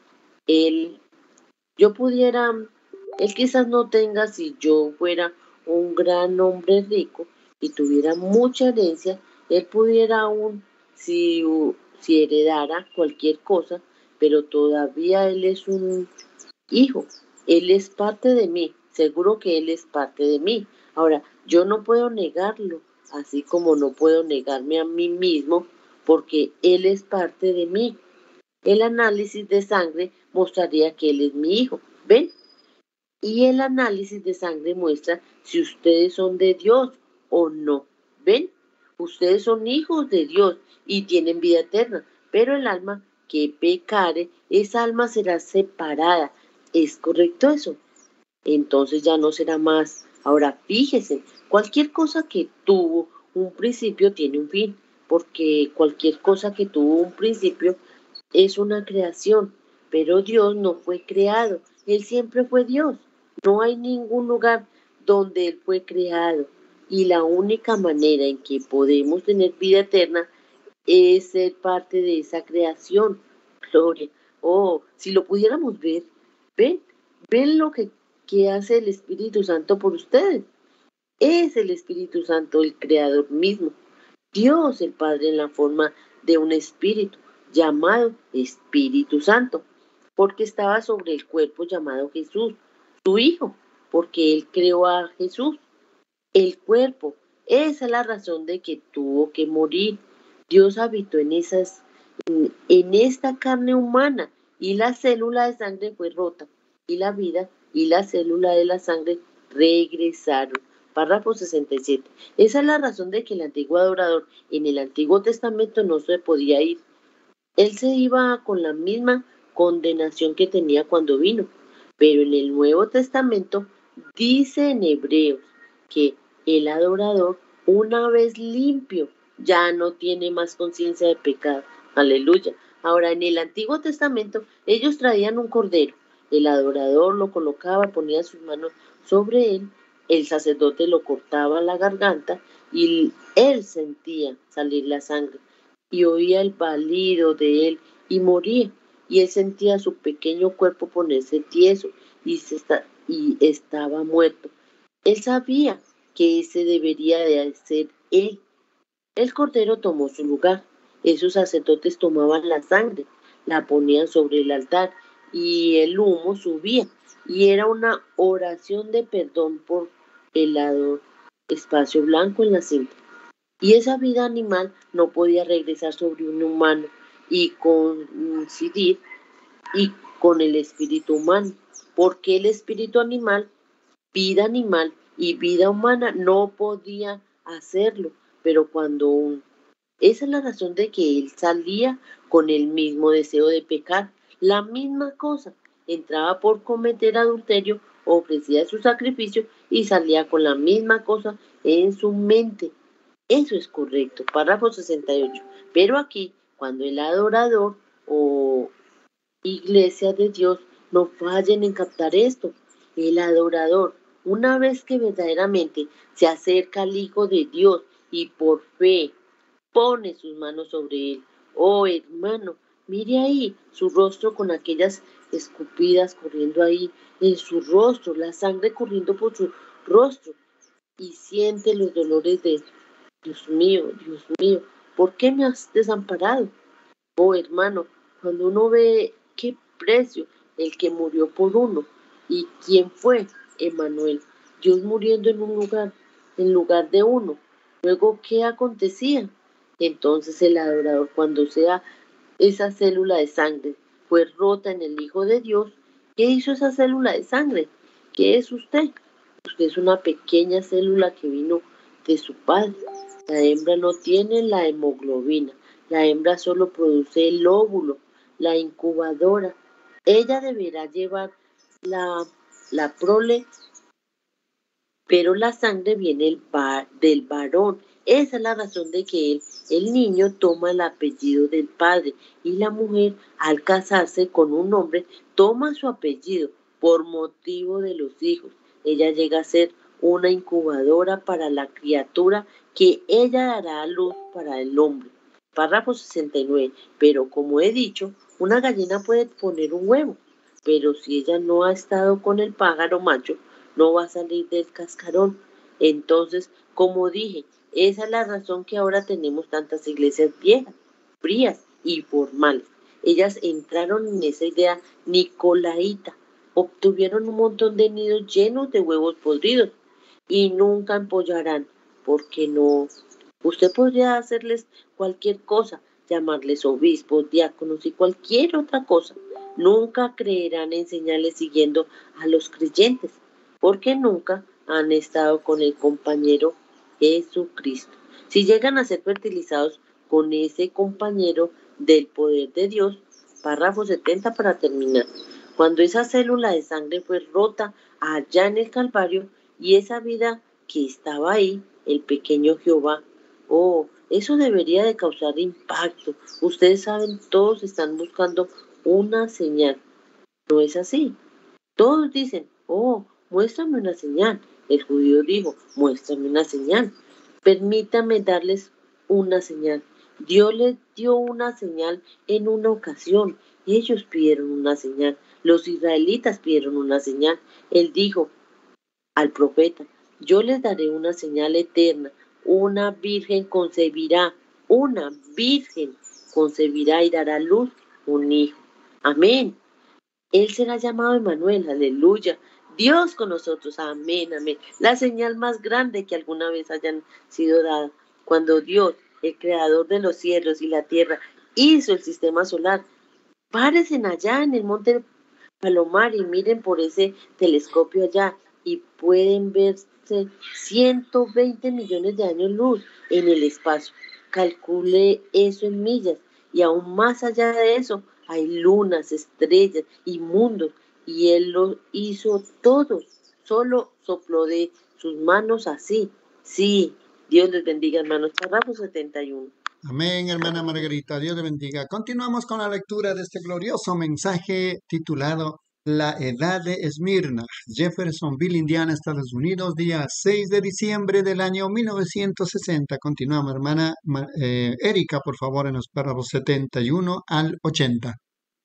yo pudiera... Él quizás no tenga, si yo fuera un gran hombre rico y tuviera mucha herencia, él pudiera aún, si heredara cualquier cosa, pero todavía él es un hijo. Él es parte de mí, seguro que él es parte de mí. Ahora, yo no puedo negarlo, así como no puedo negarme a mí mismo, porque él es parte de mí. El análisis de sangre mostraría que él es mi hijo. ¿Ven? Y el análisis de sangre muestra si ustedes son de Dios o no. ¿Ven? Ustedes son hijos de Dios y tienen vida eterna, pero el alma que pecare, esa alma será separada. ¿Es correcto eso? Entonces ya no será más. Ahora fíjese, cualquier cosa que tuvo un principio tiene un fin, porque cualquier cosa que tuvo un principio es una creación, pero Dios no fue creado, Él siempre fue Dios. No hay ningún lugar donde Él fue creado. Y la única manera en que podemos tener vida eterna es ser parte de esa creación. Gloria. Oh, si lo pudiéramos ver, ven, ven lo que hace el Espíritu Santo por ustedes. Es el Espíritu Santo el Creador mismo. Dios el Padre en la forma de un espíritu llamado Espíritu Santo, porque estaba sobre el cuerpo llamado Jesús, su Hijo, porque Él creó a Jesús. El cuerpo, esa es la razón de que tuvo que morir. Dios habitó en esta carne humana y la célula de sangre fue rota y la vida y la célula de la sangre regresaron. Párrafo 67. Esa es la razón de que el antiguo adorador en el Antiguo Testamento no se podía ir. Él se iba con la misma condenación que tenía cuando vino. Pero en el Nuevo Testamento dice en Hebreos que el adorador, una vez limpio, ya no tiene más conciencia de pecado. Aleluya. Ahora, en el Antiguo Testamento, ellos traían un cordero. El adorador lo colocaba, ponía sus manos sobre él. El sacerdote lo cortaba la garganta y él sentía salir la sangre y oía el balido de él y moría. Y él sentía su pequeño cuerpo ponerse tieso y estaba muerto. Él sabía que ese debería de ser él. El cordero tomó su lugar. Esos sacerdotes tomaban la sangre, la ponían sobre el altar y el humo subía. Y era una oración de perdón por el espacio blanco en la cinta. Y esa vida animal no podía regresar sobre un humano y coincidir y con el espíritu humano, porque el espíritu animal y vida humana no podía hacerlo, pero esa es la razón de que él salía con el mismo deseo de pecar, la misma cosa, entraba por cometer adulterio, ofrecía su sacrificio y salía con la misma cosa en su mente. Eso es correcto, párrafo 68. Pero aquí, cuando el adorador o iglesia de Dios no fallen en captar esto, el adorador, una vez que verdaderamente se acerca al Hijo de Dios y por fe pone sus manos sobre él, oh hermano, mire ahí su rostro con aquellas escupidas corriendo ahí en su rostro, la sangre corriendo por su rostro y siente los dolores de Dios mío, ¿por qué me has desamparado? Oh hermano, cuando uno ve qué precio el que murió por uno y quién fue Emmanuel, Dios muriendo en lugar de uno. Luego, ¿qué acontecía? Entonces el adorador, cuando sea esa célula de sangre, fue rota en el Hijo de Dios. ¿Qué hizo esa célula de sangre? ¿Qué es usted? Usted es una pequeña célula que vino de su padre. La hembra no tiene la hemoglobina. La hembra solo produce el óvulo, la incubadora. Ella deberá llevar la prole, pero la sangre viene del varón. Esa es la razón de que el niño toma el apellido del padre y la mujer, al casarse con un hombre, toma su apellido por motivo de los hijos. Ella llega a ser una incubadora para la criatura que ella dará a luz para el hombre. Párrafo 69. Pero como he dicho, una gallina puede poner un huevo, pero si ella no ha estado con el pájaro macho, no va a salir del cascarón. Entonces, como dije, esa es la razón que ahora tenemos tantas iglesias viejas, frías y formales. Ellas entraron en esa idea nicolaíta, obtuvieron un montón de nidos llenos de huevos podridos y nunca empollarán, porque no. Usted podría hacerles cualquier cosa, llamarles obispos, diáconos y cualquier otra cosa. Nunca creerán en señales siguiendo a los creyentes, porque nunca han estado con el compañero Jesucristo. Si llegan a ser fertilizados con ese compañero del poder de Dios, párrafo 70 para terminar. Cuando esa célula de sangre fue rota allá en el Calvario y esa vida que estaba ahí, el pequeño Jehová, eso debería de causar impacto. Ustedes saben, todos están buscando una señal. ¿No es así? Todos dicen, muéstrame una señal. El judío dijo, muéstrame una señal. Permítame darles una señal. Dios les dio una señal en una ocasión. Ellos pidieron una señal. Los israelitas pidieron una señal. Él dijo al profeta, yo les daré una señal eterna. Una virgen concebirá y dará a luz un hijo. Amén. Él será llamado Emmanuel, aleluya. Dios con nosotros, amén, amén. La señal más grande que alguna vez hayan sido dada. Cuando Dios, el creador de los cielos y la tierra, hizo el sistema solar, párense allá en el monte Palomar y miren por ese telescopio allá y pueden verse 120 millones de años luz en el espacio. Calcule eso en millas y aún más allá de eso hay lunas, estrellas y mundos y Él lo hizo todo. Solo sopló de sus manos así. Sí, Dios les bendiga, hermanos. Párrafo 71. Amén, hermana Margarita. Dios le bendiga. Continuamos con la lectura de este glorioso mensaje titulado La Edad de Esmirna, Jeffersonville, Indiana, Estados Unidos, día 6 de diciembre del año 1960. Continuamos, hermana Erika, por favor, en los párrafos 71 al 80.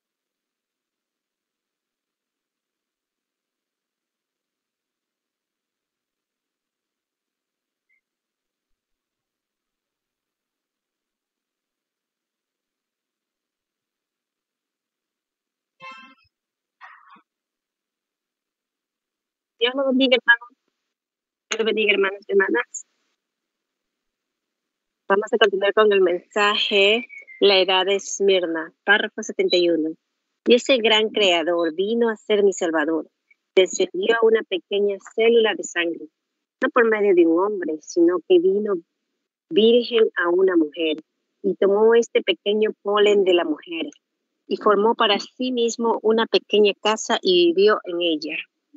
Dios lo bendiga, hermanos. Dios lo bendiga, hermanos y hermanas. Vamos a continuar con el mensaje, la edad de Esmirna, párrafo 71. Y ese gran creador vino a ser mi salvador. Descendió a una pequeña célula de sangre, no por medio de un hombre, sino que vino virgen a una mujer y tomó este pequeño polen de la mujer y formó para sí mismo una pequeña casa y vivió en ella.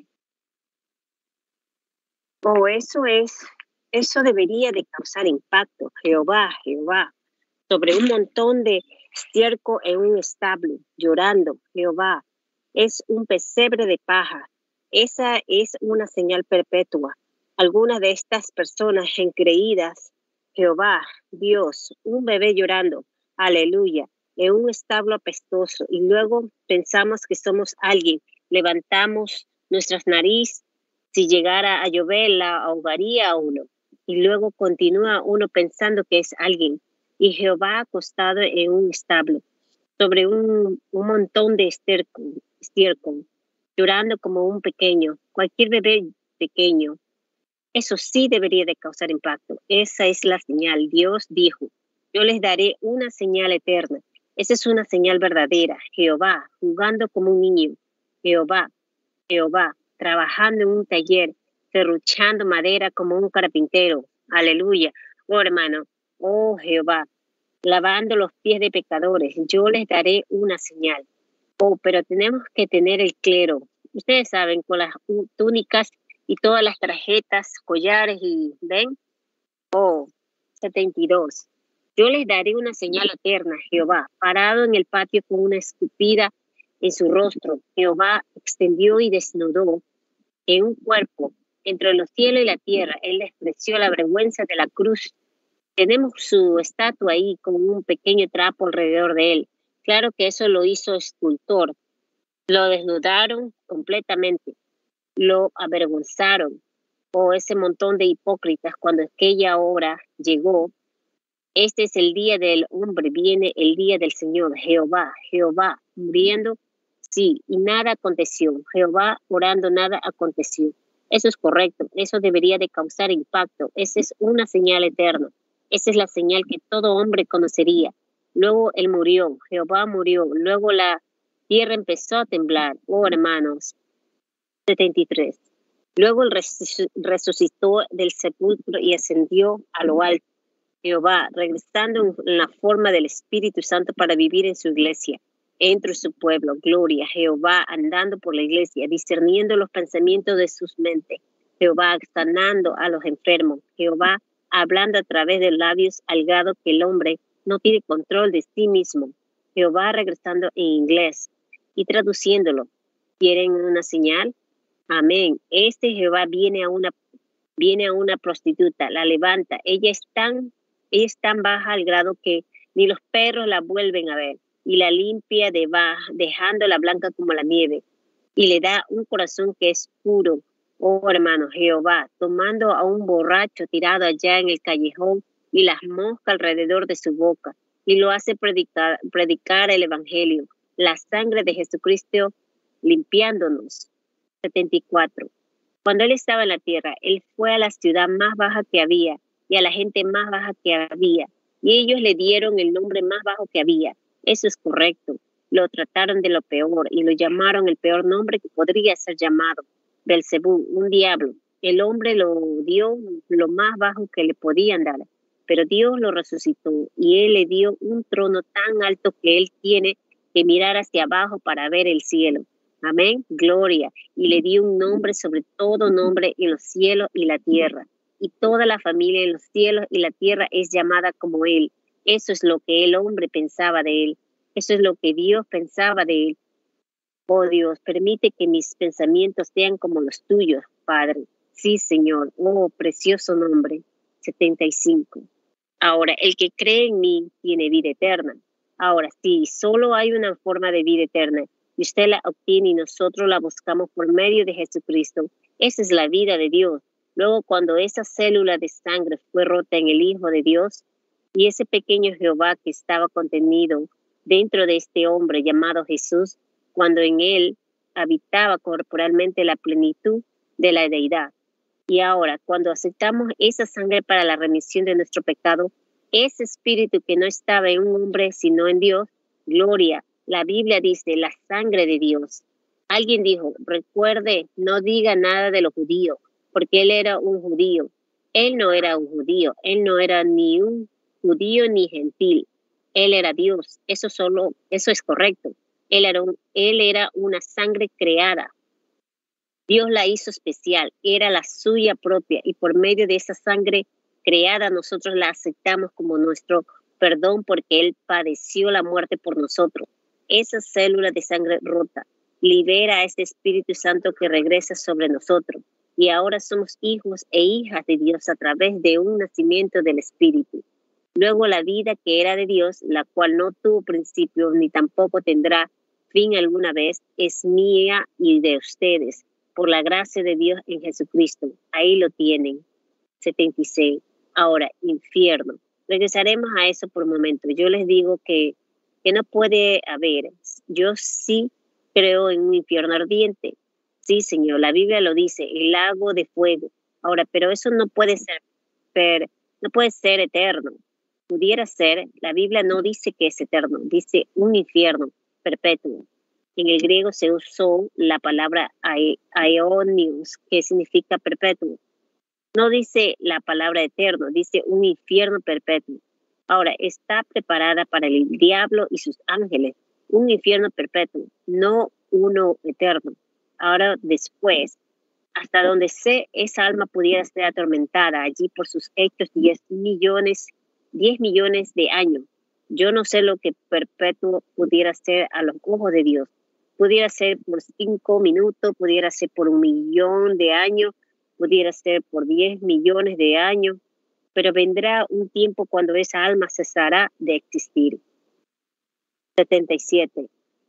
Eso debería de causar impacto. Jehová, sobre un montón de estiércol en un establo, llorando. Jehová, es un pesebre de paja. Esa es una señal perpetua. Algunas de estas personas engreídas, Jehová, Dios, un bebé llorando, aleluya, en un establo apestoso, y luego pensamos que somos alguien, levantamos nuestras narices. Si llegara a llover, la ahogaría a uno. Y luego continúa uno pensando que es alguien. Y Jehová acostado en un establo, sobre un montón de estiércol, llorando como un pequeño, cualquier bebé pequeño. Eso sí debería de causar impacto. Esa es la señal. Dios dijo, yo les daré una señal eterna. Esa es una señal verdadera. Jehová, jugando como un niño. Jehová, trabajando en un taller, serruchando madera como un carpintero. Aleluya. Hermano, Jehová, lavando los pies de pecadores. Yo les daré una señal. Pero tenemos que tener el clero. Ustedes saben, con las túnicas y todas las tarjetas, collares y, ¿ven? 72. Yo les daré una señal eterna, Jehová, parado en el patio con una escupida en su rostro. Jehová extendió y desnudó en un cuerpo entre los cielos y la tierra. Él despreció la vergüenza de la cruz. Tenemos su estatua ahí con un pequeño trapo alrededor de él. Claro que eso lo hizo escultor. Lo desnudaron completamente. Lo avergonzaron. Ese montón de hipócritas cuando aquella hora llegó. Este es el día del hombre, viene el día del Señor. Jehová, muriendo, sí, y nada aconteció. Jehová orando, nada aconteció. Eso es correcto, eso debería de causar impacto. Esa es una señal eterna. Esa es la señal que todo hombre conocería. Luego él murió, Jehová murió. Luego la tierra empezó a temblar. Oh, hermanos. 73. Luego él resucitó del sepulcro y ascendió a lo alto. Jehová, regresando en la forma del Espíritu Santo para vivir en su iglesia, entre su pueblo. Gloria. Jehová andando por la iglesia, discerniendo los pensamientos de sus mentes. Jehová sanando a los enfermos. Jehová hablando a través de labios al gado que el hombre no tiene control de sí mismo. Jehová regresando en inglés y traduciéndolo. ¿Quieren una señal? Amén. Este Jehová viene a una prostituta, la levanta. Ella es tan baja al grado que ni los perros la vuelven a ver, y la limpia dejándola blanca como la nieve, y le da un corazón que es puro. Oh, hermano, Jehová, tomando a un borracho tirado allá en el callejón y las moscas alrededor de su boca, y lo hace predicar el evangelio, la sangre de Jesucristo limpiándonos. 74. Cuando él estaba en la tierra, él fue a la ciudad más baja que había y a la gente más baja que había, y ellos le dieron el nombre más bajo que había. Eso es correcto. Lo trataron de lo peor y lo llamaron el peor nombre que podría ser llamado, Belzebú, un diablo. El hombre lo dio lo más bajo que le podían dar, pero Dios lo resucitó y él le dio un trono tan alto que él tiene que mirar hacia abajo para ver el cielo. Amén, gloria. Y le dio un nombre sobre todo nombre en los cielos y la tierra. Y toda la familia en los cielos y la tierra es llamada como él. Eso es lo que el hombre pensaba de él. Eso es lo que Dios pensaba de él. Oh Dios, permite que mis pensamientos sean como los tuyos, Padre. Sí, Señor. Oh, precioso nombre. 75. Ahora, el que cree en mí tiene vida eterna. Ahora, sí, solo hay una forma de vida eterna. Y usted la obtiene y nosotros la buscamos por medio de Jesucristo. Esa es la vida de Dios. Luego, cuando esa célula de sangre fue rota en el Hijo de Dios, y ese pequeño Jehová que estaba contenido dentro de este hombre llamado Jesús, cuando en él habitaba corporalmente la plenitud de la deidad. Y ahora, cuando aceptamos esa sangre para la remisión de nuestro pecado, ese espíritu que no estaba en un hombre sino en Dios, gloria. La Biblia dice, la sangre de Dios. Alguien dijo, recuerde, no diga nada de los judíos, porque él era un judío. Él no era un judío, él no era ni un judío ni gentil. Él era Dios, eso es correcto. Él era una sangre creada. Dios la hizo especial, era la suya propia, y por medio de esa sangre creada nosotros la aceptamos como nuestro perdón porque él padeció la muerte por nosotros. Esa célula de sangre rota libera a este Espíritu Santo que regresa sobre nosotros. Y ahora somos hijos e hijas de Dios a través de un nacimiento del Espíritu. Luego la vida que era de Dios, la cual no tuvo principio ni tampoco tendrá fin alguna vez, es mía y de ustedes, por la gracia de Dios en Jesucristo. Ahí lo tienen. 76. Ahora, infierno. Regresaremos a eso por un momento. Yo les digo que no puede haber. Yo sí creo en un infierno ardiente. Sí, Señor, la Biblia lo dice, el lago de fuego. Ahora, pero eso no puede ser eterno. Pudiera ser, la Biblia no dice que es eterno, dice un infierno perpetuo. En el griego se usó la palabra aionios, que significa perpetuo. No dice la palabra eterno, dice un infierno perpetuo. Ahora, está preparada para el diablo y sus ángeles, un infierno perpetuo, no uno eterno. Ahora, después, hasta donde sé, esa alma pudiera ser atormentada allí por sus hechos 10 millones de años. Yo no sé lo que perpetuo pudiera ser a los ojos de Dios. Pudiera ser por 5 minutos, pudiera ser por 1 millón de años, pudiera ser por 10 millones de años, pero vendrá un tiempo cuando esa alma cesará de existir. 77.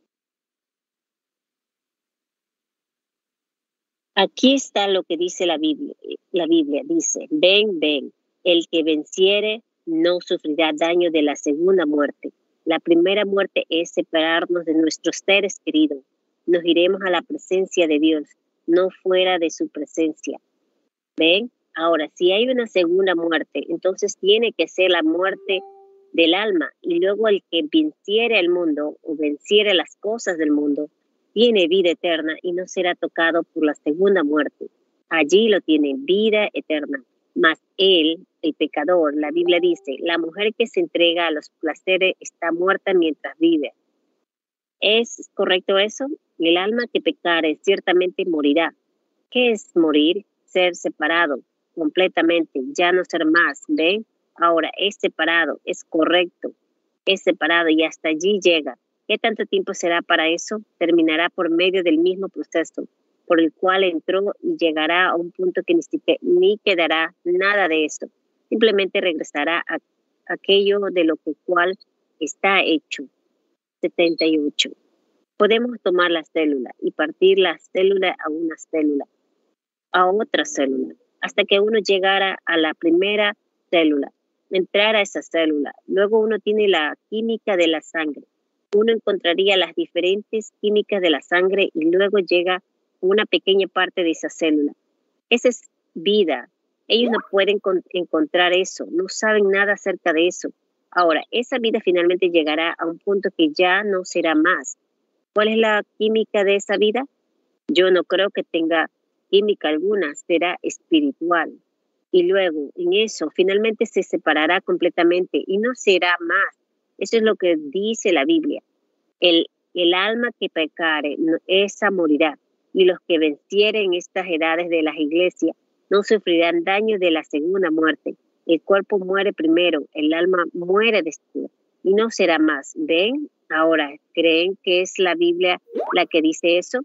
Aquí está lo que dice la Biblia. La Biblia dice, ven, el que venciere no sufrirá daño de la segunda muerte. La primera muerte es separarnos de nuestros seres queridos. Nos iremos a la presencia de Dios, no fuera de su presencia. ¿Ven? Ahora, si hay una segunda muerte, entonces tiene que ser la muerte del alma, y luego el que venciere el mundo o venciere las cosas del mundo, tiene vida eterna y no será tocado por la segunda muerte. Allí lo tiene, vida eterna. Mas él, el pecador, la Biblia dice, la mujer que se entrega a los placeres está muerta mientras vive. ¿Es correcto eso? El alma que pecare ciertamente morirá. ¿Qué es morir? Ser separado completamente, ya no ser más, ¿ven? Ahora, es separado, es correcto, es separado y hasta allí llega. ¿Qué tanto tiempo será para eso? Terminará por medio del mismo proceso por el cual entró y llegará a un punto que ni quedará nada de eso. Simplemente regresará a aquello de lo que cual está hecho. 78. Podemos tomar la célula y partir la célula a una célula, a otra célula, hasta que uno llegara a la primera célula, entrar a esa célula. Luego uno tiene la química de la sangre. Uno encontraría las diferentes químicas de la sangre y luego llega una pequeña parte de esa célula. Esa es vida. Ellos no pueden encontrar eso, no saben nada acerca de eso. Ahora, esa vida finalmente llegará a un punto que ya no será más. ¿Cuál es la química de esa vida? Yo no creo que tenga química alguna, será espiritual. Y luego, en eso, finalmente se separará completamente y no será más. Eso es lo que dice la Biblia. El alma que pecare, esa morirá. Y los que vencieren estas edades de las iglesias no sufrirán daño de la segunda muerte. El cuerpo muere primero, el alma muere después y no será más. ¿Ven? Ahora, ¿creen que es la Biblia la que dice eso?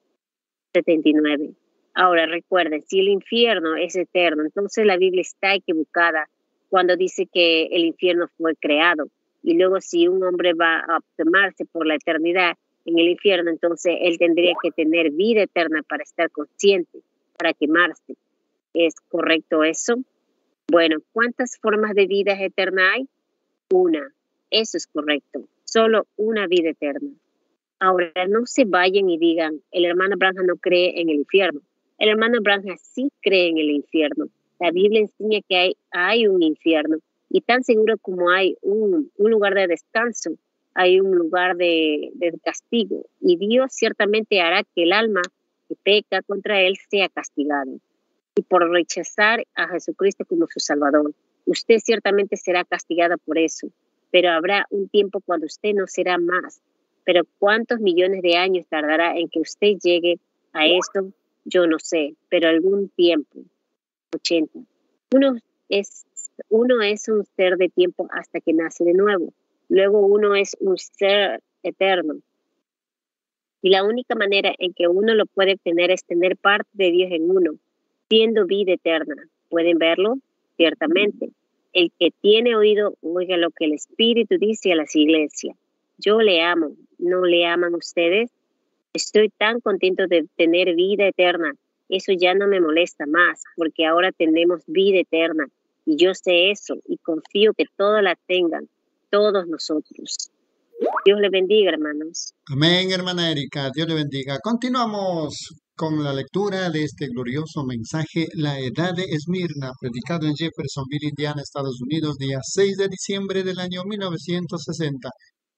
79. Ahora, recuerden, si el infierno es eterno, entonces la Biblia está equivocada cuando dice que el infierno fue creado. Y luego si un hombre va a quemarse por la eternidad en el infierno, entonces él tendría que tener vida eterna para estar consciente, para quemarse. ¿Es correcto eso? Bueno, ¿cuántas formas de vida eterna hay? Una. Eso es correcto. Solo una vida eterna. Ahora, no se vayan y digan, el hermano Branham no cree en el infierno. El hermano Branham sí cree en el infierno. La Biblia enseña que hay un infierno. Y tan seguro como hay un lugar de descanso, hay un lugar de castigo. Y Dios ciertamente hará que el alma que peca contra él sea castigado. Y por rechazar a Jesucristo como su Salvador, usted ciertamente será castigada por eso. Pero habrá un tiempo cuando usted no será más. Pero ¿cuántos millones de años tardará en que usted llegue a esto? Yo no sé, pero algún tiempo. 80. Uno es un ser de tiempo hasta que nace de nuevo. Luego uno es un ser eterno. Y la única manera en que uno lo puede obtener es tener parte de Dios en uno, siendo vida eterna. ¿Pueden verlo? Ciertamente. El que tiene oído, oiga lo que el Espíritu dice a las iglesias. Yo le amo. ¿No le aman ustedes? Estoy tan contento de tener vida eterna. Eso ya no me molesta más, porque ahora tenemos vida eterna. Y yo sé eso, y confío que todos la tengan, todos nosotros. Dios le bendiga, hermanos. Amén, hermana Erika. Dios le bendiga. Continuamos con la lectura de este glorioso mensaje, La Edad de Esmirna, predicado en Jeffersonville, Indiana, Estados Unidos, día 6 de diciembre del año 1960.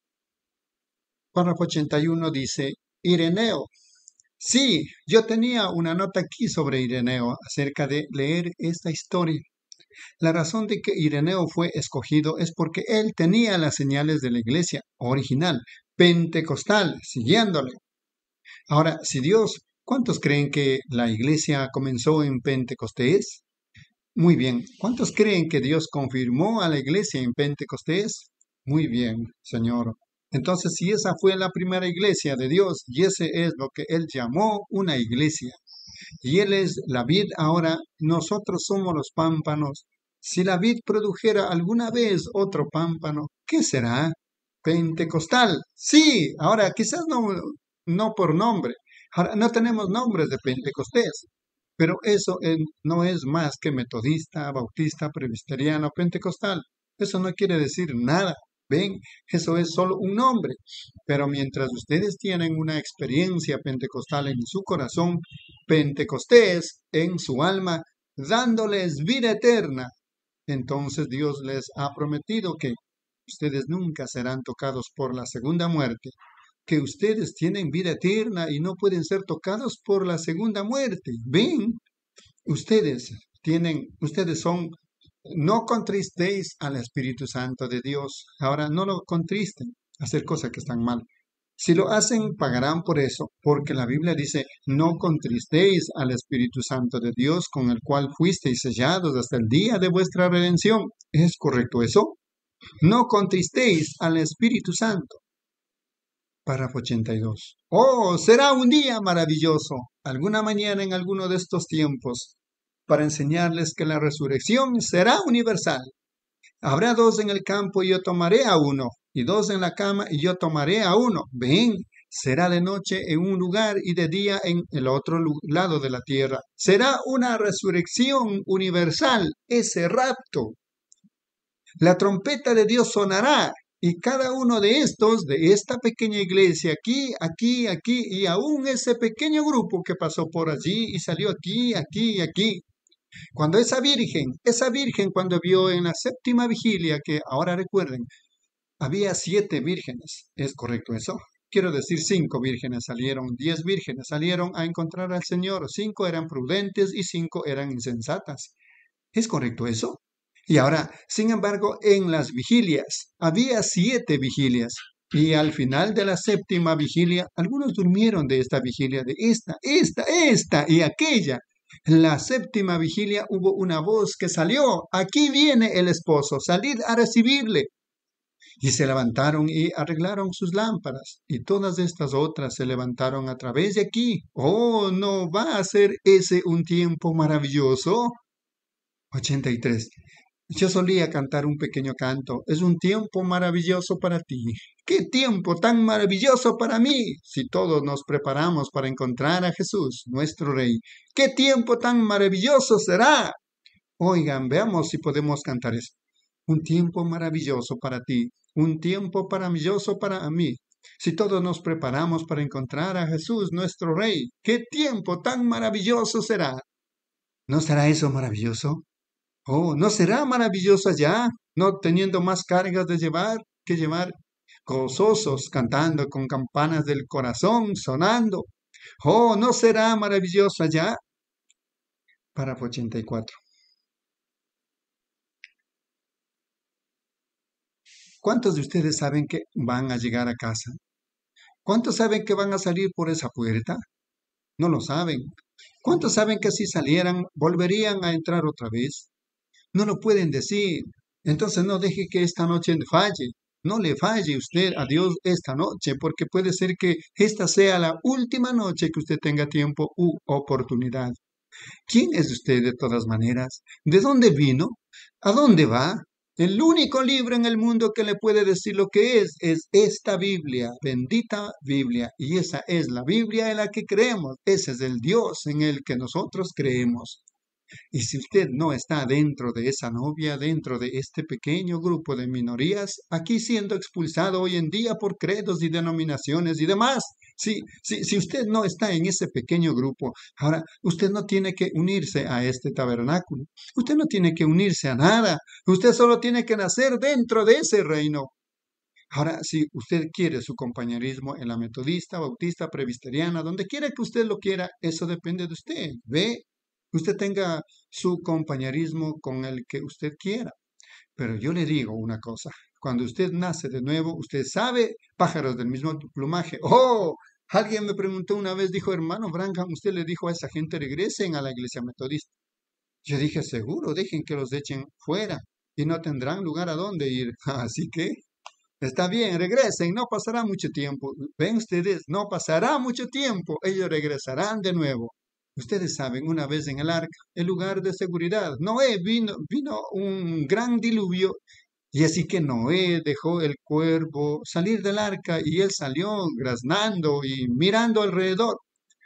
Párrafo 81 dice, Ireneo. Sí, yo tenía una nota aquí sobre Ireneo acerca de leer esta historia. La razón de que Ireneo fue escogido es porque él tenía las señales de la iglesia original, pentecostal, siguiéndole. Ahora, si Dios, ¿cuántos creen que la iglesia comenzó en Pentecostés? Muy bien. ¿Cuántos creen que Dios confirmó a la iglesia en Pentecostés? Muy bien, Señor. Entonces, si esa fue la primera iglesia de Dios, y ese es lo que Él llamó una iglesia, y Él es la vid, ahora nosotros somos los pámpanos. Si la vid produjera alguna vez otro pámpano, ¿qué será? Pentecostal. Sí, ahora quizás no por nombre. Ahora no tenemos nombres de Pentecostés, pero eso no es más que metodista, bautista, presbiteriano, pentecostal. Eso no quiere decir nada. Ven, eso es solo un nombre. Pero mientras ustedes tienen una experiencia pentecostal en su corazón, Pentecostés en su alma, dándoles vida eterna, entonces Dios les ha prometido que ustedes nunca serán tocados por la segunda muerte, que ustedes tienen vida eterna y no pueden ser tocados por la segunda muerte. Ven, ustedes son, no contristéis al Espíritu Santo de Dios. Ahora no lo contristen, hacer cosas que están mal. Si lo hacen, pagarán por eso, porque la Biblia dice, no contristéis al Espíritu Santo de Dios, con el cual fuisteis sellados hasta el día de vuestra redención. ¿Es correcto eso? No contristéis al Espíritu Santo. Párrafo 82. Oh, será un día maravilloso, alguna mañana en alguno de estos tiempos, para enseñarles que la resurrección será universal. Habrá 2 en el campo y yo tomaré a uno, y 2 en la cama y yo tomaré a uno. Ven, será de noche en un lugar y de día en el otro lado de la tierra. Será una resurrección universal, ese rapto. La trompeta de Dios sonará y cada uno de estos, de esta pequeña iglesia, aquí, y aún ese pequeño grupo que pasó por allí y salió aquí, y aquí. Cuando esa virgen cuando vio en la séptima vigilia, que ahora recuerden, había 7 vírgenes, ¿es correcto eso? Quiero decir, 5 vírgenes salieron, 10 vírgenes salieron a encontrar al Señor, 5 eran prudentes y 5 eran insensatas. ¿Es correcto eso? Y ahora, sin embargo, en las vigilias, había 7 vigilias. Y al final de la séptima vigilia, algunos durmieron de esta vigilia, de esta y aquella. En la séptima vigilia hubo una voz que salió, aquí viene el esposo, salid a recibirle. Y se levantaron y arreglaron sus lámparas, y todas estas otras se levantaron a través de aquí. Oh, ¿no va a ser ese un tiempo maravilloso? 83. Yo solía cantar un pequeño canto. Es un tiempo maravilloso para ti. ¡Qué tiempo tan maravilloso para mí! Si todos nos preparamos para encontrar a Jesús, nuestro Rey. ¡Qué tiempo tan maravilloso será! Oigan, veamos si podemos cantar eso. Un tiempo maravilloso para ti. Un tiempo maravilloso para mí. Si todos nos preparamos para encontrar a Jesús, nuestro Rey. ¡Qué tiempo tan maravilloso será! ¿No será eso maravilloso? Oh, ¿no será maravilloso allá, no teniendo más cargas de llevar que llevar, gozosos, cantando con campanas del corazón sonando? Oh, ¿no será maravilloso allá? Párrafo 84. ¿Cuántos de ustedes saben que van a llegar a casa? ¿Cuántos saben que van a salir por esa puerta? No lo saben. ¿Cuántos saben que si salieran volverían a entrar otra vez? No lo pueden decir. Entonces no deje que esta noche falle. No le falle usted a Dios esta noche, porque puede ser que esta sea la última noche que usted tenga tiempo u oportunidad. ¿Quién es usted de todas maneras? ¿De dónde vino? ¿A dónde va? El único libro en el mundo que le puede decir lo que es esta Biblia, bendita Biblia. Y esa es la Biblia en la que creemos. Ese es el Dios en el que nosotros creemos. Y si usted no está dentro de esa novia, dentro de este pequeño grupo de minorías, aquí siendo expulsado hoy en día por credos y denominaciones y demás, si usted no está en ese pequeño grupo, ahora usted no tiene que unirse a este tabernáculo, usted no tiene que unirse a nada, usted solo tiene que nacer dentro de ese reino. Ahora, si usted quiere su compañerismo en la metodista, bautista, presbiteriana, donde quiera que usted lo quiera, eso depende de usted. Ve, usted tenga su compañerismo con el que usted quiera. Pero yo le digo una cosa, cuando usted nace de nuevo, usted sabe, pájaros del mismo plumaje. ¡Oh! Alguien me preguntó una vez, dijo, hermano Branham, usted le dijo a esa gente, regresen a la iglesia metodista. Yo dije, seguro, dejen que los echen fuera y no tendrán lugar a dónde ir. Así que, está bien, regresen, no pasará mucho tiempo. Ven ustedes, no pasará mucho tiempo, ellos regresarán de nuevo. Ustedes saben, una vez en el arca, el lugar de seguridad, Noé vino un gran diluvio, y así que Noé dejó el cuervo salir del arca, y él salió graznando y mirando alrededor.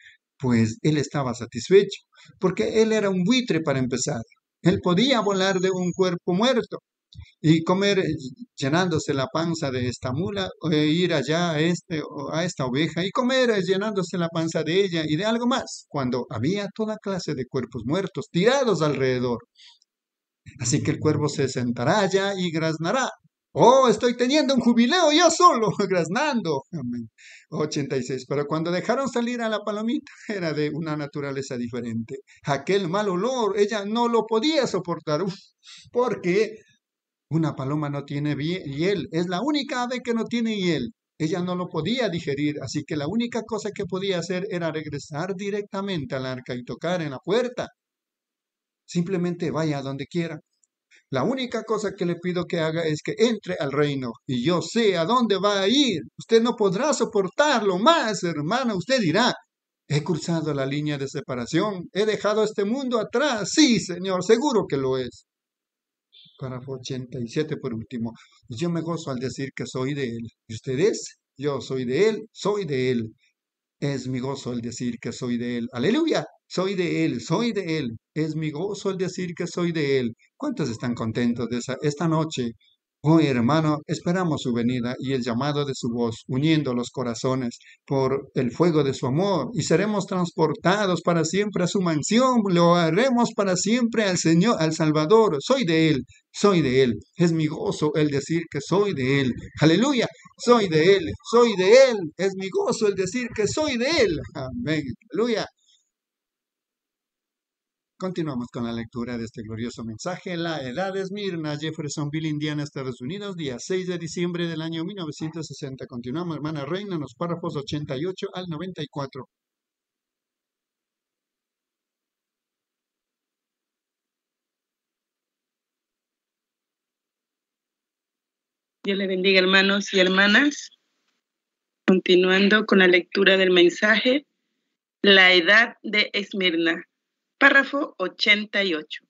Pues él estaba satisfecho, porque él era un buitre para empezar. Él podía volar de un cuerpo muerto y comer llenándose la panza de esta mula, o ir allá a esta oveja y comer llenándose la panza de ella y de algo más, cuando había toda clase de cuerpos muertos tirados alrededor. Así que el cuervo se sentará allá y graznará. Oh, estoy teniendo un jubileo yo solo, graznando. Amén. 86. Pero cuando dejaron salir a la palomita, era de una naturaleza diferente. Aquel mal olor, ella no lo podía soportar. Uf, porque una paloma no tiene hiel. Es la única ave que no tiene hiel. Ella no lo podía digerir, así que la única cosa que podía hacer era regresar directamente al arca y tocar en la puerta. Simplemente vaya a donde quiera. La única cosa que le pido que haga es que entre al reino y yo sé a dónde va a ir. Usted no podrá soportarlo más, hermana. Usted dirá, he cruzado la línea de separación, he dejado este mundo atrás. Sí, Señor, seguro que lo es. Párrafo 87 por último. Yo me gozo al decir que soy de Él. ¿Y ustedes? Yo soy de Él, soy de Él. Es mi gozo el decir que soy de Él. Aleluya. Soy de Él, soy de Él. Es mi gozo el decir que soy de Él. ¿Cuántos están contentos de esta noche? Oh, hermano, esperamos su venida y el llamado de su voz, uniendo los corazones por el fuego de su amor, y seremos transportados para siempre a su mansión, lo haremos para siempre al Señor, al Salvador. Soy de Él, soy de Él. Es mi gozo el decir que soy de Él. Aleluya, soy de Él, soy de Él. Es mi gozo el decir que soy de Él. Amén, aleluya. Continuamos con la lectura de este glorioso mensaje. La edad de Esmirna, Jeffersonville, Indiana, Estados Unidos, día 6 de diciembre del año 1960. Continuamos, hermana Reina, en los párrafos 88 al 94. Dios le bendiga, hermanos y hermanas. Continuando con la lectura del mensaje, la edad de Esmirna, párrafo 88.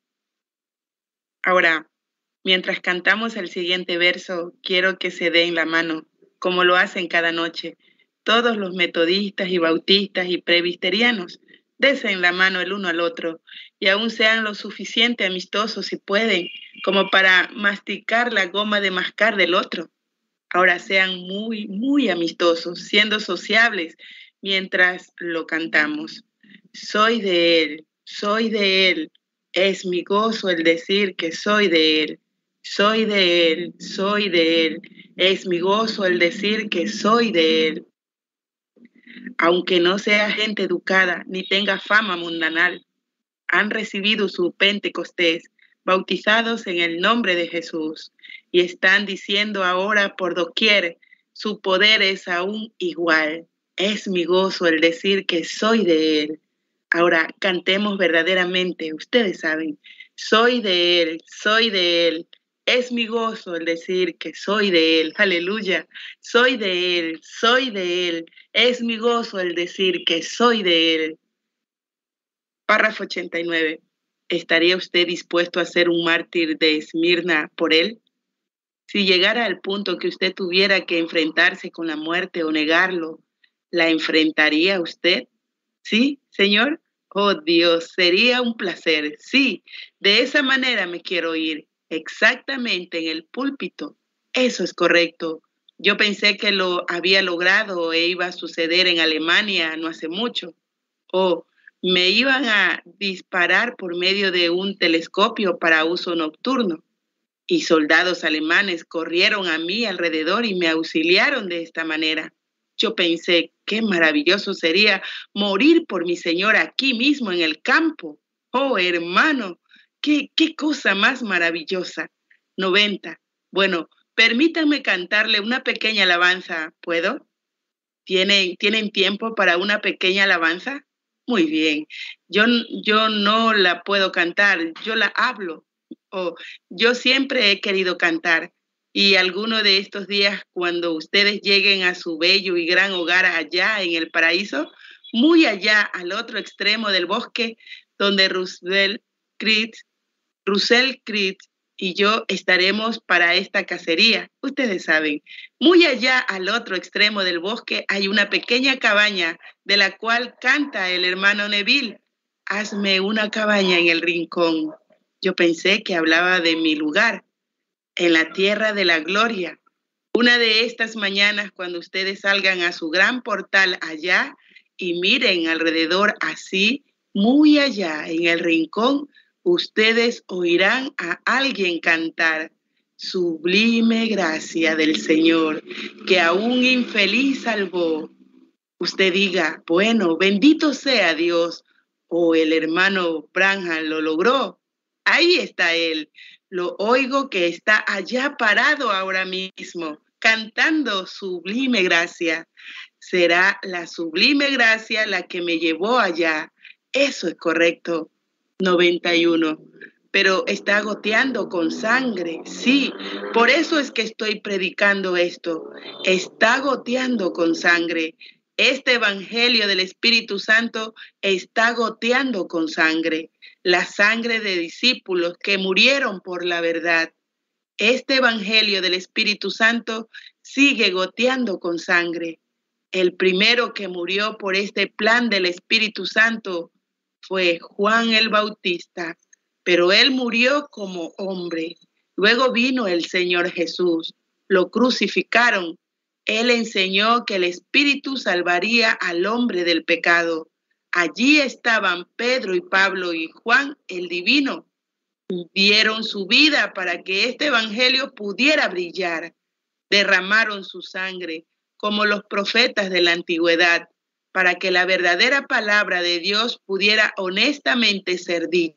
Ahora, mientras cantamos el siguiente verso, quiero que se den la mano, como lo hacen cada noche, todos los metodistas y bautistas y presbiterianos. Desen la mano el uno al otro y aún sean lo suficiente amistosos si pueden, como para masticar la goma de mascar del otro. Ahora sean muy, muy amistosos, siendo sociables mientras lo cantamos. Soy de Él, es mi gozo el decir que soy de Él. Soy de Él, soy de Él, es mi gozo el decir que soy de Él. Aunque no sea gente educada ni tenga fama mundanal, han recibido su Pentecostés, bautizados en el nombre de Jesús, y están diciendo ahora por doquier, su poder es aún igual. Es mi gozo el decir que soy de Él. Ahora cantemos verdaderamente, ustedes saben, soy de Él, soy de Él. Es mi gozo el decir que soy de Él. Aleluya. Soy de Él, soy de Él. Es mi gozo el decir que soy de Él. Párrafo 89. ¿Estaría usted dispuesto a ser un mártir de Esmirna por Él? Si llegara al punto que usted tuviera que enfrentarse con la muerte o negarlo, ¿la enfrentaría usted? ¿Sí, Señor? Oh, Dios, sería un placer. Sí, de esa manera me quiero ir. Exactamente en el púlpito. Eso es correcto. Yo pensé que lo había logrado e iba a suceder en Alemania no hace mucho. O me iban a disparar por medio de un telescopio para uso nocturno. Y soldados alemanes corrieron a mí alrededor y me auxiliaron de esta manera. Yo pensé, qué maravilloso sería morir por mi Señor aquí mismo en el campo. Oh, hermano, qué cosa más maravillosa. 90. Bueno, permítanme cantarle una pequeña alabanza, ¿puedo? ¿Tienen tiempo para una pequeña alabanza? Muy bien. Yo no la puedo cantar, yo la hablo. Oh, yo siempre he querido cantar. Y alguno de estos días, cuando ustedes lleguen a su bello y gran hogar allá en el paraíso, muy allá al otro extremo del bosque, donde Russell Creed y yo estaremos para esta cacería. Ustedes saben, muy allá al otro extremo del bosque hay una pequeña cabaña de la cual canta el hermano Neville. Hazme una cabaña en el rincón. Yo pensé que hablaba de mi lugar, en la tierra de la gloria. Una de estas mañanas, cuando ustedes salgan a su gran portal allá y miren alrededor así, muy allá en el rincón, ustedes oirán a alguien cantar. sublime gracia del Señor, que a un infeliz salvó. Usted diga, bueno, bendito sea Dios, o el hermano Branham lo logró. Ahí está él. Lo oigo que está allá parado ahora mismo, cantando sublime gracia. Será la sublime gracia la que me llevó allá. Eso es correcto. 91. Pero está goteando con sangre. Sí, por eso es que estoy predicando esto. Está goteando con sangre. Este evangelio del Espíritu Santo está goteando con sangre. La sangre de discípulos que murieron por la verdad. Este evangelio del Espíritu Santo sigue goteando con sangre. El primero que murió por este plan del Espíritu Santo fue Juan el Bautista, pero él murió como hombre. Luego vino el Señor Jesús, lo crucificaron. Él enseñó que el Espíritu salvaría al hombre del pecado. Allí estaban Pedro y Pablo y Juan el Divino. Dieron su vida para que este evangelio pudiera brillar. Derramaron su sangre como los profetas de la antigüedad, para que la verdadera palabra de Dios pudiera honestamente ser dicha.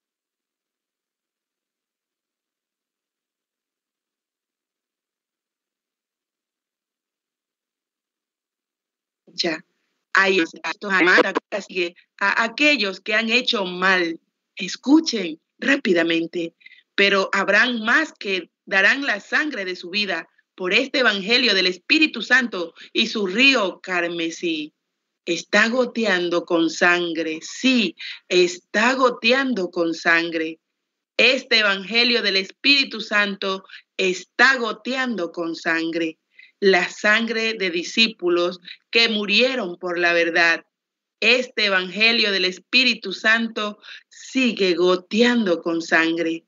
A aquellos que han hecho mal, escuchen rápidamente, pero habrán más que darán la sangre de su vida por este evangelio del Espíritu Santo y su río carmesí. Está goteando con sangre, sí, está goteando con sangre. Este evangelio del Espíritu Santo está goteando con sangre. La sangre de discípulos que murieron por la verdad. Este evangelio del Espíritu Santo sigue goteando con sangre.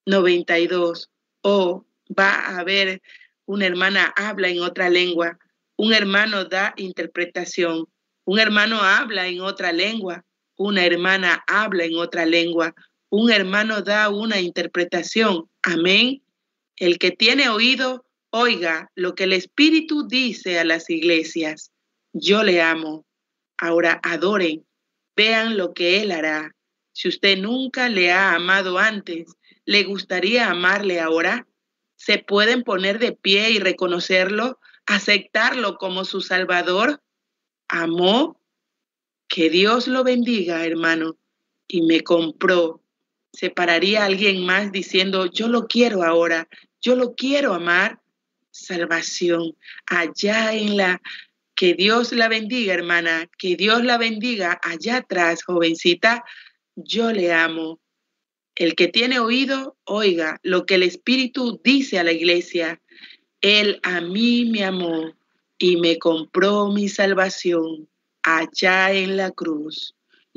92. Oh, va a haber una hermana habla en otra lengua. Un hermano da interpretación. Un hermano habla en otra lengua. Una hermana habla en otra lengua. Un hermano da una interpretación. Amén. El que tiene oído, oiga lo que el Espíritu dice a las iglesias. Yo le amo. Ahora adoren. Vean lo que Él hará. Si usted nunca le ha amado antes, ¿le gustaría amarle ahora? ¿Se pueden poner de pie y reconocerlo? ¿Aceptarlo como su Salvador? ¿Amó? Que Dios lo bendiga, hermano. Y me compró. ¿Se pararía alguien más diciendo, yo lo quiero ahora, yo lo quiero amar? Salvación. Allá en la... Que Dios la bendiga, hermana. Que Dios la bendiga allá atrás, jovencita. Yo le amo. El que tiene oído, oiga lo que el Espíritu dice a la iglesia. Él a mí me amó y me compró mi salvación allá en la cruz.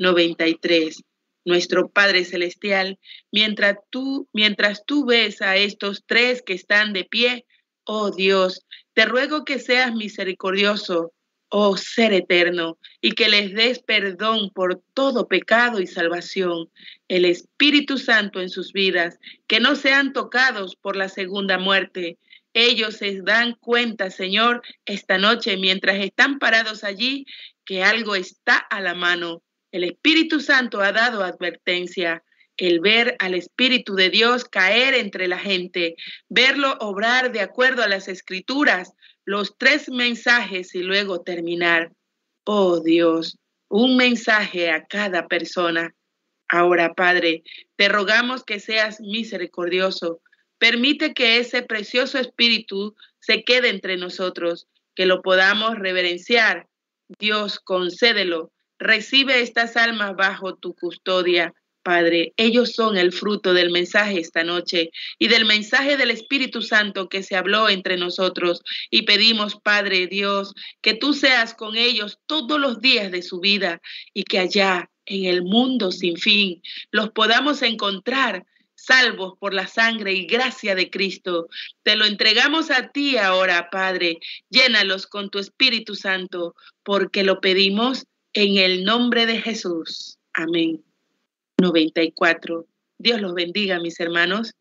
93. Nuestro Padre Celestial, mientras tú ves a estos tres que están de pie, oh Dios, te ruego que seas misericordioso, oh Ser eterno, y que les des perdón por todo pecado y salvación, el Espíritu Santo en sus vidas, que no sean tocados por la segunda muerte. Ellos se dan cuenta, Señor, esta noche, mientras están parados allí, que algo está a la mano. El Espíritu Santo ha dado advertencia. El ver al Espíritu de Dios caer entre la gente, verlo obrar de acuerdo a las Escrituras, los 3 mensajes y luego terminar. Oh Dios, un mensaje a cada persona. Ahora, Padre, te rogamos que seas misericordioso. Permite que ese precioso Espíritu se quede entre nosotros, que lo podamos reverenciar. Dios, concédelo. Recibe estas almas bajo tu custodia. Padre, ellos son el fruto del mensaje esta noche y del mensaje del Espíritu Santo que se habló entre nosotros. Y pedimos, Padre Dios, que tú seas con ellos todos los días de su vida y que allá en el mundo sin fin los podamos encontrar salvos por la sangre y gracia de Cristo. Te lo entregamos a ti ahora, Padre. Llénalos con tu Espíritu Santo, porque lo pedimos en el nombre de Jesús. Amén. 94. Dios los bendiga, mis hermanos.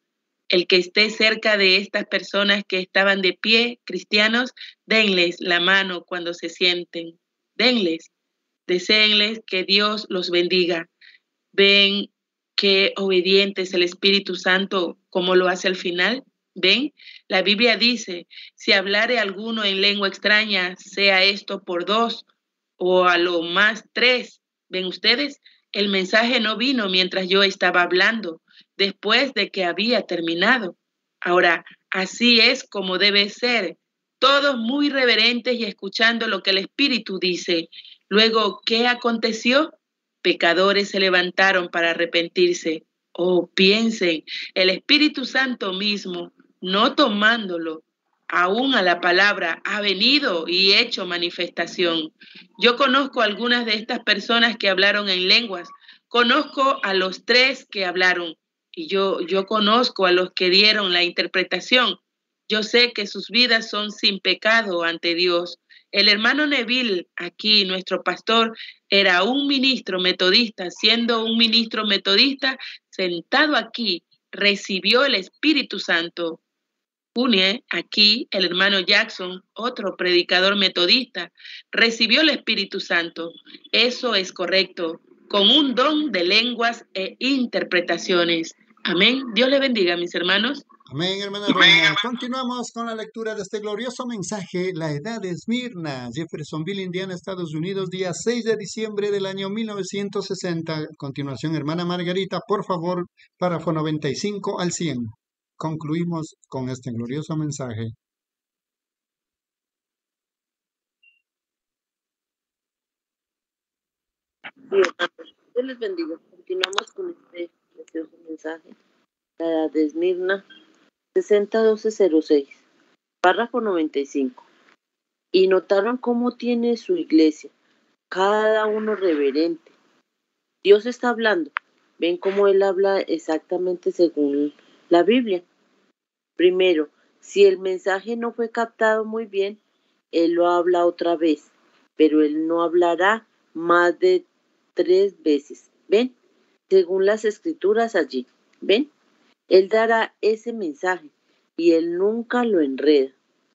El que esté cerca de estas personas que estaban de pie, cristianos, denles la mano cuando se sienten. Denles, deséenles que Dios los bendiga. ¿Ven qué obediente es el Espíritu Santo como lo hace al final? ¿Ven? La Biblia dice, si hablare alguno en lengua extraña, sea esto por 2 o a lo más 3. ¿Ven ustedes? El mensaje no vino mientras yo estaba hablando, después de que había terminado. Ahora, así es como debe ser, todos muy reverentes y escuchando lo que el Espíritu dice. Luego, ¿qué aconteció? Pecadores se levantaron para arrepentirse. Oh, piensen, el Espíritu Santo mismo, no tomándolo aún a la palabra, ha venido y hecho manifestación. Yo conozco a algunas de estas personas que hablaron en lenguas. Conozco a los 3 que hablaron y yo conozco a los que dieron la interpretación. Yo sé que sus vidas son sin pecado ante Dios. El hermano Neville, aquí nuestro pastor, era un ministro metodista. Siendo un ministro metodista, sentado aquí, recibió el Espíritu Santo. Aquí el hermano Jackson, otro predicador metodista, recibió el Espíritu Santo. Eso es correcto, con un don de lenguas e interpretaciones. Amén. Dios le bendiga, mis hermanos. Amén, hermana Reina. Continuamos con la lectura de este glorioso mensaje, la edad de Esmirna, Jeffersonville, Indiana, Estados Unidos, día 6 de diciembre del año 1960. A continuación, hermana Margarita, por favor, párrafo 95 al 100. Concluimos con este glorioso mensaje. Dios les bendiga. Continuamos con este precioso mensaje. La edad de Esmirna, 60-12-06, párrafo 95. Y notaron cómo tiene su iglesia, cada uno reverente. Dios está hablando. Ven cómo Él habla exactamente según la Biblia. Primero, si el mensaje no fue captado muy bien, Él lo habla otra vez, pero Él no hablará más de 3 veces. ¿Ven? Según las escrituras allí. ¿Ven? Él dará ese mensaje y Él nunca lo enreda,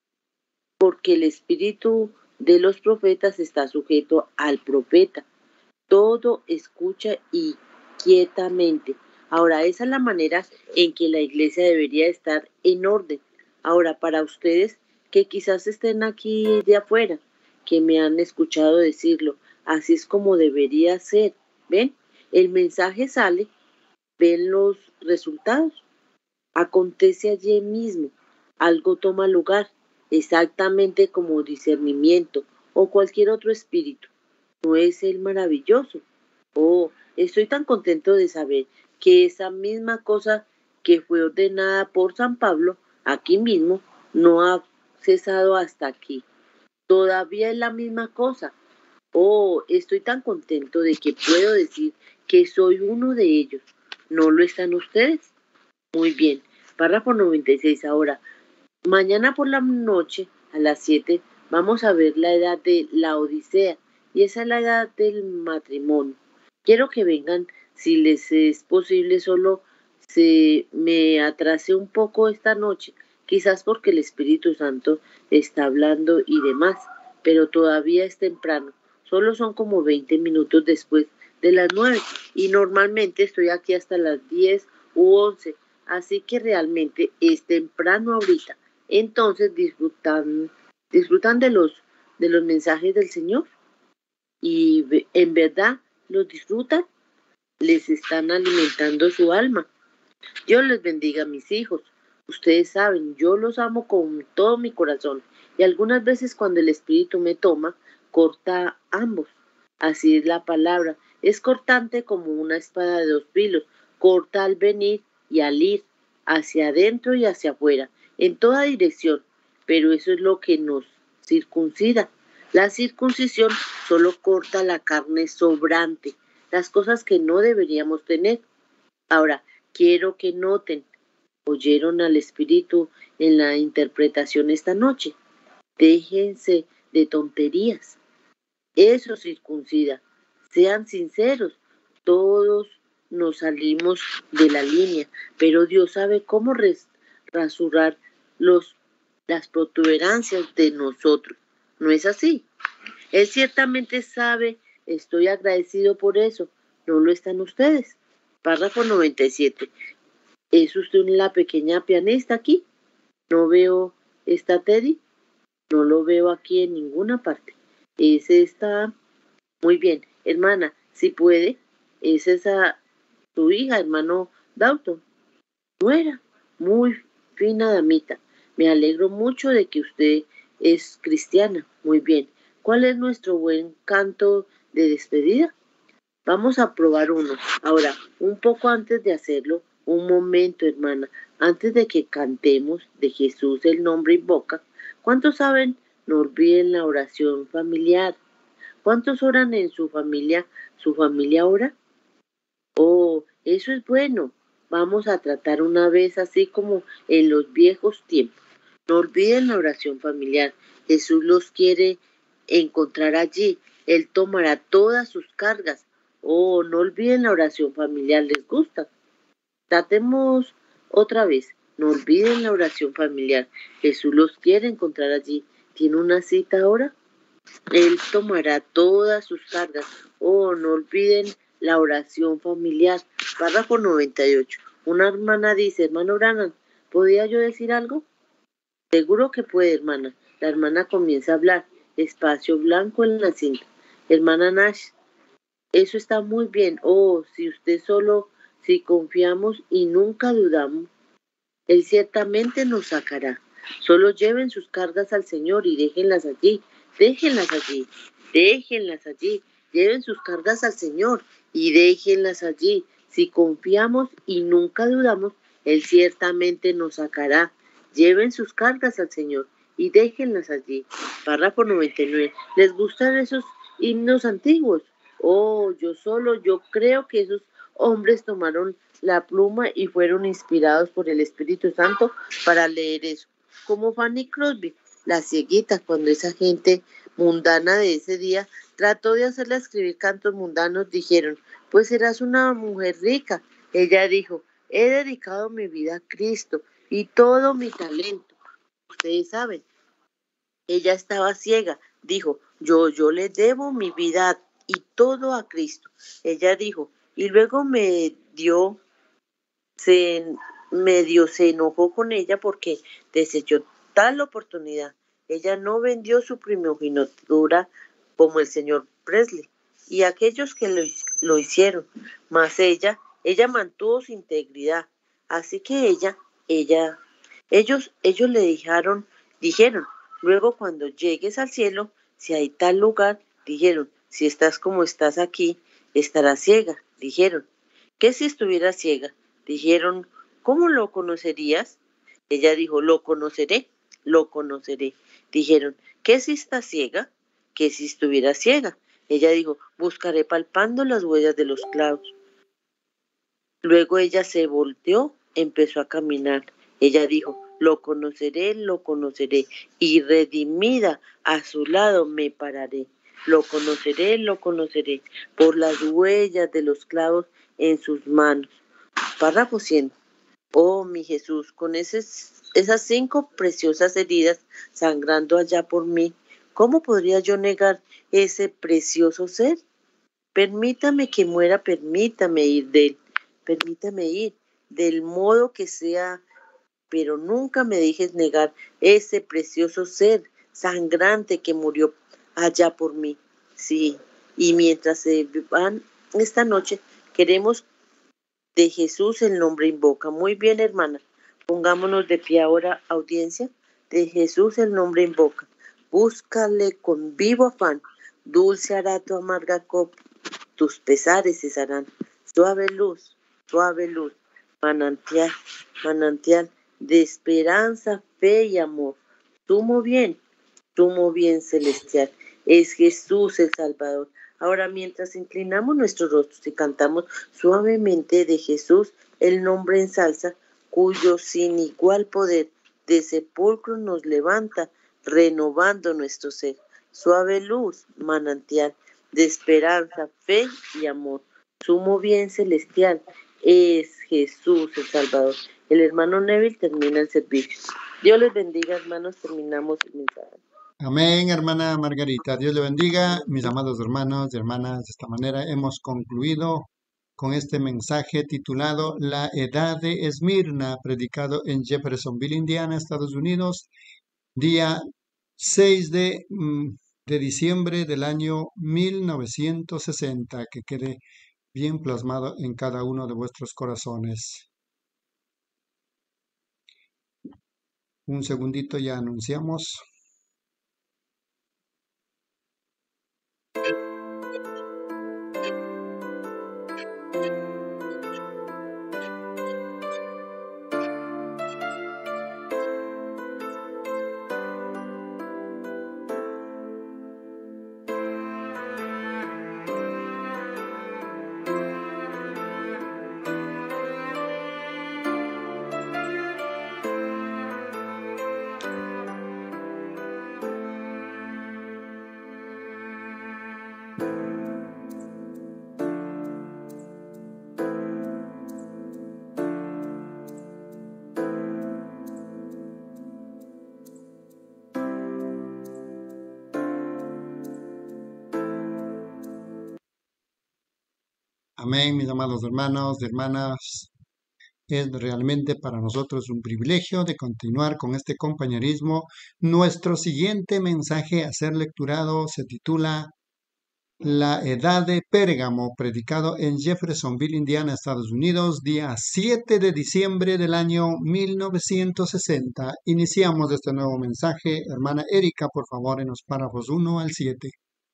porque el espíritu de los profetas está sujeto al profeta. Todo escucha y quietamente. Ahora, esa es la manera en que la iglesia debería estar en orden. Ahora, para ustedes que quizás estén aquí de afuera, que me han escuchado decirlo, así es como debería ser. ¿Ven? El mensaje sale, ven los resultados. Acontece allí mismo, algo toma lugar, exactamente como discernimiento o cualquier otro espíritu. ¿No es Él maravilloso? Oh, estoy tan contento de saber que esa misma cosa que fue ordenada por San Pablo, aquí mismo, no ha cesado hasta aquí. Todavía es la misma cosa. Oh, estoy tan contento de que puedo decir que soy uno de ellos. ¿No lo están ustedes? Muy bien. Párrafo 96 ahora. Mañana por la noche, a las 7, vamos a ver la edad de la Odisea. Y esa es la edad del matrimonio. Quiero que vengan, si les es posible, solo se me atrase un poco esta noche, quizás porque el Espíritu Santo está hablando y demás, pero todavía es temprano. Solo son como 20 minutos después de las 9 y normalmente estoy aquí hasta las 10 u 11, así que realmente es temprano ahorita. Entonces disfrutan de los mensajes del Señor y en verdad los disfrutan, les están alimentando su alma. Dios les bendiga, mis hijos. Ustedes saben, yo los amo con todo mi corazón y algunas veces cuando el Espíritu me toma, corta ambos. Así es la palabra. Es cortante como una espada de 2 filos. Corta al venir y al ir, hacia adentro y hacia afuera, en toda dirección. Pero eso es lo que nos circuncida. La circuncisión solo corta la carne sobrante, las cosas que no deberíamos tener. Ahora, quiero que noten, ¿oyeron al Espíritu en la interpretación esta noche? Déjense de tonterías. Eso circuncida. Sean sinceros. Todos nos salimos de la línea, pero Dios sabe cómo rasurar las protuberancias de nosotros. ¿No es así? Él ciertamente sabe, estoy agradecido por eso. ¿No lo están ustedes? Párrafo 97. ¿Es usted la pequeña pianista aquí? No veo, ¿está Teddy? No lo veo aquí en ninguna parte. Ese está muy bien. Hermana, si puede, es esa tu hija, hermano Dalton. Nuera, muy fina damita. Me alegro mucho de que usted es cristiana. Muy bien. ¿Cuál es nuestro buen canto de despedida? Vamos a probar uno. Ahora, un poco antes de hacerlo, un momento, hermana, antes de que cantemos de Jesús el nombre invoca, ¿cuántos saben? No olviden la oración familiar. ¿Cuántos oran en su familia? ¿Su familia ora? Oh, eso es bueno. Vamos a tratar una vez así como en los viejos tiempos. No olviden la oración familiar. Jesús los quiere encontrar allí. Él tomará todas sus cargas. Oh, no olviden la oración familiar. ¿Les gusta? Tratemos otra vez. No olviden la oración familiar. Jesús los quiere encontrar allí. ¿Tiene una cita ahora? Él tomará todas sus cargas. Oh, no olviden la oración familiar. Párrafo 98. Una hermana dice, hermano Branham, ¿podía yo decir algo? Seguro que puede, hermana. La hermana comienza a hablar. Espacio blanco en la cinta. Hermana Nash, eso está muy bien. Oh, si confiamos y nunca dudamos, Él ciertamente nos sacará. Solo lleven sus cargas al Señor y déjenlas allí. Déjenlas allí. Déjenlas allí. Lleven sus cargas al Señor y déjenlas allí. Si confiamos y nunca dudamos, Él ciertamente nos sacará. Lleven sus cargas al Señor y déjenlas allí. Párrafo 99. ¿Les gustan esos himnos antiguos? Oh, yo creo que esos hombres tomaron la pluma y fueron inspirados por el Espíritu Santo para leer eso. Como Fanny Crosby, la cieguita, cuando esa gente mundana de ese día trató de hacerla escribir cantos mundanos, dijeron, pues serás una mujer rica. Ella dijo, he dedicado mi vida a Cristo y todo mi talento. Ustedes saben, ella estaba ciega. Dijo, yo le debo mi vida y todo a Cristo. Ella dijo, y luego medio se enojó con ella porque desechó tal oportunidad. Ella no vendió su primogenitura como el señor Presley y aquellos que lo hicieron, mas ella mantuvo su integridad. Así que ellos le dijeron, luego cuando llegues al cielo, si hay tal lugar, dijeron, si estás como estás aquí, estarás ciega, dijeron. ¿Qué si estuviera ciega? Dijeron, ¿cómo lo conocerías? Ella dijo, lo conoceré. Dijeron, ¿qué si está ciega? ¿Qué si estuviera ciega? Ella dijo, buscaré palpando las huellas de los clavos. Luego ella se volteó, empezó a caminar. Ella dijo, lo conoceré, y redimida a su lado me pararé. Lo conoceré, por las huellas de los clavos en sus manos. Párrafo 100. Oh, mi Jesús, con esas 5 preciosas heridas sangrando allá por mí, ¿cómo podría yo negar ese precioso ser? Permítame que muera, permítame ir de él, permítame ir del modo que sea, pero nunca me dejes negar ese precioso ser sangrante que murió allá por mí. Sí, y mientras se van esta noche, queremos de Jesús el nombre invoca. Muy bien, hermana. Pongámonos de pie ahora, audiencia. De Jesús el nombre invoca. Búscale con vivo afán. Dulce hará tu amarga copa. Tus pesares cesarán. Suave luz, manantial de esperanza, fe y amor. Sumo bien celestial. Es Jesús el Salvador. Ahora, mientras inclinamos nuestros rostros y cantamos suavemente de Jesús, el nombre en salsa, cuyo sin igual poder de sepulcro nos levanta, renovando nuestro ser. Suave luz, manantial de esperanza, fe y amor. sumo bien celestial es Jesús el Salvador. El hermano Neville termina el servicio. Dios les bendiga, hermanos. Terminamos el mensaje. Amén, hermana Margarita. Dios le bendiga, mis amados hermanos y hermanas. De esta manera hemos concluido con este mensaje titulado La Edad de Esmirna, predicado en Jeffersonville, Indiana, Estados Unidos, día 6 de diciembre del año 1960. Que quede bien plasmado en cada uno de vuestros corazones. Un segundito, ya anunciamos. Amén, mis amados hermanos y hermanas. Es realmente para nosotros un privilegio de continuar con este compañerismo. Nuestro siguiente mensaje a ser lecturado se titula La Edad de Pérgamo, predicado en Jeffersonville, Indiana, Estados Unidos, día 7 de diciembre del año 1960. Iniciamos este nuevo mensaje. Hermana Erika, por favor, en los párrafos 1 al 7.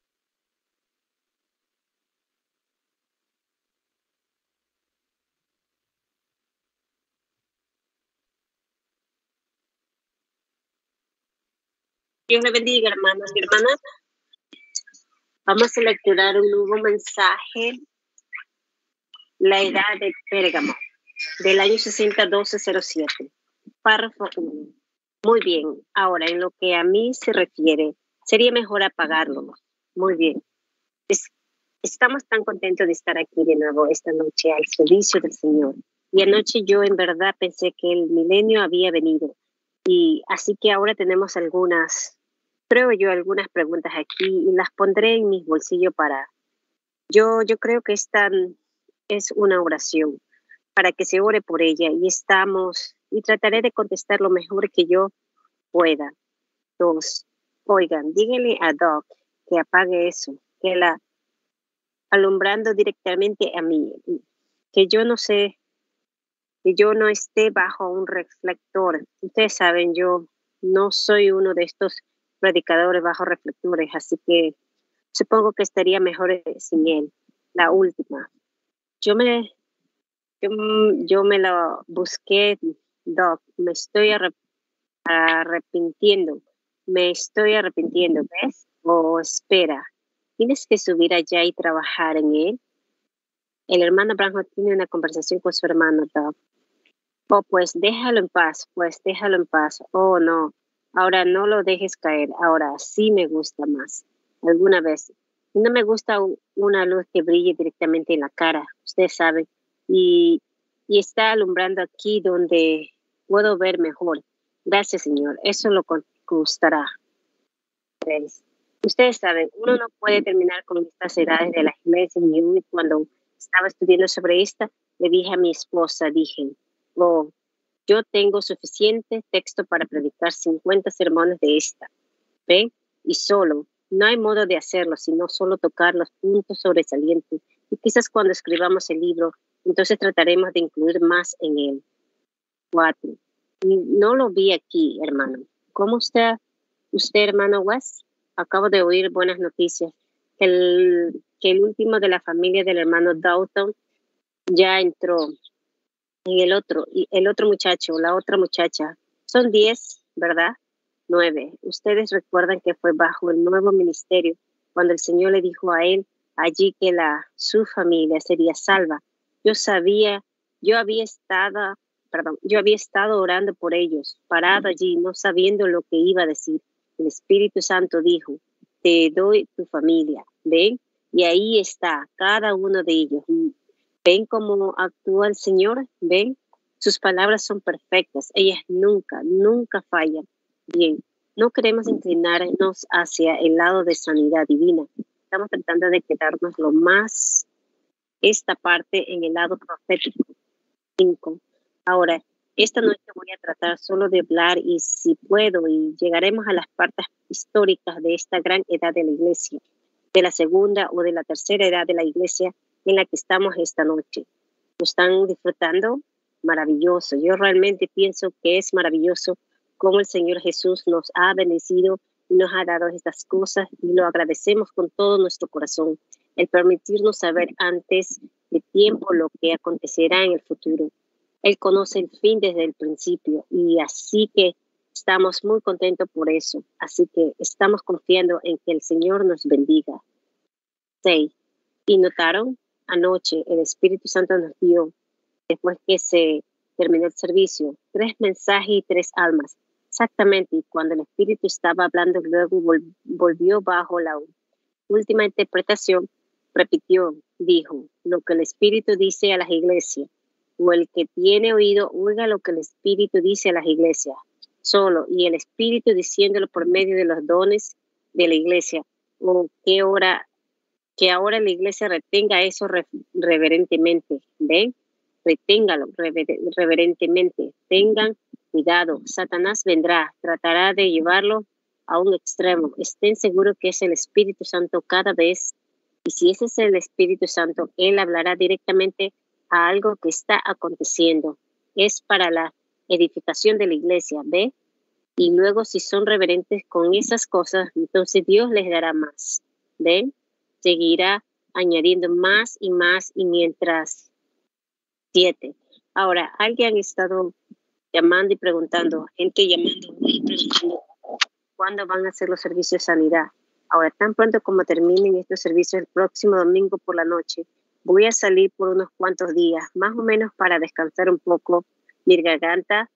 Dios le bendiga, hermanos y hermanas. Vamos a lecturar un nuevo mensaje, La Edad de Pérgamo, del año 60-1207, párrafo 1. Muy bien, ahora en lo que a mí se refiere, sería mejor apagarlo. Muy bien. Estamos tan contentos de estar aquí de nuevo esta noche al servicio del Señor. Y anoche yo en verdad pensé que el milenio había venido. Y así que ahora tenemos algunas preguntas aquí y las pondré en mis bolsillos para... Yo creo que esta es una oración para que se ore por ella y trataré de contestar lo mejor que yo pueda. 2. Oigan, díganle a Doc que apague eso, que la alumbrando directamente a mí, que yo no esté bajo un reflector. Ustedes saben, yo no soy uno de estos predicadores bajo reflectores, así que supongo que estaría mejor sin él. La última. Yo me la busqué, Doc. Me estoy arrepintiendo. ¿Ves? Espera. ¿Tienes que subir allá y trabajar en él? El hermano Branham tiene una conversación con su hermano, Doc. Pues déjalo en paz. Oh, no. Ahora no lo dejes caer. Ahora sí me gusta más. Alguna vez. No me gusta una luz que brille directamente en la cara. Ustedes saben. Y está alumbrando aquí donde puedo ver mejor. Gracias, Señor. Eso lo gustará. 3. Ustedes saben, uno no puede terminar con estas edades de la iglesia. Y cuando estaba estudiando sobre esta, le dije a mi esposa, yo tengo suficiente texto para predicar 50 sermones de esta. ¿Ve? Y no hay modo de hacerlo, sino solo tocar los puntos sobresalientes. Y quizás cuando escribamos el libro, entonces trataremos de incluir más en él. 4. No lo vi aquí, hermano. ¿Cómo está usted, hermano West? Acabo de oír buenas noticias. Que el último de la familia del hermano Dalton ya entró. Y el otro muchacho, la otra muchacha, son 10, ¿verdad? 9. Ustedes recuerdan que fue bajo el nuevo ministerio cuando el Señor le dijo a él allí que su familia sería salva. Yo había estado orando por ellos, parado allí, no sabiendo lo que iba a decir. El Espíritu Santo dijo, te doy tu familia. ¿Ven? Y ahí está cada uno de ellos. ¿Ven cómo actúa el Señor? ¿Ven? Sus palabras son perfectas. Ellas nunca, nunca fallan. Bien, no queremos inclinarnos hacia el lado de sanidad divina. Estamos tratando de quedarnos lo más esta parte en el lado profético. 5. Ahora, esta noche voy a tratar solo de hablar y si puedo, y llegaremos a las partes históricas de esta gran edad de la iglesia, de la segunda o de la tercera edad de la iglesia en la que estamos esta noche. ¿Lo están disfrutando? Maravilloso. Yo realmente pienso que es maravilloso cómo el Señor Jesús nos ha bendecido y nos ha dado estas cosas y lo agradecemos con todo nuestro corazón, el permitirnos saber antes de tiempo lo que acontecerá en el futuro. Él conoce el fin desde el principio y así que estamos muy contentos por eso. Así que estamos confiando en que el Señor nos bendiga. 6. ¿Y notaron? Anoche el Espíritu Santo nos dio, después que se terminó el servicio, 3 mensajes y 3 almas. Exactamente, y cuando el Espíritu estaba hablando, luego volvió bajo la última interpretación, repitió, dijo, lo que el Espíritu dice a las iglesias, o el que tiene oído, oiga lo que el Espíritu dice a las iglesias, solo, y el Espíritu diciéndolo por medio de los dones de la iglesia, o que ahora la iglesia retenga eso reverentemente, ¿ven? Reténgalo reverentemente, tengan cuidado, Satanás vendrá, tratará de llevarlo a un extremo, estén seguros que es el Espíritu Santo cada vez, y si ese es el Espíritu Santo, Él hablará directamente a algo que está aconteciendo, es para la edificación de la iglesia, ¿ve? Y luego si son reverentes con esas cosas, entonces Dios les dará más, ¿ven? Seguirá añadiendo más y más y mientras 7. Ahora, alguien ha estado llamando y preguntando, gente llamando y preguntando cuándo van a hacer los servicios de sanidad. Ahora, tan pronto como terminen estos servicios el próximo domingo por la noche, voy a salir por unos cuantos días, más o menos para descansar un poco mi garganta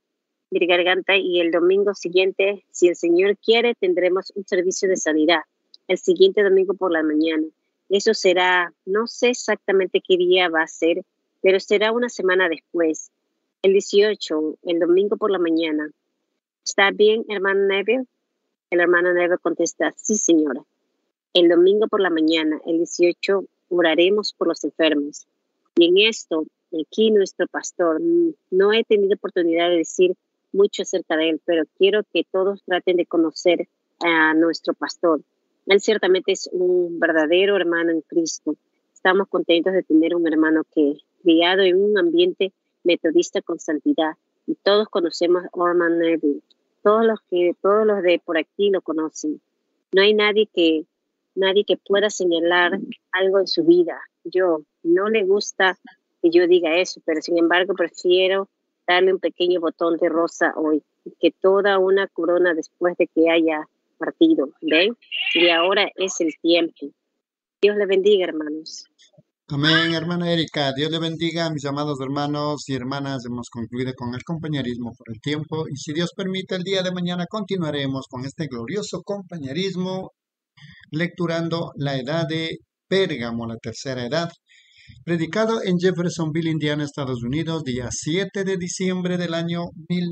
y el domingo siguiente, si el Señor quiere, tendremos un servicio de sanidad el siguiente domingo por la mañana. Eso será, no sé exactamente qué día va a ser, pero será una semana después, el 18, el domingo por la mañana. ¿Está bien, hermano Neville? El hermano Neville contesta, sí, señora. El domingo por la mañana, el 18, oraremos por los enfermos. Y en esto, aquí nuestro pastor, no he tenido oportunidad de decir mucho acerca de él, pero quiero que todos traten de conocer a nuestro pastor. Él ciertamente es un verdadero hermano en Cristo. Estamos contentos de tener un hermano que criado en un ambiente metodista con santidad. Y todos conocemos a Orman Neville. Todos los de por aquí lo conocen. No hay nadie que pueda señalar algo en su vida. Yo no le gusta que yo diga eso, pero sin embargo prefiero darle un pequeño botón de rosa hoy que toda una corona después de que haya partido. ¿Ven? Y ahora es el tiempo. Dios le bendiga, hermanos. Amén, hermana Erika. Dios le bendiga, mis amados hermanos y hermanas. Hemos concluido con el compañerismo por el tiempo y si Dios permite, el día de mañana continuaremos con este glorioso compañerismo lecturando la edad de Pérgamo, la tercera edad, predicado en Jeffersonville, Indiana, Estados Unidos, día 7 de diciembre del año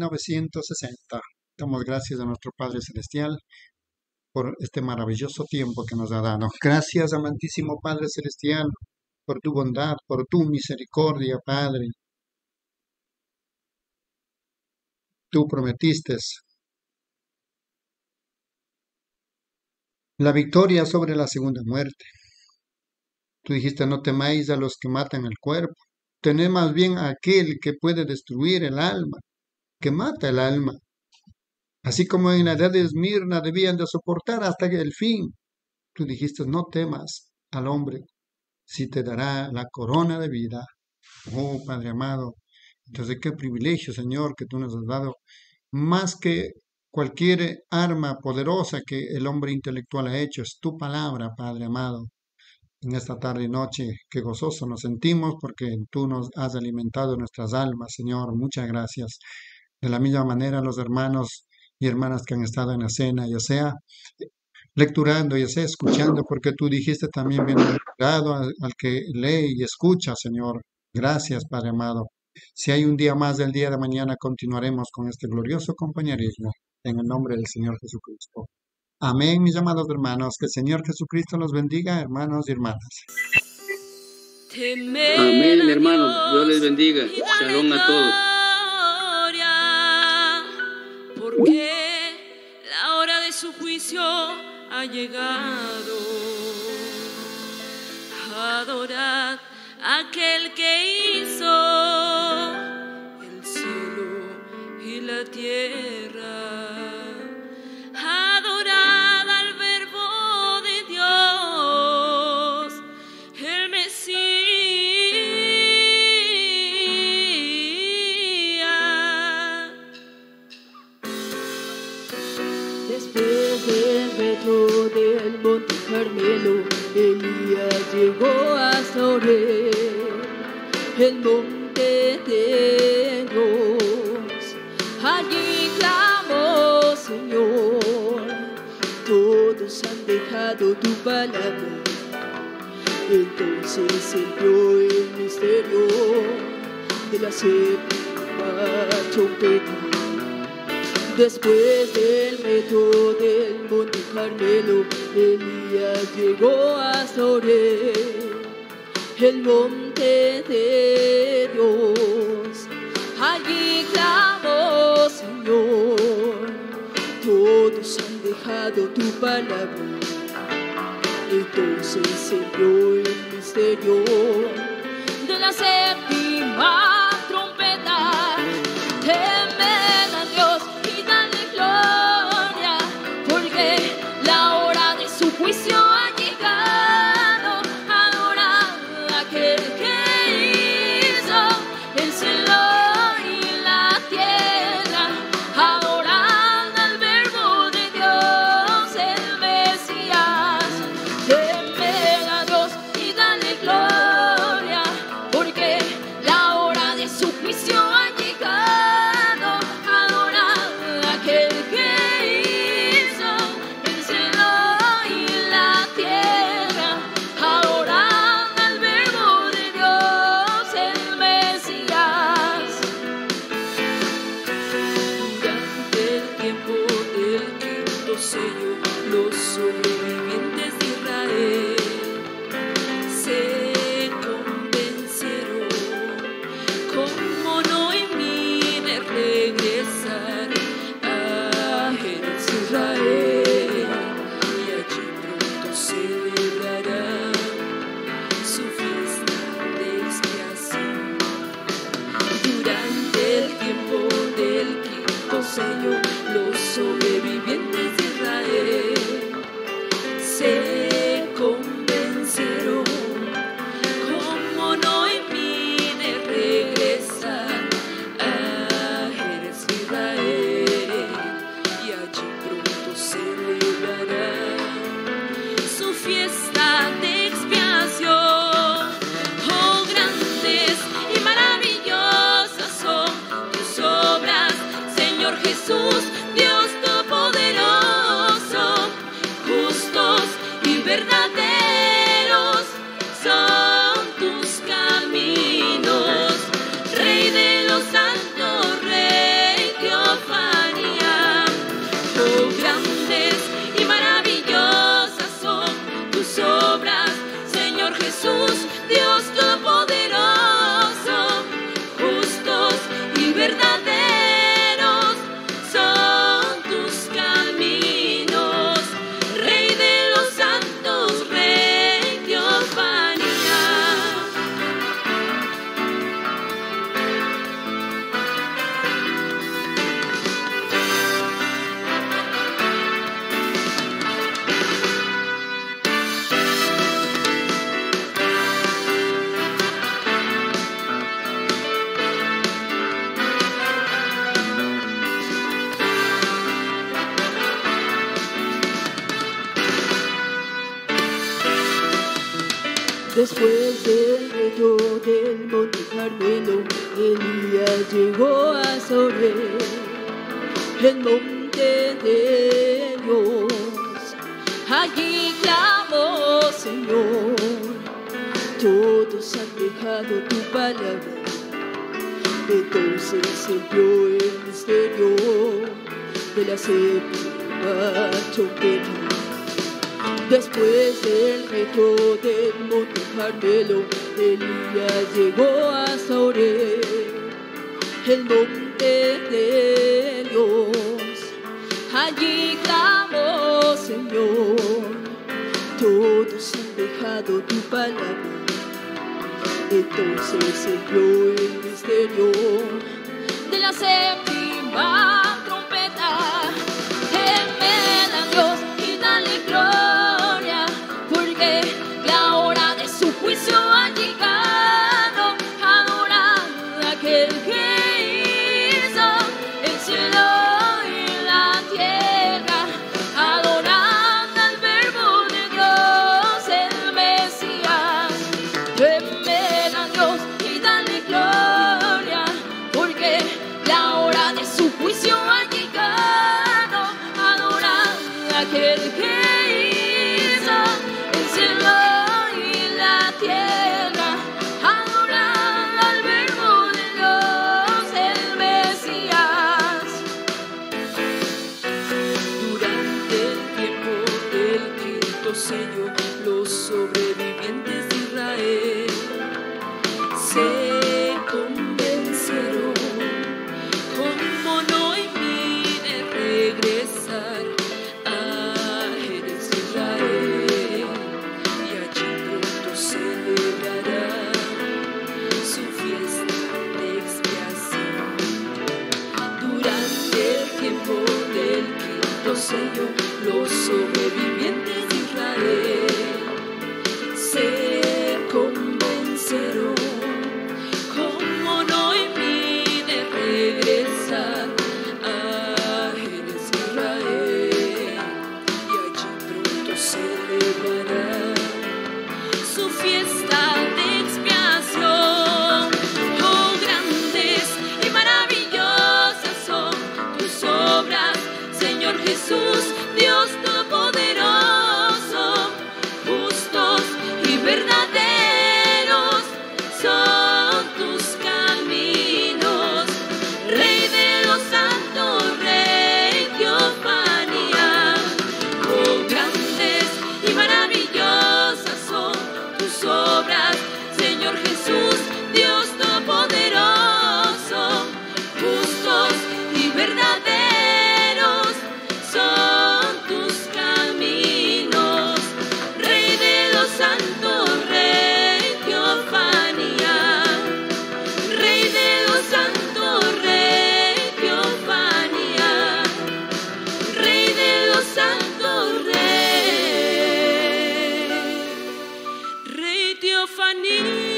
1960. Damos gracias a nuestro Padre Celestial por este maravilloso tiempo que nos ha dado. Gracias, amantísimo Padre Celestial, por tu bondad, por tu misericordia, Padre. Tú prometiste la victoria sobre la segunda muerte. Tú dijiste, no temáis a los que matan el cuerpo. Tened más bien a aquel que puede destruir el alma, que mata el alma. Así como en la edad de Esmirna debían de soportar hasta el fin. Tú dijiste, no temas al hombre, si te dará la corona de vida. Oh, Padre amado, entonces qué privilegio, Señor, que tú nos has dado, más que cualquier arma poderosa que el hombre intelectual ha hecho, es tu palabra, Padre amado. En esta tarde y noche, qué gozoso nos sentimos porque tú nos has alimentado nuestras almas, Señor. Muchas gracias. De la misma manera, los hermanos y hermanas que han estado en la cena, ya sea lecturando y esté escuchando, porque tú dijiste también bienaventurado al que lee y escucha, Señor. Gracias, Padre amado. Si hay un día más del día de mañana, continuaremos con este glorioso compañerismo en el nombre del Señor Jesucristo. Amén, mis amados hermanos. Que el Señor Jesucristo los bendiga, hermanos y hermanas. Amén, hermanos. Dios les bendiga. Shalom a todos. Porque la hora de su juicio ha llegado. Adorad a aquel que hizo el cielo y la tierra. Adorad al Verbo de Dios, el Mesías. Después del reto del Monte Carmelo, Elías llegó hasta Oreb, el monte de Dios. Allí clamó: Señor, todos han dejado tu palabra. Entonces se dio el misterio de la séptima trompeta. Después del reto del Monte Carmelo, Elías llegó hasta Oreb, el monte de Dios. Allí clamó: Señor, todos han dejado tu palabra. Entonces se dio el misterio de la séptima trompeta. Temed a Dios y dale gloria, porque la hora de su juicio ha llegado. Adorad a aquel que hizo el cielo y la tierra. Adorad al Verbo de Dios, el Mesías. Temed a Dios y dale gloria, porque la hora de su juicio ha llegado. Adorad a aquel que hizo el cielo y la tierra. Adorad al Verbo de Dios, el Mesías. Durante el tiempo del quinto sello, los sobrevivientes de Israel se convencieron, como Noemí, de regresar a Israel, y allí pronto celebrará su fiesta de expiación. Durante el tiempo del quinto sello, los sobrevivientes de Israel se convencieron, como Noemí, de regresar a Israel, y allí pronto celebrará su fiesta de expiación. Oh, grandes y maravillosas son tus obras, Señor Jesús, Dios Todopoderoso. Justos y verdaderos son tus caminos, Rey de los santos, Rey Teofanía. Oh, grandes y maravillosas son tus obras, Señor Jesús, Dios Todopoderoso. Justos y verdaderos son tus caminos, Rey de los santos, Rey Teofanía. Después del reto del Monte Carmelo, Elías llegó hasta Oreb, el monte de Dios. clamo, Señor, todos han dejado tu palabra. Entonces se vio el misterio de la séptima trompeta. Después del reto del monte Carmelo, Elías llegó hasta Oreb, el monte de Dios. allí clamo, Señor, todos han dejado tu palabra. Entonces se vio el misterio de la séptima trompeta. Temed a Dios y dale gloria, porque la hora de su juicio ha llegado. Adorad a aquel que hizo el cielo y la tierra. Adorad al Verbo de Dios, el Mesías. Temed a Dios y dale gloria, porque la hora de su juicio ha llegado. Adorad a aquel que hizo el cielo y la tierra. Adorad al Verbo de Dios, el Mesías. durante el tiempo del quinto sello. Los sobrevivientes de Israel se convenceron como Noemí de regresar a Jerez, Israel, y allí pronto celebrará su fiesta de expiación. Durante el tiempo del quinto sello, los sobrevivientes de Israel se convenceron como Noemí de regresar a Jerez, Israel, y allí pronto celebrará su fiesta de expiación. Oh, grandes y maravillosas son tus obras, Señor Jesús, Dios Todopoderoso. Justos y verdaderos son tus caminos, Rey de los santos, Rey Teofanía. Oh, grandes y maravillosas son tus obras, Señor Jesús, Dios Todopoderoso. Justos y verdaderos son tus caminos, Rey de los santos, Rey Teofanía. Rey de los santos, Rey Teofanía. Rey de los santos, Rey Teofanía.